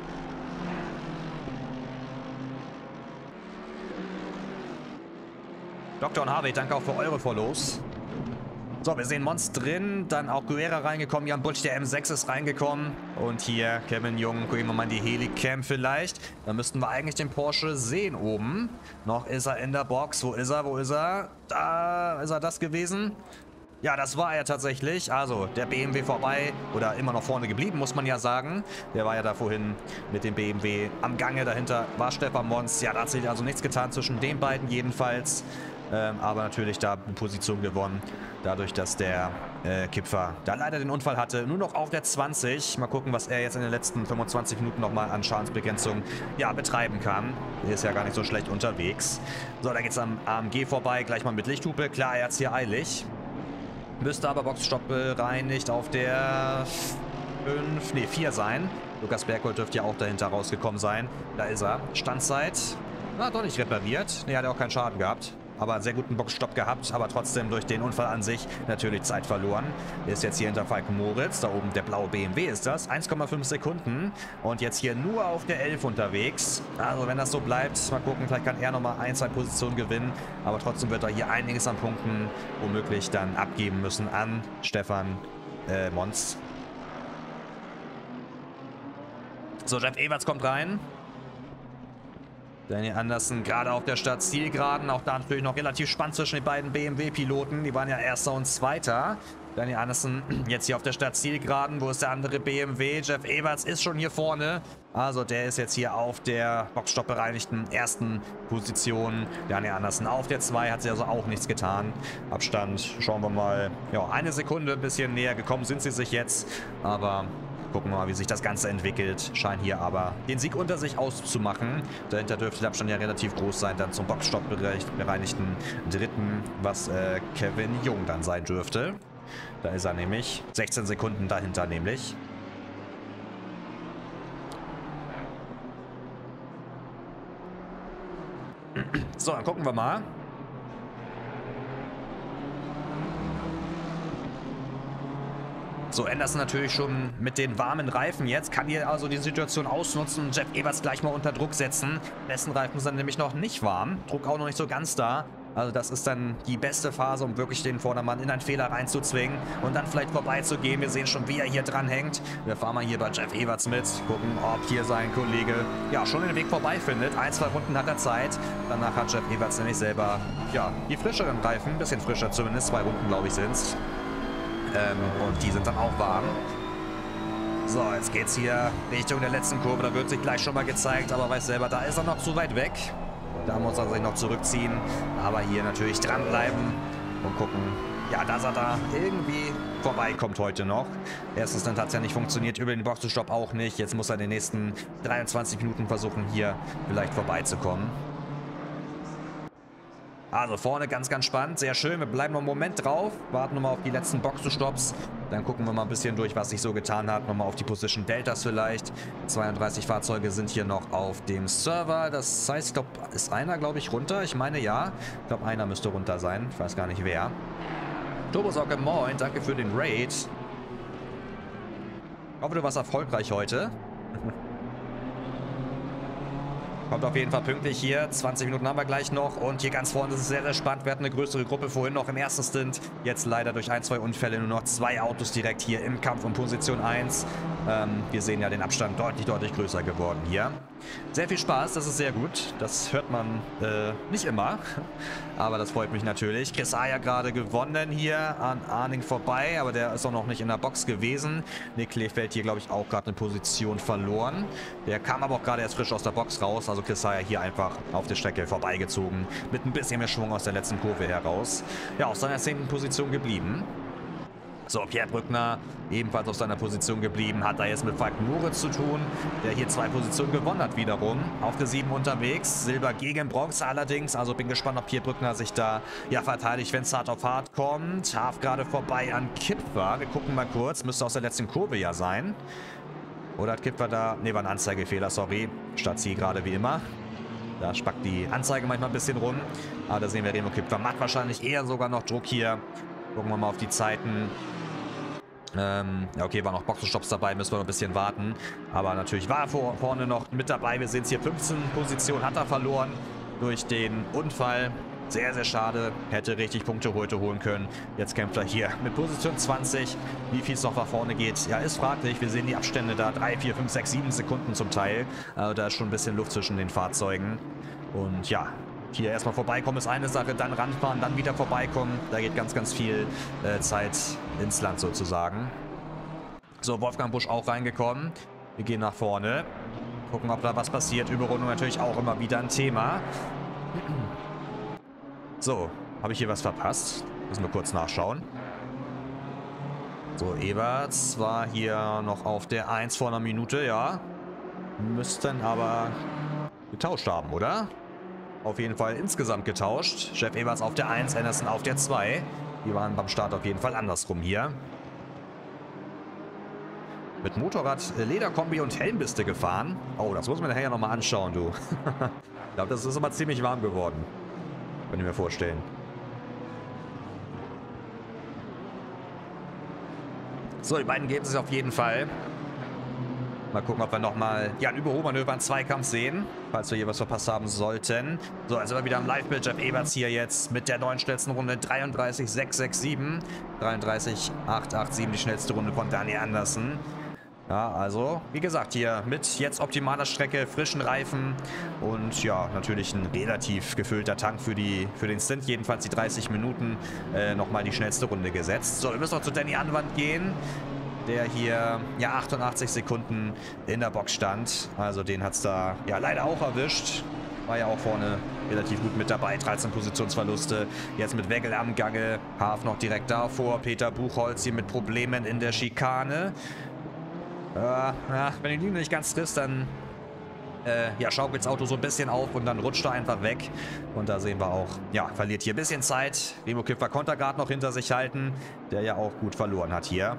Doktor und Harvey, danke auch für eure Follows. So, wir sehen Mons drin, dann auch Guerra reingekommen, Jan Butsch, der M sechs ist reingekommen. Und hier Kevin Jung, gucken wir mal in die Helicam vielleicht. Da müssten wir eigentlich den Porsche sehen oben. Noch ist er in der Box. Wo ist er, wo ist er? Da ist er das gewesen. Ja, das war er tatsächlich. Also, der B M W vorbei oder immer noch vorne geblieben, muss man ja sagen. Der war ja da vorhin mit dem B M W am Gange. Dahinter war Stefan Mons. Ja, da hat sich also nichts getan zwischen den beiden jedenfalls. Ähm, aber natürlich da eine Position gewonnen, dadurch, dass der äh, Kipfer da leider den Unfall hatte. Nur noch auf der zwanzig. Mal gucken, was er jetzt in den letzten fünfundzwanzig Minuten nochmal an Schadensbegrenzung, ja, betreiben kann. Er ist ja gar nicht so schlecht unterwegs. So, da geht es am A M G vorbei, gleich mal mit Lichthupe. Klar, er hat es hier eilig. Müsste aber Boxstopp bereinigt auf der fünf, ne, vier sein. Lukas Berghold dürfte ja auch dahinter rausgekommen sein. Da ist er. Standzeit. Na, doch nicht repariert. Ne, hat er auch keinen Schaden gehabt. Aber einen sehr guten Boxstopp gehabt, aber trotzdem durch den Unfall an sich natürlich Zeit verloren. Ist jetzt hier hinter Falken Moritz, da oben der blaue B M W ist das, eins Komma fünf Sekunden und jetzt hier nur auf der elf unterwegs. Also wenn das so bleibt, mal gucken, vielleicht kann er nochmal ein, zwei Positionen gewinnen, aber trotzdem wird er hier einiges an Punkten womöglich dann abgeben müssen an Stefan äh, Mons. So, Jeff Everts kommt rein. Daniel Anderson gerade auf der Start-Zielgeraden. Auch da natürlich noch relativ spannend zwischen den beiden B M W-Piloten. Die waren ja Erster und Zweiter. Daniel Anderson jetzt hier auf der Start-Zielgeraden. Wo ist der andere B M W? Jeff Everts ist schon hier vorne. Also der ist jetzt hier auf der Boxstopp-bereinigten ersten Position. Daniel Anderson auf der zwei. Hat sie also auch nichts getan. Abstand, schauen wir mal. Ja, eine Sekunde, ein bisschen näher gekommen sind sie sich jetzt. Aber... gucken wir mal, wie sich das Ganze entwickelt. Scheint hier aber den Sieg unter sich auszumachen. Dahinter dürfte der Abstand ja relativ groß sein, dann zum Boxstopp bereinigten Dritten, was äh, Kevin Jung dann sein dürfte. Da ist er nämlich. sechzehn Sekunden dahinter nämlich. So, dann gucken wir mal. So, Anderson natürlich schon mit den warmen Reifen jetzt. Kann hier also die Situation ausnutzen und Jeff Everts gleich mal unter Druck setzen. Dessen Reifen sind nämlich noch nicht warm. Druck auch noch nicht so ganz da. Also das ist dann die beste Phase, um wirklich den Vordermann in einen Fehler reinzuzwingen und dann vielleicht vorbeizugehen. Wir sehen schon, wie er hier dran hängt. Wir fahren mal hier bei Jeff Everts mit. Gucken, ob hier sein Kollege ja schon den Weg vorbei findet. Ein, zwei Runden hat er Zeit. Danach hat Jeff Everts nämlich selber ja die frischeren Reifen. Ein bisschen frischer zumindest. Zwei Runden, glaube ich, sind es. Ähm, und die sind dann auch warm. So, jetzt geht's hier Richtung der letzten Kurve. Da wird sich gleich schon mal gezeigt, aber weiß selber, da ist er noch zu weit weg. Da muss er sich noch zurückziehen. Aber hier natürlich dranbleiben und gucken, ja, dass er da irgendwie vorbeikommt heute noch. Erstens dann hat es ja nicht funktioniert, über den Boxenstopp auch nicht. Jetzt muss er in den nächsten dreiundzwanzig Minuten versuchen, hier vielleicht vorbeizukommen. Also vorne ganz, ganz spannend. Sehr schön. Wir bleiben noch einen Moment drauf. Warten nochmal auf die letzten Boxenstopps. Dann gucken wir mal ein bisschen durch, was sich so getan hat. Nochmal auf die Position Deltas vielleicht. zweiunddreißig Fahrzeuge sind hier noch auf dem Server. Das heißt, ich glaube, ist einer, glaube ich, runter? Ich meine, ja. Ich glaube, einer müsste runter sein. Ich weiß gar nicht, wer. Turbosocke, moin. Danke für den Raid. Ich hoffe, du warst erfolgreich heute. Kommt auf jeden Fall pünktlich hier. zwanzig Minuten haben wir gleich noch. Und hier ganz vorne ist es sehr, sehr spannend. Wir hatten eine größere Gruppe vorhin noch im ersten Stint. Jetzt leider durch ein, zwei Unfälle nur noch zwei Autos direkt hier im Kampf um Position eins. Ähm, wir sehen ja den Abstand deutlich, deutlich größer geworden hier. Sehr viel Spaß, das ist sehr gut. Das hört man äh, nicht immer. Aber das freut mich natürlich. Chris Aya gerade gewonnen hier an Arning vorbei. Aber der ist auch noch nicht in der Box gewesen. Nick Kleefeld hier, glaube ich, auch gerade eine Position verloren. Der kam aber auch gerade erst frisch aus der Box raus. Also Chris Aya hier einfach auf der Strecke vorbeigezogen. Mit ein bisschen mehr Schwung aus der letzten Kurve heraus. Ja, auf seiner zehnten Position geblieben. So, Pierre Brückner ebenfalls auf seiner Position geblieben. Hat da jetzt mit Falken Moritz zu tun, der hier zwei Positionen gewonnen hat wiederum. Auf der sieben unterwegs. Silber gegen Bronze allerdings. Also bin gespannt, ob Pierre Brückner sich da ja verteidigt, wenn es hart auf hart kommt. Haaf gerade vorbei an Kipfer. Wir gucken mal kurz. Müsste aus der letzten Kurve ja sein. Oder hat Kipfer da... Ne, war ein Anzeigefehler, sorry. Statt sie gerade wie immer. Da spackt die Anzeige manchmal ein bisschen rum. Aber da sehen wir Remo Kipfer. Macht wahrscheinlich eher sogar noch Druck hier. Gucken wir mal auf die Zeiten. Ähm, ja, okay, waren noch Boxenstopps dabei, müssen wir noch ein bisschen warten. Aber natürlich war er vor, vorne noch mit dabei. Wir sehen es hier, fünfzehn Position hat er verloren durch den Unfall. Sehr, sehr schade. Hätte richtig Punkte heute holen können. Jetzt kämpft er hier mit Position zwanzig. Wie viel es noch nach vorne geht, ja, ist fraglich. Wir sehen die Abstände da. drei, vier, fünf, sechs, sieben Sekunden zum Teil. Also da ist schon ein bisschen Luft zwischen den Fahrzeugen. Und ja, hier erstmal vorbeikommen ist eine Sache, dann ranfahren, dann wieder vorbeikommen. Da geht ganz, ganz viel äh, Zeit ins Land sozusagen. So, Wolfgang Busch auch reingekommen. Wir gehen nach vorne. Gucken, ob da was passiert. Überrundung natürlich auch immer wieder ein Thema. So, habe ich hier was verpasst? Müssen wir kurz nachschauen. So, Everts war hier noch auf der eins vor einer Minute, ja. Müssten aber getauscht haben, oder? Auf jeden Fall insgesamt getauscht. Jeff Everts auf der eins, Anderson auf der zwei. Die waren beim Start auf jeden Fall andersrum hier. Mit Motorrad, äh, Lederkombi und Helm bist du gefahren. Oh, das muss man nachher nochmal anschauen, du. Ich glaube, das ist aber ziemlich warm geworden. Kann ich mir vorstellen. So, die beiden geben es auf jeden Fall. Mal gucken, ob wir nochmal ja, ein Überholmanöver, einen Zweikampf sehen, falls wir hier was verpasst haben sollten. So, also wir wieder am Live-Bild. Jeff Eberts hier jetzt mit der neuen schnellsten Runde dreiunddreißig sechs sechs sieben. dreiunddreißig acht acht sieben, die schnellste Runde von Dani Anderson. Ja, also, wie gesagt, hier mit jetzt optimaler Strecke, frischen Reifen und ja, natürlich ein relativ gefüllter Tank für, die, für den Stint. Jedenfalls die dreißig Minuten äh, nochmal die schnellste Runde gesetzt. So, wir müssen noch zu Danny Anwand gehen, der hier ja achtundachtzig Sekunden in der Box stand. Also den hat es da ja leider auch erwischt. War ja auch vorne relativ gut mit dabei. dreizehn Positionsverluste. Jetzt mit Wegel am Gange. Haaf noch direkt davor. Peter Buchholz hier mit Problemen in der Schikane. Äh, ja, wenn die Linie nicht ganz trifft, dann äh, ja, schaukelt das Auto so ein bisschen auf und dann rutscht er einfach weg. Und da sehen wir auch, ja, verliert hier ein bisschen Zeit. Remo Kipfer konnte er gerade noch hinter sich halten, der ja auch gut verloren hat hier.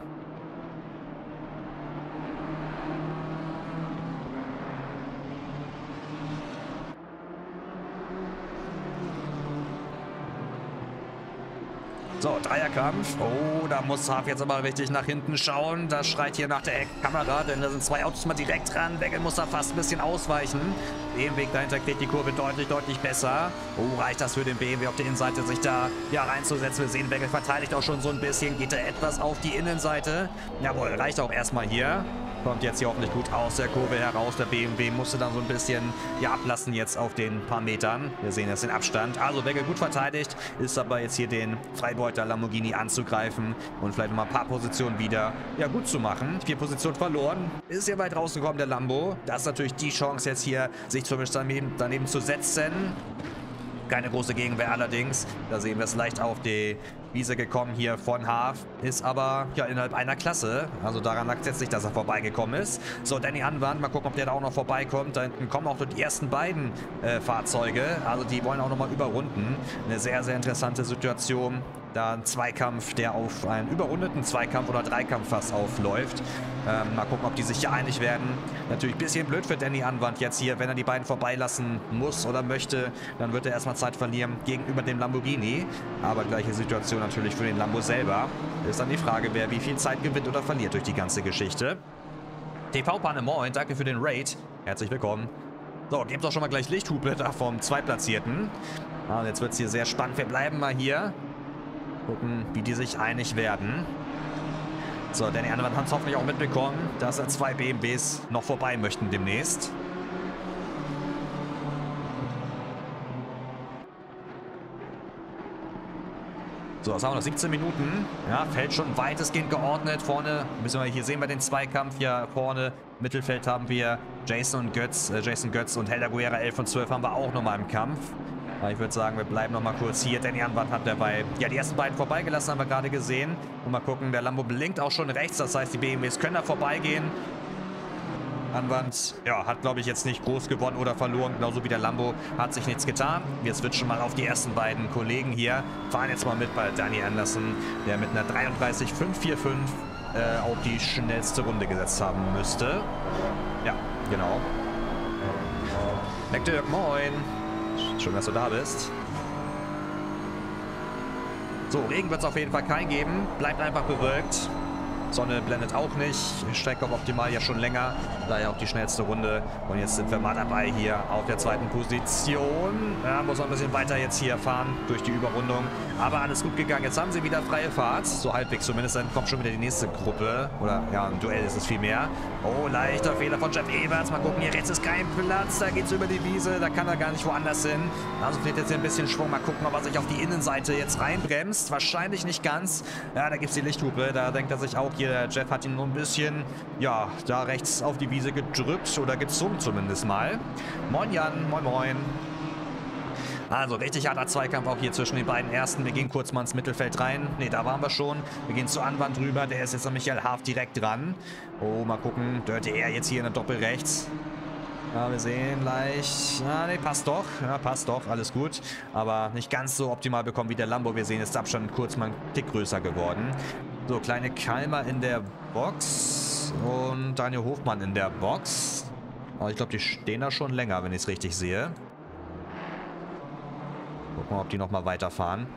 So, Dreierkampf. Oh, da muss Haaf jetzt aber richtig nach hinten schauen. Das schreit hier nach der Kamera, denn da sind zwei Autos mal direkt dran. Wegel muss da fast ein bisschen ausweichen. B M W dahinter kriegt die Kurve deutlich, deutlich besser. Oh, reicht das für den B M W auf der Innenseite, sich da ja reinzusetzen? Wir sehen, Wegel verteidigt auch schon so ein bisschen. Geht er etwas auf die Innenseite? Jawohl, reicht auch erstmal hier. Kommt jetzt hier hoffentlich gut aus der Kurve heraus. Der B M W musste dann so ein bisschen ja, ablassen jetzt auf den paar Metern. Wir sehen jetzt den Abstand. Also Wegel gut verteidigt, ist dabei jetzt hier den Freibeuter Lamborghini anzugreifen und vielleicht noch mal ein paar Positionen wieder ja, gut zu machen. Vier Positionen verloren. Ist hier weit rausgekommen, der Lambo. Das ist natürlich die Chance jetzt hier, sich zumindest daneben, daneben zu setzen. Keine große Gegenwehr allerdings. Da sehen wir es leicht auf die Wiese gekommen hier von Haaf. Ist aber ja innerhalb einer Klasse. Also daran lag es jetzt nicht, dass er vorbeigekommen ist. So, Danny Anwand. Mal gucken, ob der da auch noch vorbeikommt. Da hinten kommen auch die ersten beiden äh, Fahrzeuge. Also die wollen auch nochmal überrunden. Eine sehr, sehr interessante Situation. Da ein Zweikampf, der auf einen überrundeten Zweikampf oder Dreikampf fast aufläuft. Ähm, mal gucken, ob die sich hier einig werden. Natürlich ein bisschen blöd für Danny Anwand jetzt hier, wenn er die beiden vorbeilassen muss oder möchte, dann wird er erstmal Zeit verlieren gegenüber dem Lamborghini. Aber gleiche Situation natürlich für den Lambo selber. Ist dann die Frage, wer wie viel Zeit gewinnt oder verliert durch die ganze Geschichte. T V-Panne, moin, danke für den Raid. Herzlich willkommen. So, gebt doch schon mal gleich Lichthupe da vom Zweitplatzierten. Ah, jetzt wird es hier sehr spannend. Wir bleiben mal hier. Gucken, wie die sich einig werden. So, Danny Anwand hat es hoffentlich auch mitbekommen, dass er zwei B M Ws noch vorbei möchten demnächst. So, das haben wir noch siebzehn Minuten. Ja, Feld schon weitestgehend geordnet. Vorne müssen wir hier sehen bei den Zweikampf. Ja, vorne Mittelfeld haben wir Jason und Götz, äh, Jason Götz und Helder Guerra elf und zwölf haben wir auch nochmal im Kampf. Aber ich würde sagen, wir bleiben noch mal kurz hier. Danny Anwand hat dabei ja die ersten beiden vorbeigelassen, haben wir gerade gesehen. Und mal gucken, der Lambo blinkt auch schon rechts. Das heißt, die B M Ws können da vorbeigehen. Anwand, ja, hat glaube ich jetzt nicht groß gewonnen oder verloren. Genauso wie der Lambo hat sich nichts getan. Wir switchen mal auf die ersten beiden Kollegen hier. Fahren jetzt mal mit bei Danny Anderson, der mit einer dreiunddreißig fünf vier fünf äh, auf die schnellste Runde gesetzt haben müsste. Ja, genau. McDirk, moin. Schön, dass du da bist. So, Regen wird es auf jeden Fall keinen geben. Bleibt einfach bewölkt. Sonne blendet auch nicht. Strecke auf optimal ja schon länger. Daher auch die schnellste Runde. Und jetzt sind wir mal dabei hier auf der zweiten Position. Ja, muss noch ein bisschen weiter jetzt hier fahren durch die Überrundung. Aber alles gut gegangen. Jetzt haben sie wieder freie Fahrt. So halbwegs zumindest. Dann kommt schon wieder die nächste Gruppe. Oder ja, ein Duell ist es viel mehr. Oh, leichter Fehler von Jeff Eberts. Mal gucken, hier rechts ist kein Platz. Da geht es über die Wiese. Da kann er gar nicht woanders hin. Also fehlt jetzt hier ein bisschen Schwung. Mal gucken, ob er sich auf die Innenseite jetzt reinbremst. Wahrscheinlich nicht ganz. Ja, da gibt es die Lichthupe. Da denkt er sich auch hier, der Jeff hat ihn nur ein bisschen, ja, da rechts auf die Wiese gedrückt oder gezogen zumindest mal. Moin Jan, moin moin. Also richtig harter Zweikampf auch hier zwischen den beiden Ersten. Wir gehen kurz mal ins Mittelfeld rein. Ne, da waren wir schon. Wir gehen zur Anwand rüber. Der ist jetzt an Michael Haaf direkt dran. Oh, mal gucken. Dirty Air jetzt hier in der Doppel rechts. Ja, wir sehen gleich. Ah, ne, passt doch. Ja, passt doch. Alles gut. Aber nicht ganz so optimal bekommen wie der Lambo. Wir sehen, ist der Abstand kurz mal ein Tick größer geworden. So, kleine Kalmer in der Box. und Daniel Hofmann in der Box. Aber ich glaube, die stehen da schon länger, wenn ich es richtig sehe. Gucken wir mal, ob die nochmal weiterfahren.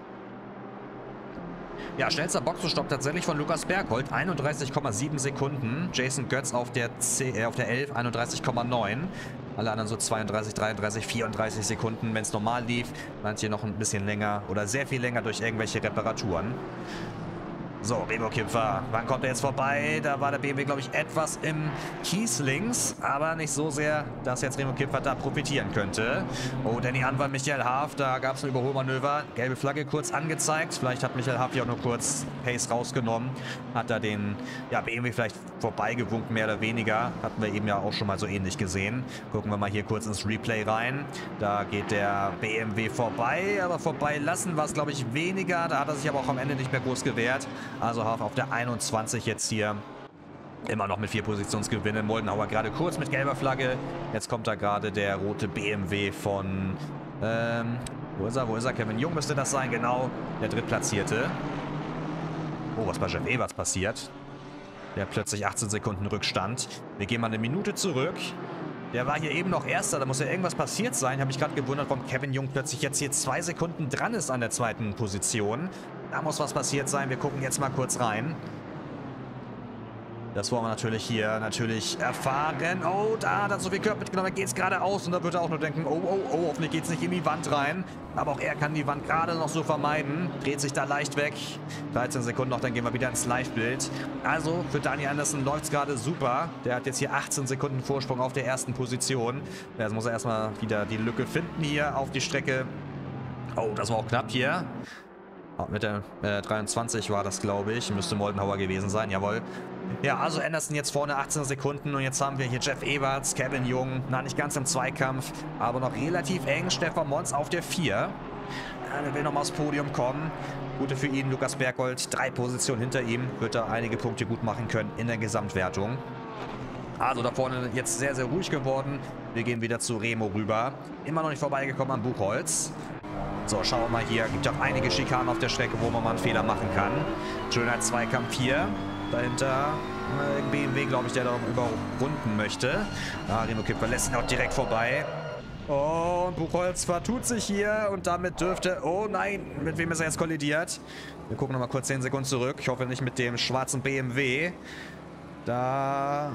Ja, schnellster Boxenstopp tatsächlich von Lukas Berghold. einunddreißig Komma sieben Sekunden. Jason Götz auf der, C, äh, auf der elf, einunddreißig Komma neun. Alle anderen so zweiunddreißig, dreiunddreißig, vierunddreißig Sekunden, wenn es normal lief. Manche noch ein bisschen länger oder sehr viel länger durch irgendwelche Reparaturen. So, Remo Kipfer, wann kommt er jetzt vorbei? Da war der B M W, glaube ich, etwas im Kies links, aber nicht so sehr, dass jetzt Remo Kipfer da profitieren könnte. Oh, Danny Anwar, Michael Haaf, da gab es ein Überholmanöver. Gelbe Flagge kurz angezeigt. Vielleicht hat Michael Haaf hier auch nur kurz Pace rausgenommen. Hat da den ja, B M W vielleicht vorbeigewunken, mehr oder weniger. Hatten wir eben ja auch schon mal so ähnlich gesehen. Gucken wir mal hier kurz ins Replay rein. Da geht der B M W vorbei, aber vorbei lassen war es, glaube ich, weniger. Da hat er sich aber auch am Ende nicht mehr groß gewehrt. Also Haaf auf der einundzwanzig jetzt hier. Immer noch mit vier Positionsgewinnen. Moldenhauer gerade kurz mit gelber Flagge. Jetzt kommt da gerade der rote B M W von... Ähm, wo ist er? Wo ist er? Kevin Jung müsste das sein, genau. Der Drittplatzierte. Oh, was bei Jeff Ewerts passiert. Der hat plötzlich achtzehn Sekunden Rückstand. Wir gehen mal eine Minute zurück. Der war hier eben noch Erster. Da muss ja irgendwas passiert sein. Ich habe mich gerade gewundert, warum Kevin Jung plötzlich jetzt hier zwei Sekunden dran ist an der zweiten Position. Da muss was passiert sein. Wir gucken jetzt mal kurz rein. Das wollen wir natürlich hier natürlich erfahren. Oh, da hat er so viel Körper mitgenommen. Da geht es geradeaus. Und da wird er auch nur denken, oh, oh, oh, hoffentlich geht es nicht in die Wand rein. Aber auch er kann die Wand gerade noch so vermeiden. Dreht sich da leicht weg. dreizehn Sekunden noch, dann gehen wir wieder ins Live-Bild. Also, für Danny Anderson läuft es gerade super. Der hat jetzt hier achtzehn Sekunden Vorsprung auf der ersten Position. Jetzt muss er erstmal wieder die Lücke finden hier auf die Strecke. Oh, das war auch knapp hier. Mit der äh, dreiundzwanzig war das, glaube ich. Müsste Moldenhauer gewesen sein, jawohl. Ja, also Anderson jetzt vorne achtzehn Sekunden und jetzt haben wir hier Jeff Ewerts, Kevin Jung, na nicht ganz im Zweikampf, aber noch relativ eng. Stefan Mons auf der vier. Ja, der will nochmal aufs Podium kommen. Gute für ihn, Lukas Berghold, drei Positionen hinter ihm, wird er einige Punkte gut machen können in der Gesamtwertung. Also da vorne jetzt sehr, sehr ruhig geworden. Wir gehen wieder zu Remo rüber. Immer noch nicht vorbeigekommen am Buchholz. So, schauen wir mal hier. Gibt auch einige Schikanen auf der Strecke, wo man mal einen Fehler machen kann. Schöner Zweikampf hier. Dahinter äh, B M W, glaube ich, der da überrunden möchte. Ah, Remo Kipfer lässt ihn auch direkt vorbei. Oh, und Buchholz vertut sich hier und damit dürfte... Oh nein, mit wem ist er jetzt kollidiert? Wir gucken nochmal kurz zehn Sekunden zurück. Ich hoffe nicht mit dem schwarzen B M W. Da...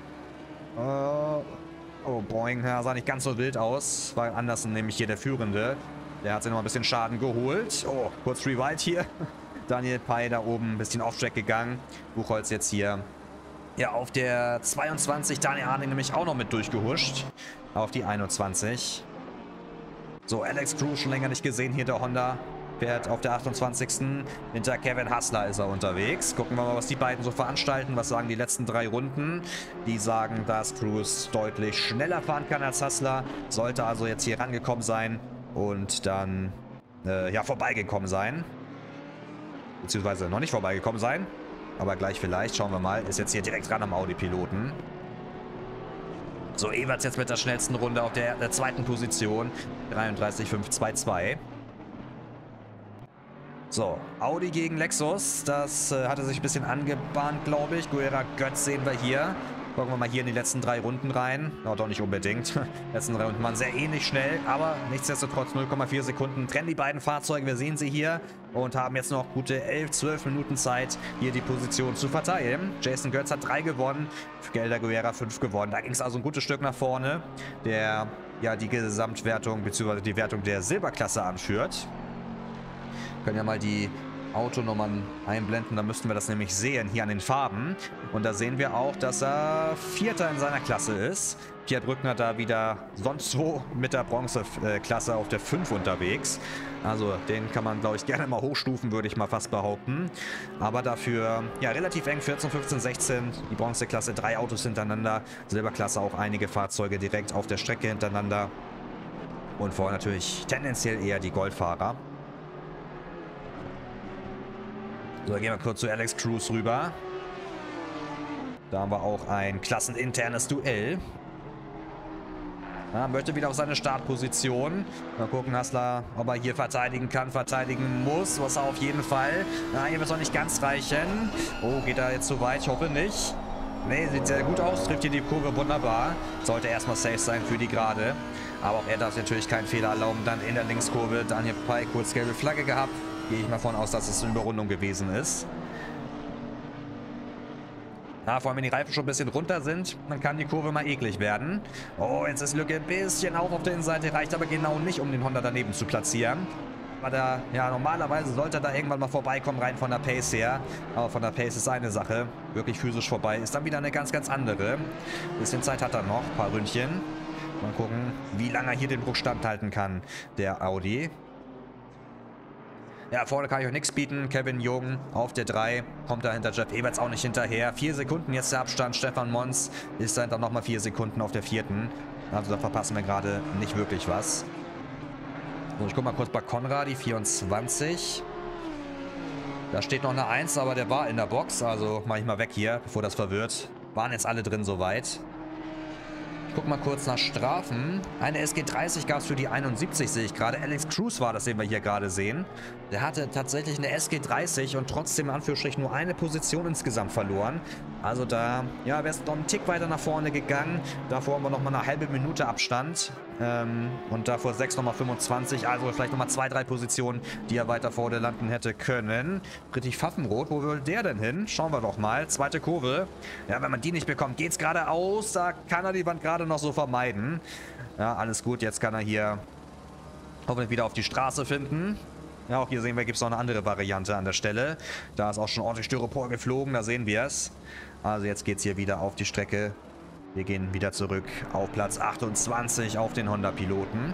Oh, oh boing, ja, sah nicht ganz so wild aus. War Anderson nämlich hier der Führende. Der hat sich noch ein bisschen Schaden geholt. Oh, kurz Rewind hier. Daniel Pei da oben ein bisschen off-track gegangen. Buchholz jetzt hier. Ja, auf der zweiundzwanzig. Daniel Arning nämlich auch noch mit durchgehuscht. Auf die einundzwanzig. So, Alex Cruz schon länger nicht gesehen. Hier der Honda fährt auf der achtundzwanzigsten Hinter Kevin Hassler ist er unterwegs. Gucken wir mal, was die beiden so veranstalten. Was sagen die letzten drei Runden? Die sagen, dass Cruz deutlich schneller fahren kann als Hassler. Sollte also jetzt hier rangekommen sein. Und dann, äh, ja, vorbeigekommen sein. Beziehungsweise noch nicht vorbeigekommen sein. Aber gleich vielleicht, schauen wir mal. Ist jetzt hier direkt ran am Audi-Piloten. So, Ewerts jetzt mit der schnellsten Runde auf der, der zweiten Position. dreiunddreißig Komma fünf zwei zwei. So, Audi gegen Lexus. Das äh, hatte sich ein bisschen angebahnt, glaube ich. Guerra Götz sehen wir hier. Gucken wir mal hier in die letzten drei Runden rein. Ja, doch nicht unbedingt. Die letzten drei Runden waren sehr ähnlich schnell, aber nichtsdestotrotz null Komma vier Sekunden trennen die beiden Fahrzeuge. Wir sehen sie hier und haben jetzt noch gute elf, zwölf Minuten Zeit, hier die Position zu verteilen. Jason Götz hat drei gewonnen, Gelder Guerra fünf gewonnen. Da ging es also ein gutes Stück nach vorne, der ja die Gesamtwertung bzw. die Wertung der Silberklasse anführt. Wir können ja mal die Autonummern einblenden, da müssten wir das nämlich sehen, hier an den Farben. Und da sehen wir auch, dass er Vierter in seiner Klasse ist. Pierre Brückner da wieder sonst wo mit der Bronzeklasse auf der fünf unterwegs. Also den kann man, glaube ich, gerne mal hochstufen, würde ich mal fast behaupten. Aber dafür, ja, relativ eng, vierzehn, fünfzehn, sechzehn, die Bronzeklasse, drei Autos hintereinander. Silberklasse auch einige Fahrzeuge direkt auf der Strecke hintereinander. Und vorher natürlich tendenziell eher die Goldfahrer. So, dann gehen wir kurz zu Alex Cruz rüber. Da haben wir auch ein klasseninternes Duell. Ja, möchte wieder auf seine Startposition. Mal gucken, Hassler, ob er hier verteidigen kann, verteidigen muss. Was er auf jeden Fall. Na, hier wird es noch nicht ganz reichen. Oh, geht er jetzt zu weit? Ich hoffe nicht. Nee, sieht sehr gut aus, trifft hier die Kurve wunderbar. Sollte erstmal safe sein für die Gerade. Aber auch er darf natürlich keinen Fehler erlauben. Dann in der Linkskurve Daniel Pai kurz gelbe Flagge gehabt. Gehe ich mal von aus, dass es eine Überrundung gewesen ist. Ja, vor allem wenn die Reifen schon ein bisschen runter sind, dann kann die Kurve mal eklig werden. Oh, jetzt ist Lücke ein bisschen auf auf der Innenseite, reicht aber genau nicht, um den Honda daneben zu platzieren. Aber da, ja, normalerweise sollte er da irgendwann mal vorbeikommen, rein von der Pace her. Aber von der Pace ist eine Sache. Wirklich physisch vorbei ist dann wieder eine ganz, ganz andere. Ein bisschen Zeit hat er noch, ein paar Ründchen. Mal gucken, wie lange er hier den Druck standhalten kann, der Audi. Ja, vorne kann ich euch nichts bieten. Kevin Jung auf der drei. Kommt da hinter Jeff Eberts auch nicht hinterher. Vier Sekunden jetzt der Abstand. Stefan Mons ist dann nochmal vier Sekunden auf der vierten. Also da verpassen wir gerade nicht wirklich was. So, ich gucke mal kurz bei Konrad, die vierundzwanzig. Da steht noch eine eins, aber der war in der Box. Also mache ich mal weg hier, bevor das verwirrt. Waren jetzt alle drin soweit. Ich gucke mal kurz nach Strafen. Eine S G dreißig gab es für die einundsiebzig, sehe ich gerade. Alex Cruz war das, den wir hier gerade sehen. Der hatte tatsächlich eine S G dreißig und trotzdem in Anführungsstrichen nur eine Position insgesamt verloren. Also da, ja, wäre es noch einen Tick weiter nach vorne gegangen. Davor haben wir nochmal eine halbe Minute Abstand. Ähm, und davor sechs nochmal fünfundzwanzig. Also vielleicht nochmal zwei, drei Positionen, die er weiter vorne landen hätte können. Friedrich Pfaffenroth, wo will der denn hin? Schauen wir doch mal. Zweite Kurve. Ja, wenn man die nicht bekommt, geht es geradeaus. Da kann er die Wand gerade noch so vermeiden. Ja, alles gut. Jetzt kann er hier hoffentlich wieder auf die Straße finden. Ja, auch hier sehen wir, gibt es noch eine andere Variante an der Stelle. Da ist auch schon ordentlich Styropor geflogen, da sehen wir es. Also jetzt geht es hier wieder auf die Strecke. Wir gehen wieder zurück auf Platz achtundzwanzig auf den Honda-Piloten.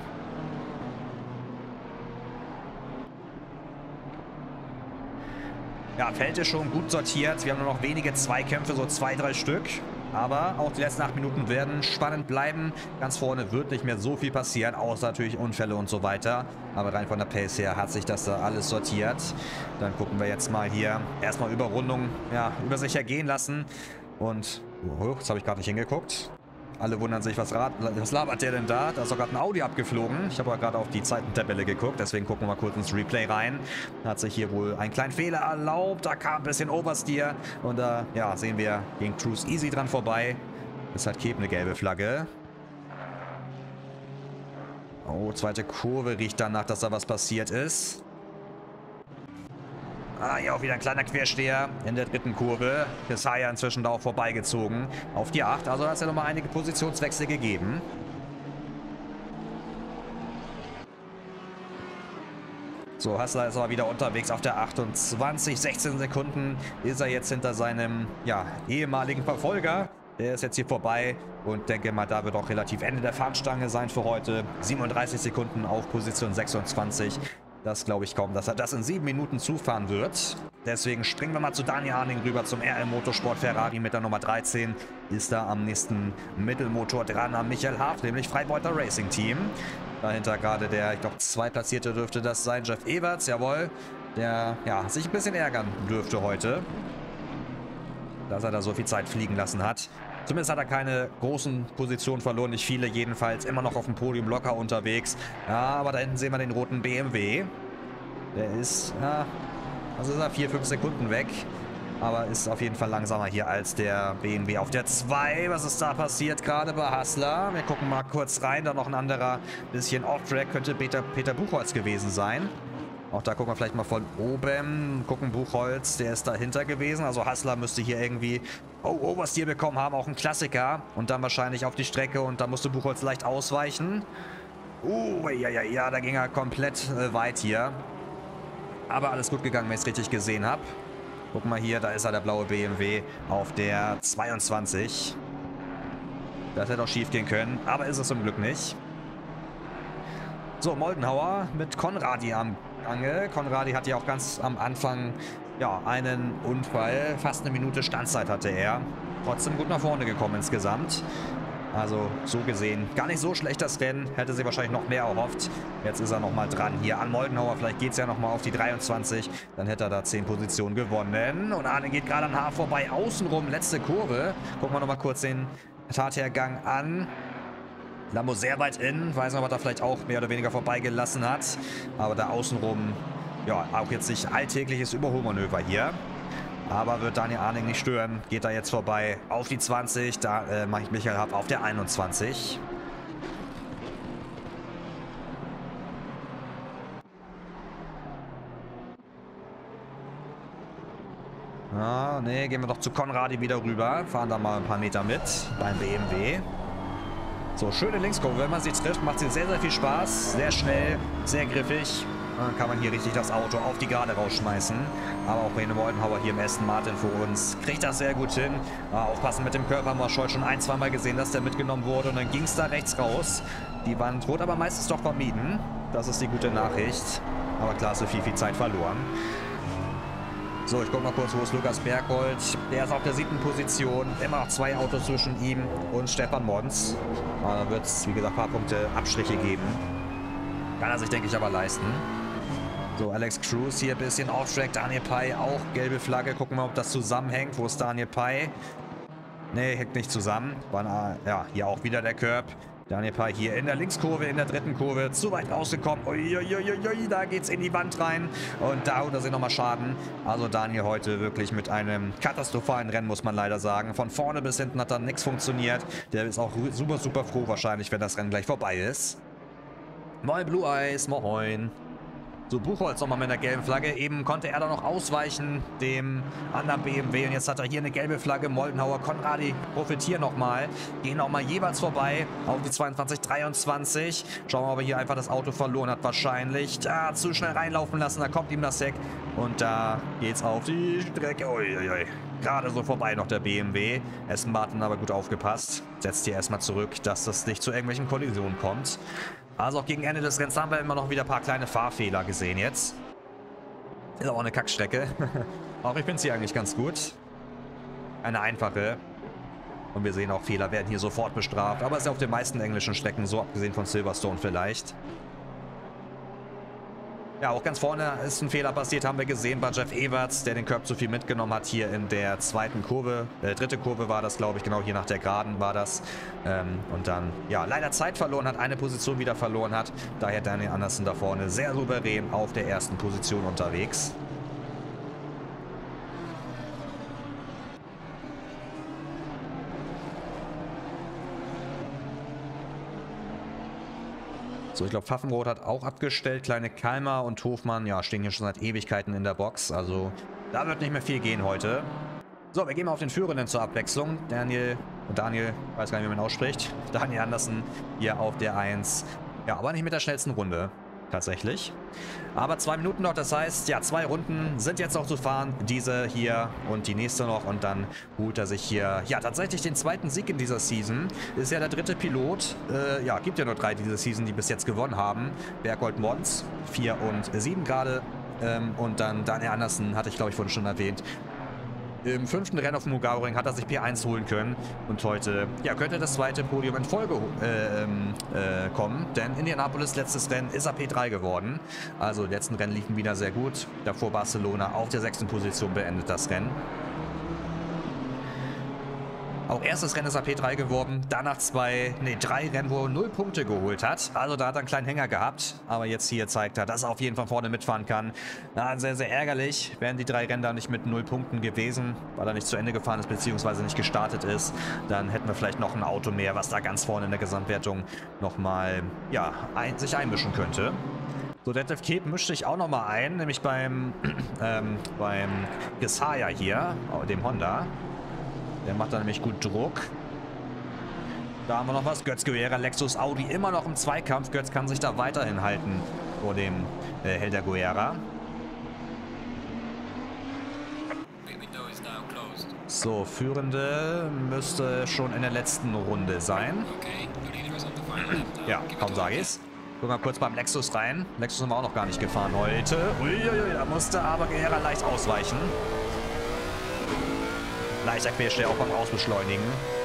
Ja, Feld ist schon gut sortiert. Wir haben nur noch wenige Zweikämpfe, so zwei, drei Stück. Aber auch die letzten acht Minuten werden spannend bleiben. Ganz vorne wird nicht mehr so viel passieren, außer natürlich Unfälle und so weiter. Aber rein von der Pace her hat sich das da alles sortiert. Dann gucken wir jetzt mal hier. Erstmal Überrundung, ja, über sich ergehen lassen. Und, oh, jetzt habe ich gerade nicht hingeguckt. Alle wundern sich, was, rat, was labert der denn da? Da ist doch gerade ein Audi abgeflogen. Ich habe aber gerade auf die Zeitentabelle geguckt, deswegen gucken wir mal kurz ins Replay rein. Hat sich hier wohl einen kleinen Fehler erlaubt. Da kam ein bisschen Oversteer. Und da, ja, sehen wir, ging Cruz easy dran vorbei. Das hat Keb eine gelbe Flagge. Oh, zweite Kurve riecht danach, dass da was passiert ist. Ah, hier auch wieder ein kleiner Quersteher in der dritten Kurve. Kesaya inzwischen da auch vorbeigezogen auf die acht. Also hat es ja nochmal einige Positionswechsel gegeben. So, Hassler ist aber wieder unterwegs auf der achtundzwanzig. sechzehn Sekunden ist er jetzt hinter seinem, ja, ehemaligen Verfolger. Der ist jetzt hier vorbei und denke mal, da wird auch relativ Ende der Fahnenstange sein für heute. siebenunddreißig Sekunden auf Position sechsundzwanzig. Das glaube ich kaum, dass er das in sieben Minuten zufahren wird. Deswegen springen wir mal zu Daniel Harning rüber zum R L Motorsport Ferrari mit der Nummer dreizehn. Ist da am nächsten Mittelmotor dran am Michael Haaf, nämlich Freibeuter Racing Team. Dahinter gerade der, ich glaube, Zweitplatzierte dürfte das sein, Jeff Eberts, jawohl. Der, ja, sich ein bisschen ärgern dürfte heute, dass er da so viel Zeit fliegen lassen hat. Zumindest hat er keine großen Positionen verloren, nicht viele jedenfalls. Immer noch auf dem Podium locker unterwegs. Ja, aber da hinten sehen wir den roten B M W. Der ist, ja, also ist er vier, fünf Sekunden weg. Aber ist auf jeden Fall langsamer hier als der B M W auf der zwei. Was ist da passiert gerade bei Hassler? Wir gucken mal kurz rein. Da noch ein anderer bisschen Off-Track. Könnte Peter, Peter Buchholz gewesen sein. Auch da gucken wir vielleicht mal von oben. Gucken, Buchholz, der ist dahinter gewesen. Also Hassler müsste hier irgendwie oh, Oversteer bekommen haben. Auch ein Klassiker. Und dann wahrscheinlich auf die Strecke. Und da musste Buchholz leicht ausweichen. Uh, ja, ja, ja, da ging er komplett äh, weit hier. Aber alles gut gegangen, wenn ich es richtig gesehen habe. Guck mal hier, da ist er, der blaue B M W auf der zweiundzwanzig. Das hätte auch schief gehen können. Aber ist es zum Glück nicht. So, Moldenhauer mit Konradi am Gange. Konradi hat ja auch ganz am Anfang ja, einen Unfall. Fast eine Minute Standzeit hatte er. Trotzdem gut nach vorne gekommen insgesamt. Also so gesehen gar nicht so schlecht das Rennen. Hätte sie wahrscheinlich noch mehr erhofft. Jetzt ist er nochmal dran hier an Moldenhauer. Vielleicht geht es ja nochmal auf die dreiundzwanzig. Dann hätte er da zehn Positionen gewonnen. Und Arne geht gerade an Haar vorbei. Außenrum, letzte Kurve. Gucken wir nochmal kurz den Tathergang an. Lambo sehr weit in. Weiß nicht, ob er da vielleicht auch mehr oder weniger vorbeigelassen hat. Aber da außenrum, ja, auch jetzt nicht alltägliches Überholmanöver hier. Aber wird Daniel Arning nicht stören. Geht da jetzt vorbei auf die zwanzig. Da äh, mache ich Michael Happ auf der einundzwanzig. Ah, nee, gehen wir doch zu Konradi wieder rüber. Fahren da mal ein paar Meter mit beim B M W. So, schöne Linkskurve. Wenn man sie trifft, macht sie sehr, sehr viel Spaß. Sehr schnell, sehr griffig. Dann kann man hier richtig das Auto auf die Gerade rausschmeißen. Aber auch Rene Moldenhauer hier im Aston Martin vor uns kriegt das sehr gut hin. Ah, aufpassen mit dem Körper. Haben wir heute schon ein, zwei Mal gesehen, dass der mitgenommen wurde. Und dann ging es da rechts raus. Die Wand wurde aber meistens doch vermieden. Das ist die gute Nachricht. Aber klar, so viel, viel Zeit verloren. So, ich gucke mal kurz, wo ist Lukas Berghold. Der ist auf der siebten Position. Immer noch zwei Autos zwischen ihm und Stefan Mons. Da wird es, wie gesagt, ein paar Punkte Abstriche geben. Kann er sich, denke ich, aber leisten. So, Alex Cruz hier ein bisschen Off-Track. Daniel Pai auch gelbe Flagge. Gucken wir mal, ob das zusammenhängt. Wo ist Daniel Pai? Ne, hängt nicht zusammen. War, ja, hier auch wieder der Curb. Daniel Pai hier in der Linkskurve, in der dritten Kurve, zu weit rausgekommen. Uiuiuiui, da geht's in die Wand rein. Und da holt er sich nochmal Schaden. Also Daniel heute wirklich mit einem katastrophalen Rennen, muss man leider sagen. Von vorne bis hinten hat da nichts funktioniert. Der ist auch super, super froh wahrscheinlich, wenn das Rennen gleich vorbei ist. Moin Blue Eyes, moin. So, Buchholz nochmal mit einer gelben Flagge. Eben konnte er da noch ausweichen, dem anderen B M W. Und jetzt hat er hier eine gelbe Flagge. Moldenhauer, Konradi profitieren nochmal. Gehen nochmal jeweils vorbei auf die zweiundzwanzig, dreiundzwanzig. Schauen wir mal, ob er hier einfach das Auto verloren hat wahrscheinlich. Da zu schnell reinlaufen lassen, da kommt ihm das Heck. Und da geht's auf die Strecke. Uiuiui. Gerade so vorbei noch der B M W. Aston Martin aber gut aufgepasst. Setzt hier erstmal zurück, dass das nicht zu irgendwelchen Kollisionen kommt. Also auch gegen Ende des Rennens haben wir immer noch wieder ein paar kleine Fahrfehler gesehen jetzt. Ist auch eine Kackstrecke. Auch ich finde sie eigentlich ganz gut. Eine einfache. Und wir sehen auch, Fehler werden hier sofort bestraft. Aber es ist ja auf den meisten englischen Strecken so, abgesehen von Silverstone vielleicht. Ja, auch ganz vorne ist ein Fehler passiert, haben wir gesehen bei Jeff Everts, der den Curb zu viel mitgenommen hat hier in der zweiten Kurve. Äh, dritte Kurve war das, glaube ich, genau hier nach der Geraden war das. Ähm, und dann, ja, leider Zeit verloren hat, eine Position wieder verloren hat. Daher Daniel Anderson da vorne sehr souverän auf der ersten Position unterwegs. So, ich glaube, Pfaffenroth hat auch abgestellt. Kleine Kalmar und Hofmann, ja, stehen hier schon seit Ewigkeiten in der Box. Also, da wird nicht mehr viel gehen heute. So, wir gehen mal auf den Führenden zur Abwechslung. Daniel, Daniel, weiß gar nicht, wie man ihn ausspricht. Daniel Anderson hier auf der eins. Ja, aber nicht mit der schnellsten Runde. Tatsächlich. Aber zwei Minuten noch, das heißt, ja, zwei Runden sind jetzt noch zu fahren. Diese hier und die nächste noch. Und dann holt er sich hier, ja, tatsächlich den zweiten Sieg in dieser Season. Ist ja der dritte Pilot. Äh, ja, gibt ja nur drei diese Season, die bis jetzt gewonnen haben. Berghold Mons, vier und sieben gerade. Ähm, und dann Daniel Anderson, hatte ich glaube ich vorhin schon erwähnt. Im fünften Rennen auf dem Hungaroring hat er sich P eins holen können. Und heute, ja, könnte das zweite Podium in Folge äh, äh, kommen. Denn Indianapolis, letztes Rennen, ist er P drei geworden. Also, die letzten Rennen liefen wieder sehr gut. Davor Barcelona auf der sechsten Position beendet das Rennen. Auch erstes Rennen ist er P drei geworden, danach zwei, nee, drei Rennen, wo er null Punkte geholt hat. Also da hat er einen kleinen Hänger gehabt. Aber jetzt hier zeigt er, dass er auf jeden Fall vorne mitfahren kann. Na, sehr, sehr ärgerlich. Wären die drei Rennen da nicht mit null Punkten gewesen, weil er nicht zu Ende gefahren ist, beziehungsweise nicht gestartet ist, dann hätten wir vielleicht noch ein Auto mehr, was da ganz vorne in der Gesamtwertung nochmal, ja, ein, sich einmischen könnte. So, Detlef Keep mischt sich auch nochmal ein, nämlich beim, ähm, beim Gesaya hier, dem Honda. Der macht da nämlich gut Druck. Da haben wir noch was. Götz Guerra, Lexus Audi immer noch im Zweikampf. Götz kann sich da weiterhin halten vor dem äh, Helder Guerra. So, Führende müsste schon in der letzten Runde sein. Ja, kaum sage ich's. Gucken wir kurz beim Lexus rein. Lexus haben wir auch noch gar nicht gefahren heute. Uiuiui, da musste aber Guerra leicht ausweichen. Leichter Quersteher auch beim Ausbeschleunigen.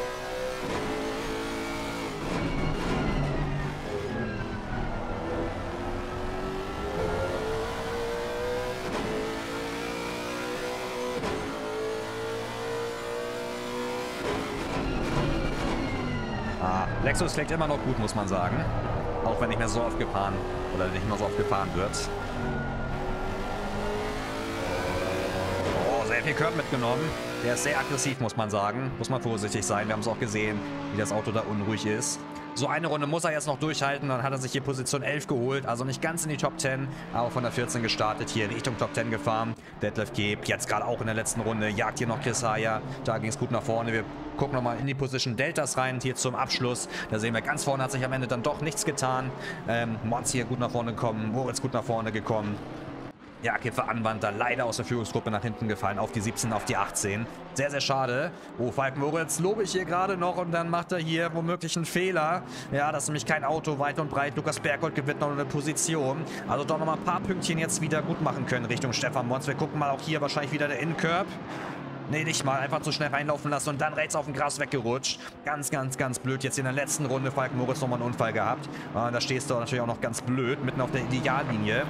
Ah, Lexus klingt immer noch gut, muss man sagen. Auch wenn nicht mehr so oft gefahren oder nicht mehr so oft gefahren wird. sehr viel Curb mitgenommen. Der ist sehr aggressiv, muss man sagen. Muss man vorsichtig sein. Wir haben es auch gesehen, wie das Auto da unruhig ist. So eine Runde muss er jetzt noch durchhalten. Dann hat er sich hier Position elf geholt. Also nicht ganz in die Top zehn, aber von der vierzehn gestartet. Hier Richtung Top zehn gefahren. Detlef Keep jetzt gerade auch in der letzten Runde. Jagt hier noch Chris Haya. Da ging es gut nach vorne. Wir gucken nochmal in die Position Deltas rein. Hier zum Abschluss. Da sehen wir, ganz vorne hat sich am Ende dann doch nichts getan. Ähm, Mons hier gut nach vorne gekommen. Moritz gut nach vorne gekommen. Ja, Kipfer Anwander leider aus der Führungsgruppe nach hinten gefallen, auf die siebzehn, auf die achtzehn. Sehr, sehr schade. Oh, Falk Moritz lobe ich hier gerade noch und dann macht er hier womöglich einen Fehler. Ja, das ist nämlich kein Auto, weit und breit. Lukas Bergholt gewinnt noch eine Position. Also doch nochmal ein paar Pünktchen jetzt wieder gut machen können Richtung Stefan Mons. Wir gucken mal auch hier wahrscheinlich wieder der In-Curb. Nee, nicht mal. Einfach zu schnell reinlaufen lassen und dann rechts auf dem Gras weggerutscht. Ganz, ganz, ganz blöd. Jetzt in der letzten Runde Falk Moritz nochmal einen Unfall gehabt. Und da stehst du natürlich auch noch ganz blöd, mitten auf der Ideallinie.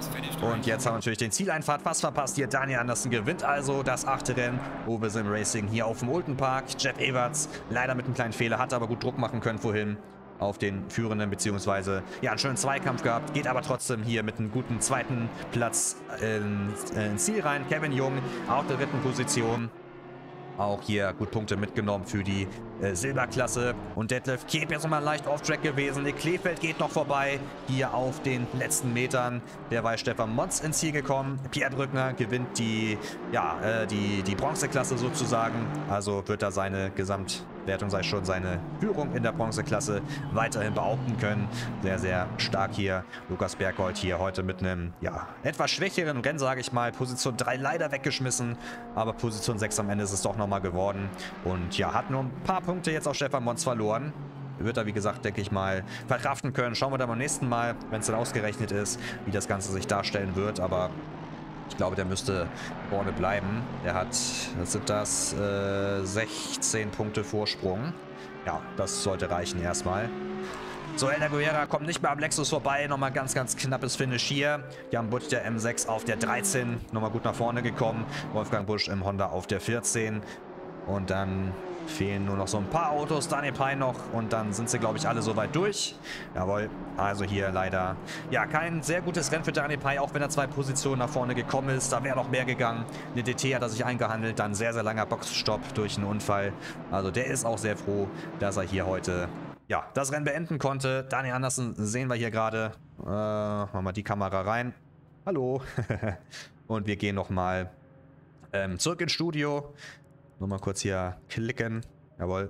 Und jetzt haben wir natürlich den Zieleinfahrt fast verpasst. Hier Daniel Andersen gewinnt also das achte Rennen. Uwe Sim Racing hier auf dem Olden Park. Jeff Everts leider mit einem kleinen Fehler, hat aber gut Druck machen können vorhin auf den Führenden, beziehungsweise ja, einen schönen Zweikampf gehabt, geht aber trotzdem hier mit einem guten zweiten Platz ins, ins Ziel rein. Kevin Jung auf der dritten Position. Auch hier gut Punkte mitgenommen für die äh, Silberklasse. Und Detlef Keep jetzt nochmal leicht off-track gewesen. Nick Kleefeld geht noch vorbei. Hier auf den letzten Metern. Derweil Stefan Mons ins Ziel gekommen. Pierre Brückner gewinnt die, ja, äh, die, die Bronzeklasse sozusagen. Also wird da seine Gesamtwertung, sei schon seine Führung in der Bronzeklasse weiterhin behaupten können. Sehr, sehr stark hier. Lukas Bergholt hier heute mit einem, ja, etwas schwächeren Rennen, sage ich mal. Position drei leider weggeschmissen. Aber Position sechs am Ende ist es doch nochmal geworden. Und ja, hat nur ein paar Punkte jetzt auf Stefan Mons verloren. Wird er, wie gesagt, denke ich mal, verkraften können. Schauen wir dann beim nächsten Mal, wenn es dann ausgerechnet ist, wie das Ganze sich darstellen wird. Aber ich glaube, der müsste vorne bleiben. Der hat, was sind das, äh, sechzehn Punkte Vorsprung. Ja, das sollte reichen erstmal. So, Elder Guerra kommt nicht mehr am Lexus vorbei. Nochmal ganz, ganz knappes Finish hier. Jan Butt, der M sechs auf der dreizehn. Nochmal gut nach vorne gekommen. Wolfgang Busch im Honda auf der vierzehn. Und dann fehlen nur noch so ein paar Autos. Daniel Pein noch. Und dann sind sie, glaube ich, alle soweit durch. Jawohl. Also hier leider, ja, kein sehr gutes Rennen für Daniel Pein, auch wenn er zwei Positionen nach vorne gekommen ist. Da wäre noch mehr gegangen. Eine D T hat er sich eingehandelt. Dann sehr, sehr langer Boxenstopp durch einen Unfall. Also der ist auch sehr froh, dass er hier heute, ja, das Rennen beenden konnte. Daniel Andersen sehen wir hier gerade. Äh, machen wir die Kamera rein. Hallo. Und wir gehen nochmal ähm, zurück ins Studio. Nochmal kurz hier klicken. Jawohl.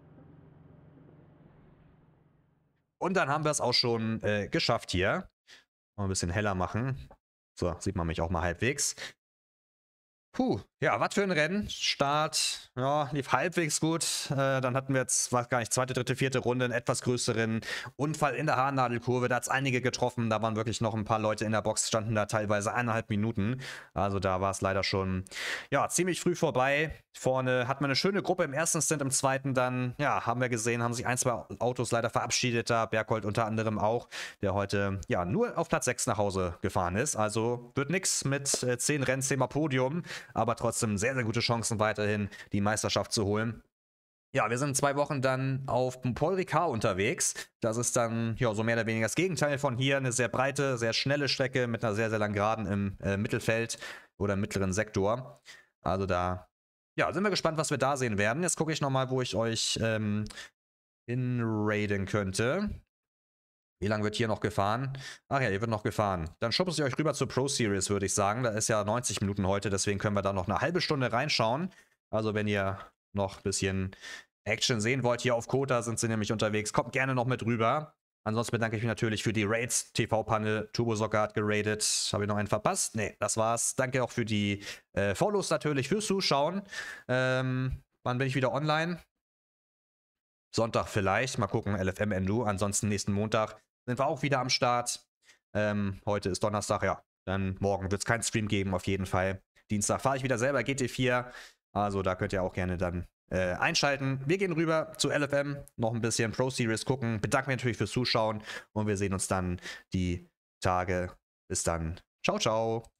Und dann haben wir es auch schon äh, geschafft hier. Mal ein bisschen heller machen. So, sieht man mich auch mal halbwegs. Puh, ja, was für ein Rennen. Start, ja, lief halbwegs gut. Äh, dann hatten wir jetzt, weiß gar nicht, zweite, dritte, vierte Runde, einen etwas größeren Unfall in der Haarnadelkurve. Da hat es einige getroffen. Da waren wirklich noch ein paar Leute in der Box, standen da teilweise eineinhalb Minuten. Also da war es leider schon, ja, ziemlich früh vorbei. Vorne hat man eine schöne Gruppe im ersten Stint, im zweiten dann, ja, haben wir gesehen, haben sich ein, zwei Autos leider verabschiedet. Da Bergholt unter anderem auch, der heute, ja, nur auf Platz sechs nach Hause gefahren ist. Also wird nichts mit äh, zehn Rennen, zehn Mal Podium. Aber trotzdem sehr, sehr gute Chancen weiterhin, die Meisterschaft zu holen. Ja, wir sind in zwei Wochen dann auf dem Paul Ricard unterwegs. Das ist dann, ja, so mehr oder weniger das Gegenteil von hier. Eine sehr breite, sehr schnelle Strecke mit einer sehr, sehr langen Geraden im äh, Mittelfeld oder im mittleren Sektor. Also da, ja, sind wir gespannt, was wir da sehen werden. Jetzt gucke ich nochmal, wo ich euch ähm, hinraiden könnte. Wie lange wird hier noch gefahren? Ach ja, hier wird noch gefahren. Dann schubse ich euch rüber zur Pro Series, würde ich sagen. Da ist ja neunzig Minuten heute, deswegen können wir da noch eine halbe Stunde reinschauen. Also wenn ihr noch ein bisschen Action sehen wollt, hier auf Kota sind sie nämlich unterwegs. Kommt gerne noch mit rüber. Ansonsten bedanke ich mich natürlich für die Raids. T V-Panel, Turbosocker hat geradet. Habe ich noch einen verpasst? Nee, das war's. Danke auch für die äh, Follows natürlich, fürs Zuschauen. Ähm, wann bin ich wieder online? Sonntag vielleicht. Mal gucken, L F M Endo. Ansonsten nächsten Montag sind wir auch wieder am Start. Ähm, heute ist Donnerstag, ja. Dann morgen wird es keinen Stream geben, auf jeden Fall. Dienstag fahre ich wieder selber G T vier. Also da könnt ihr auch gerne dann äh, einschalten. Wir gehen rüber zu L F M, noch ein bisschen Pro Series gucken. Bedanke mich natürlich fürs Zuschauen und wir sehen uns dann die Tage. Bis dann. Ciao, ciao.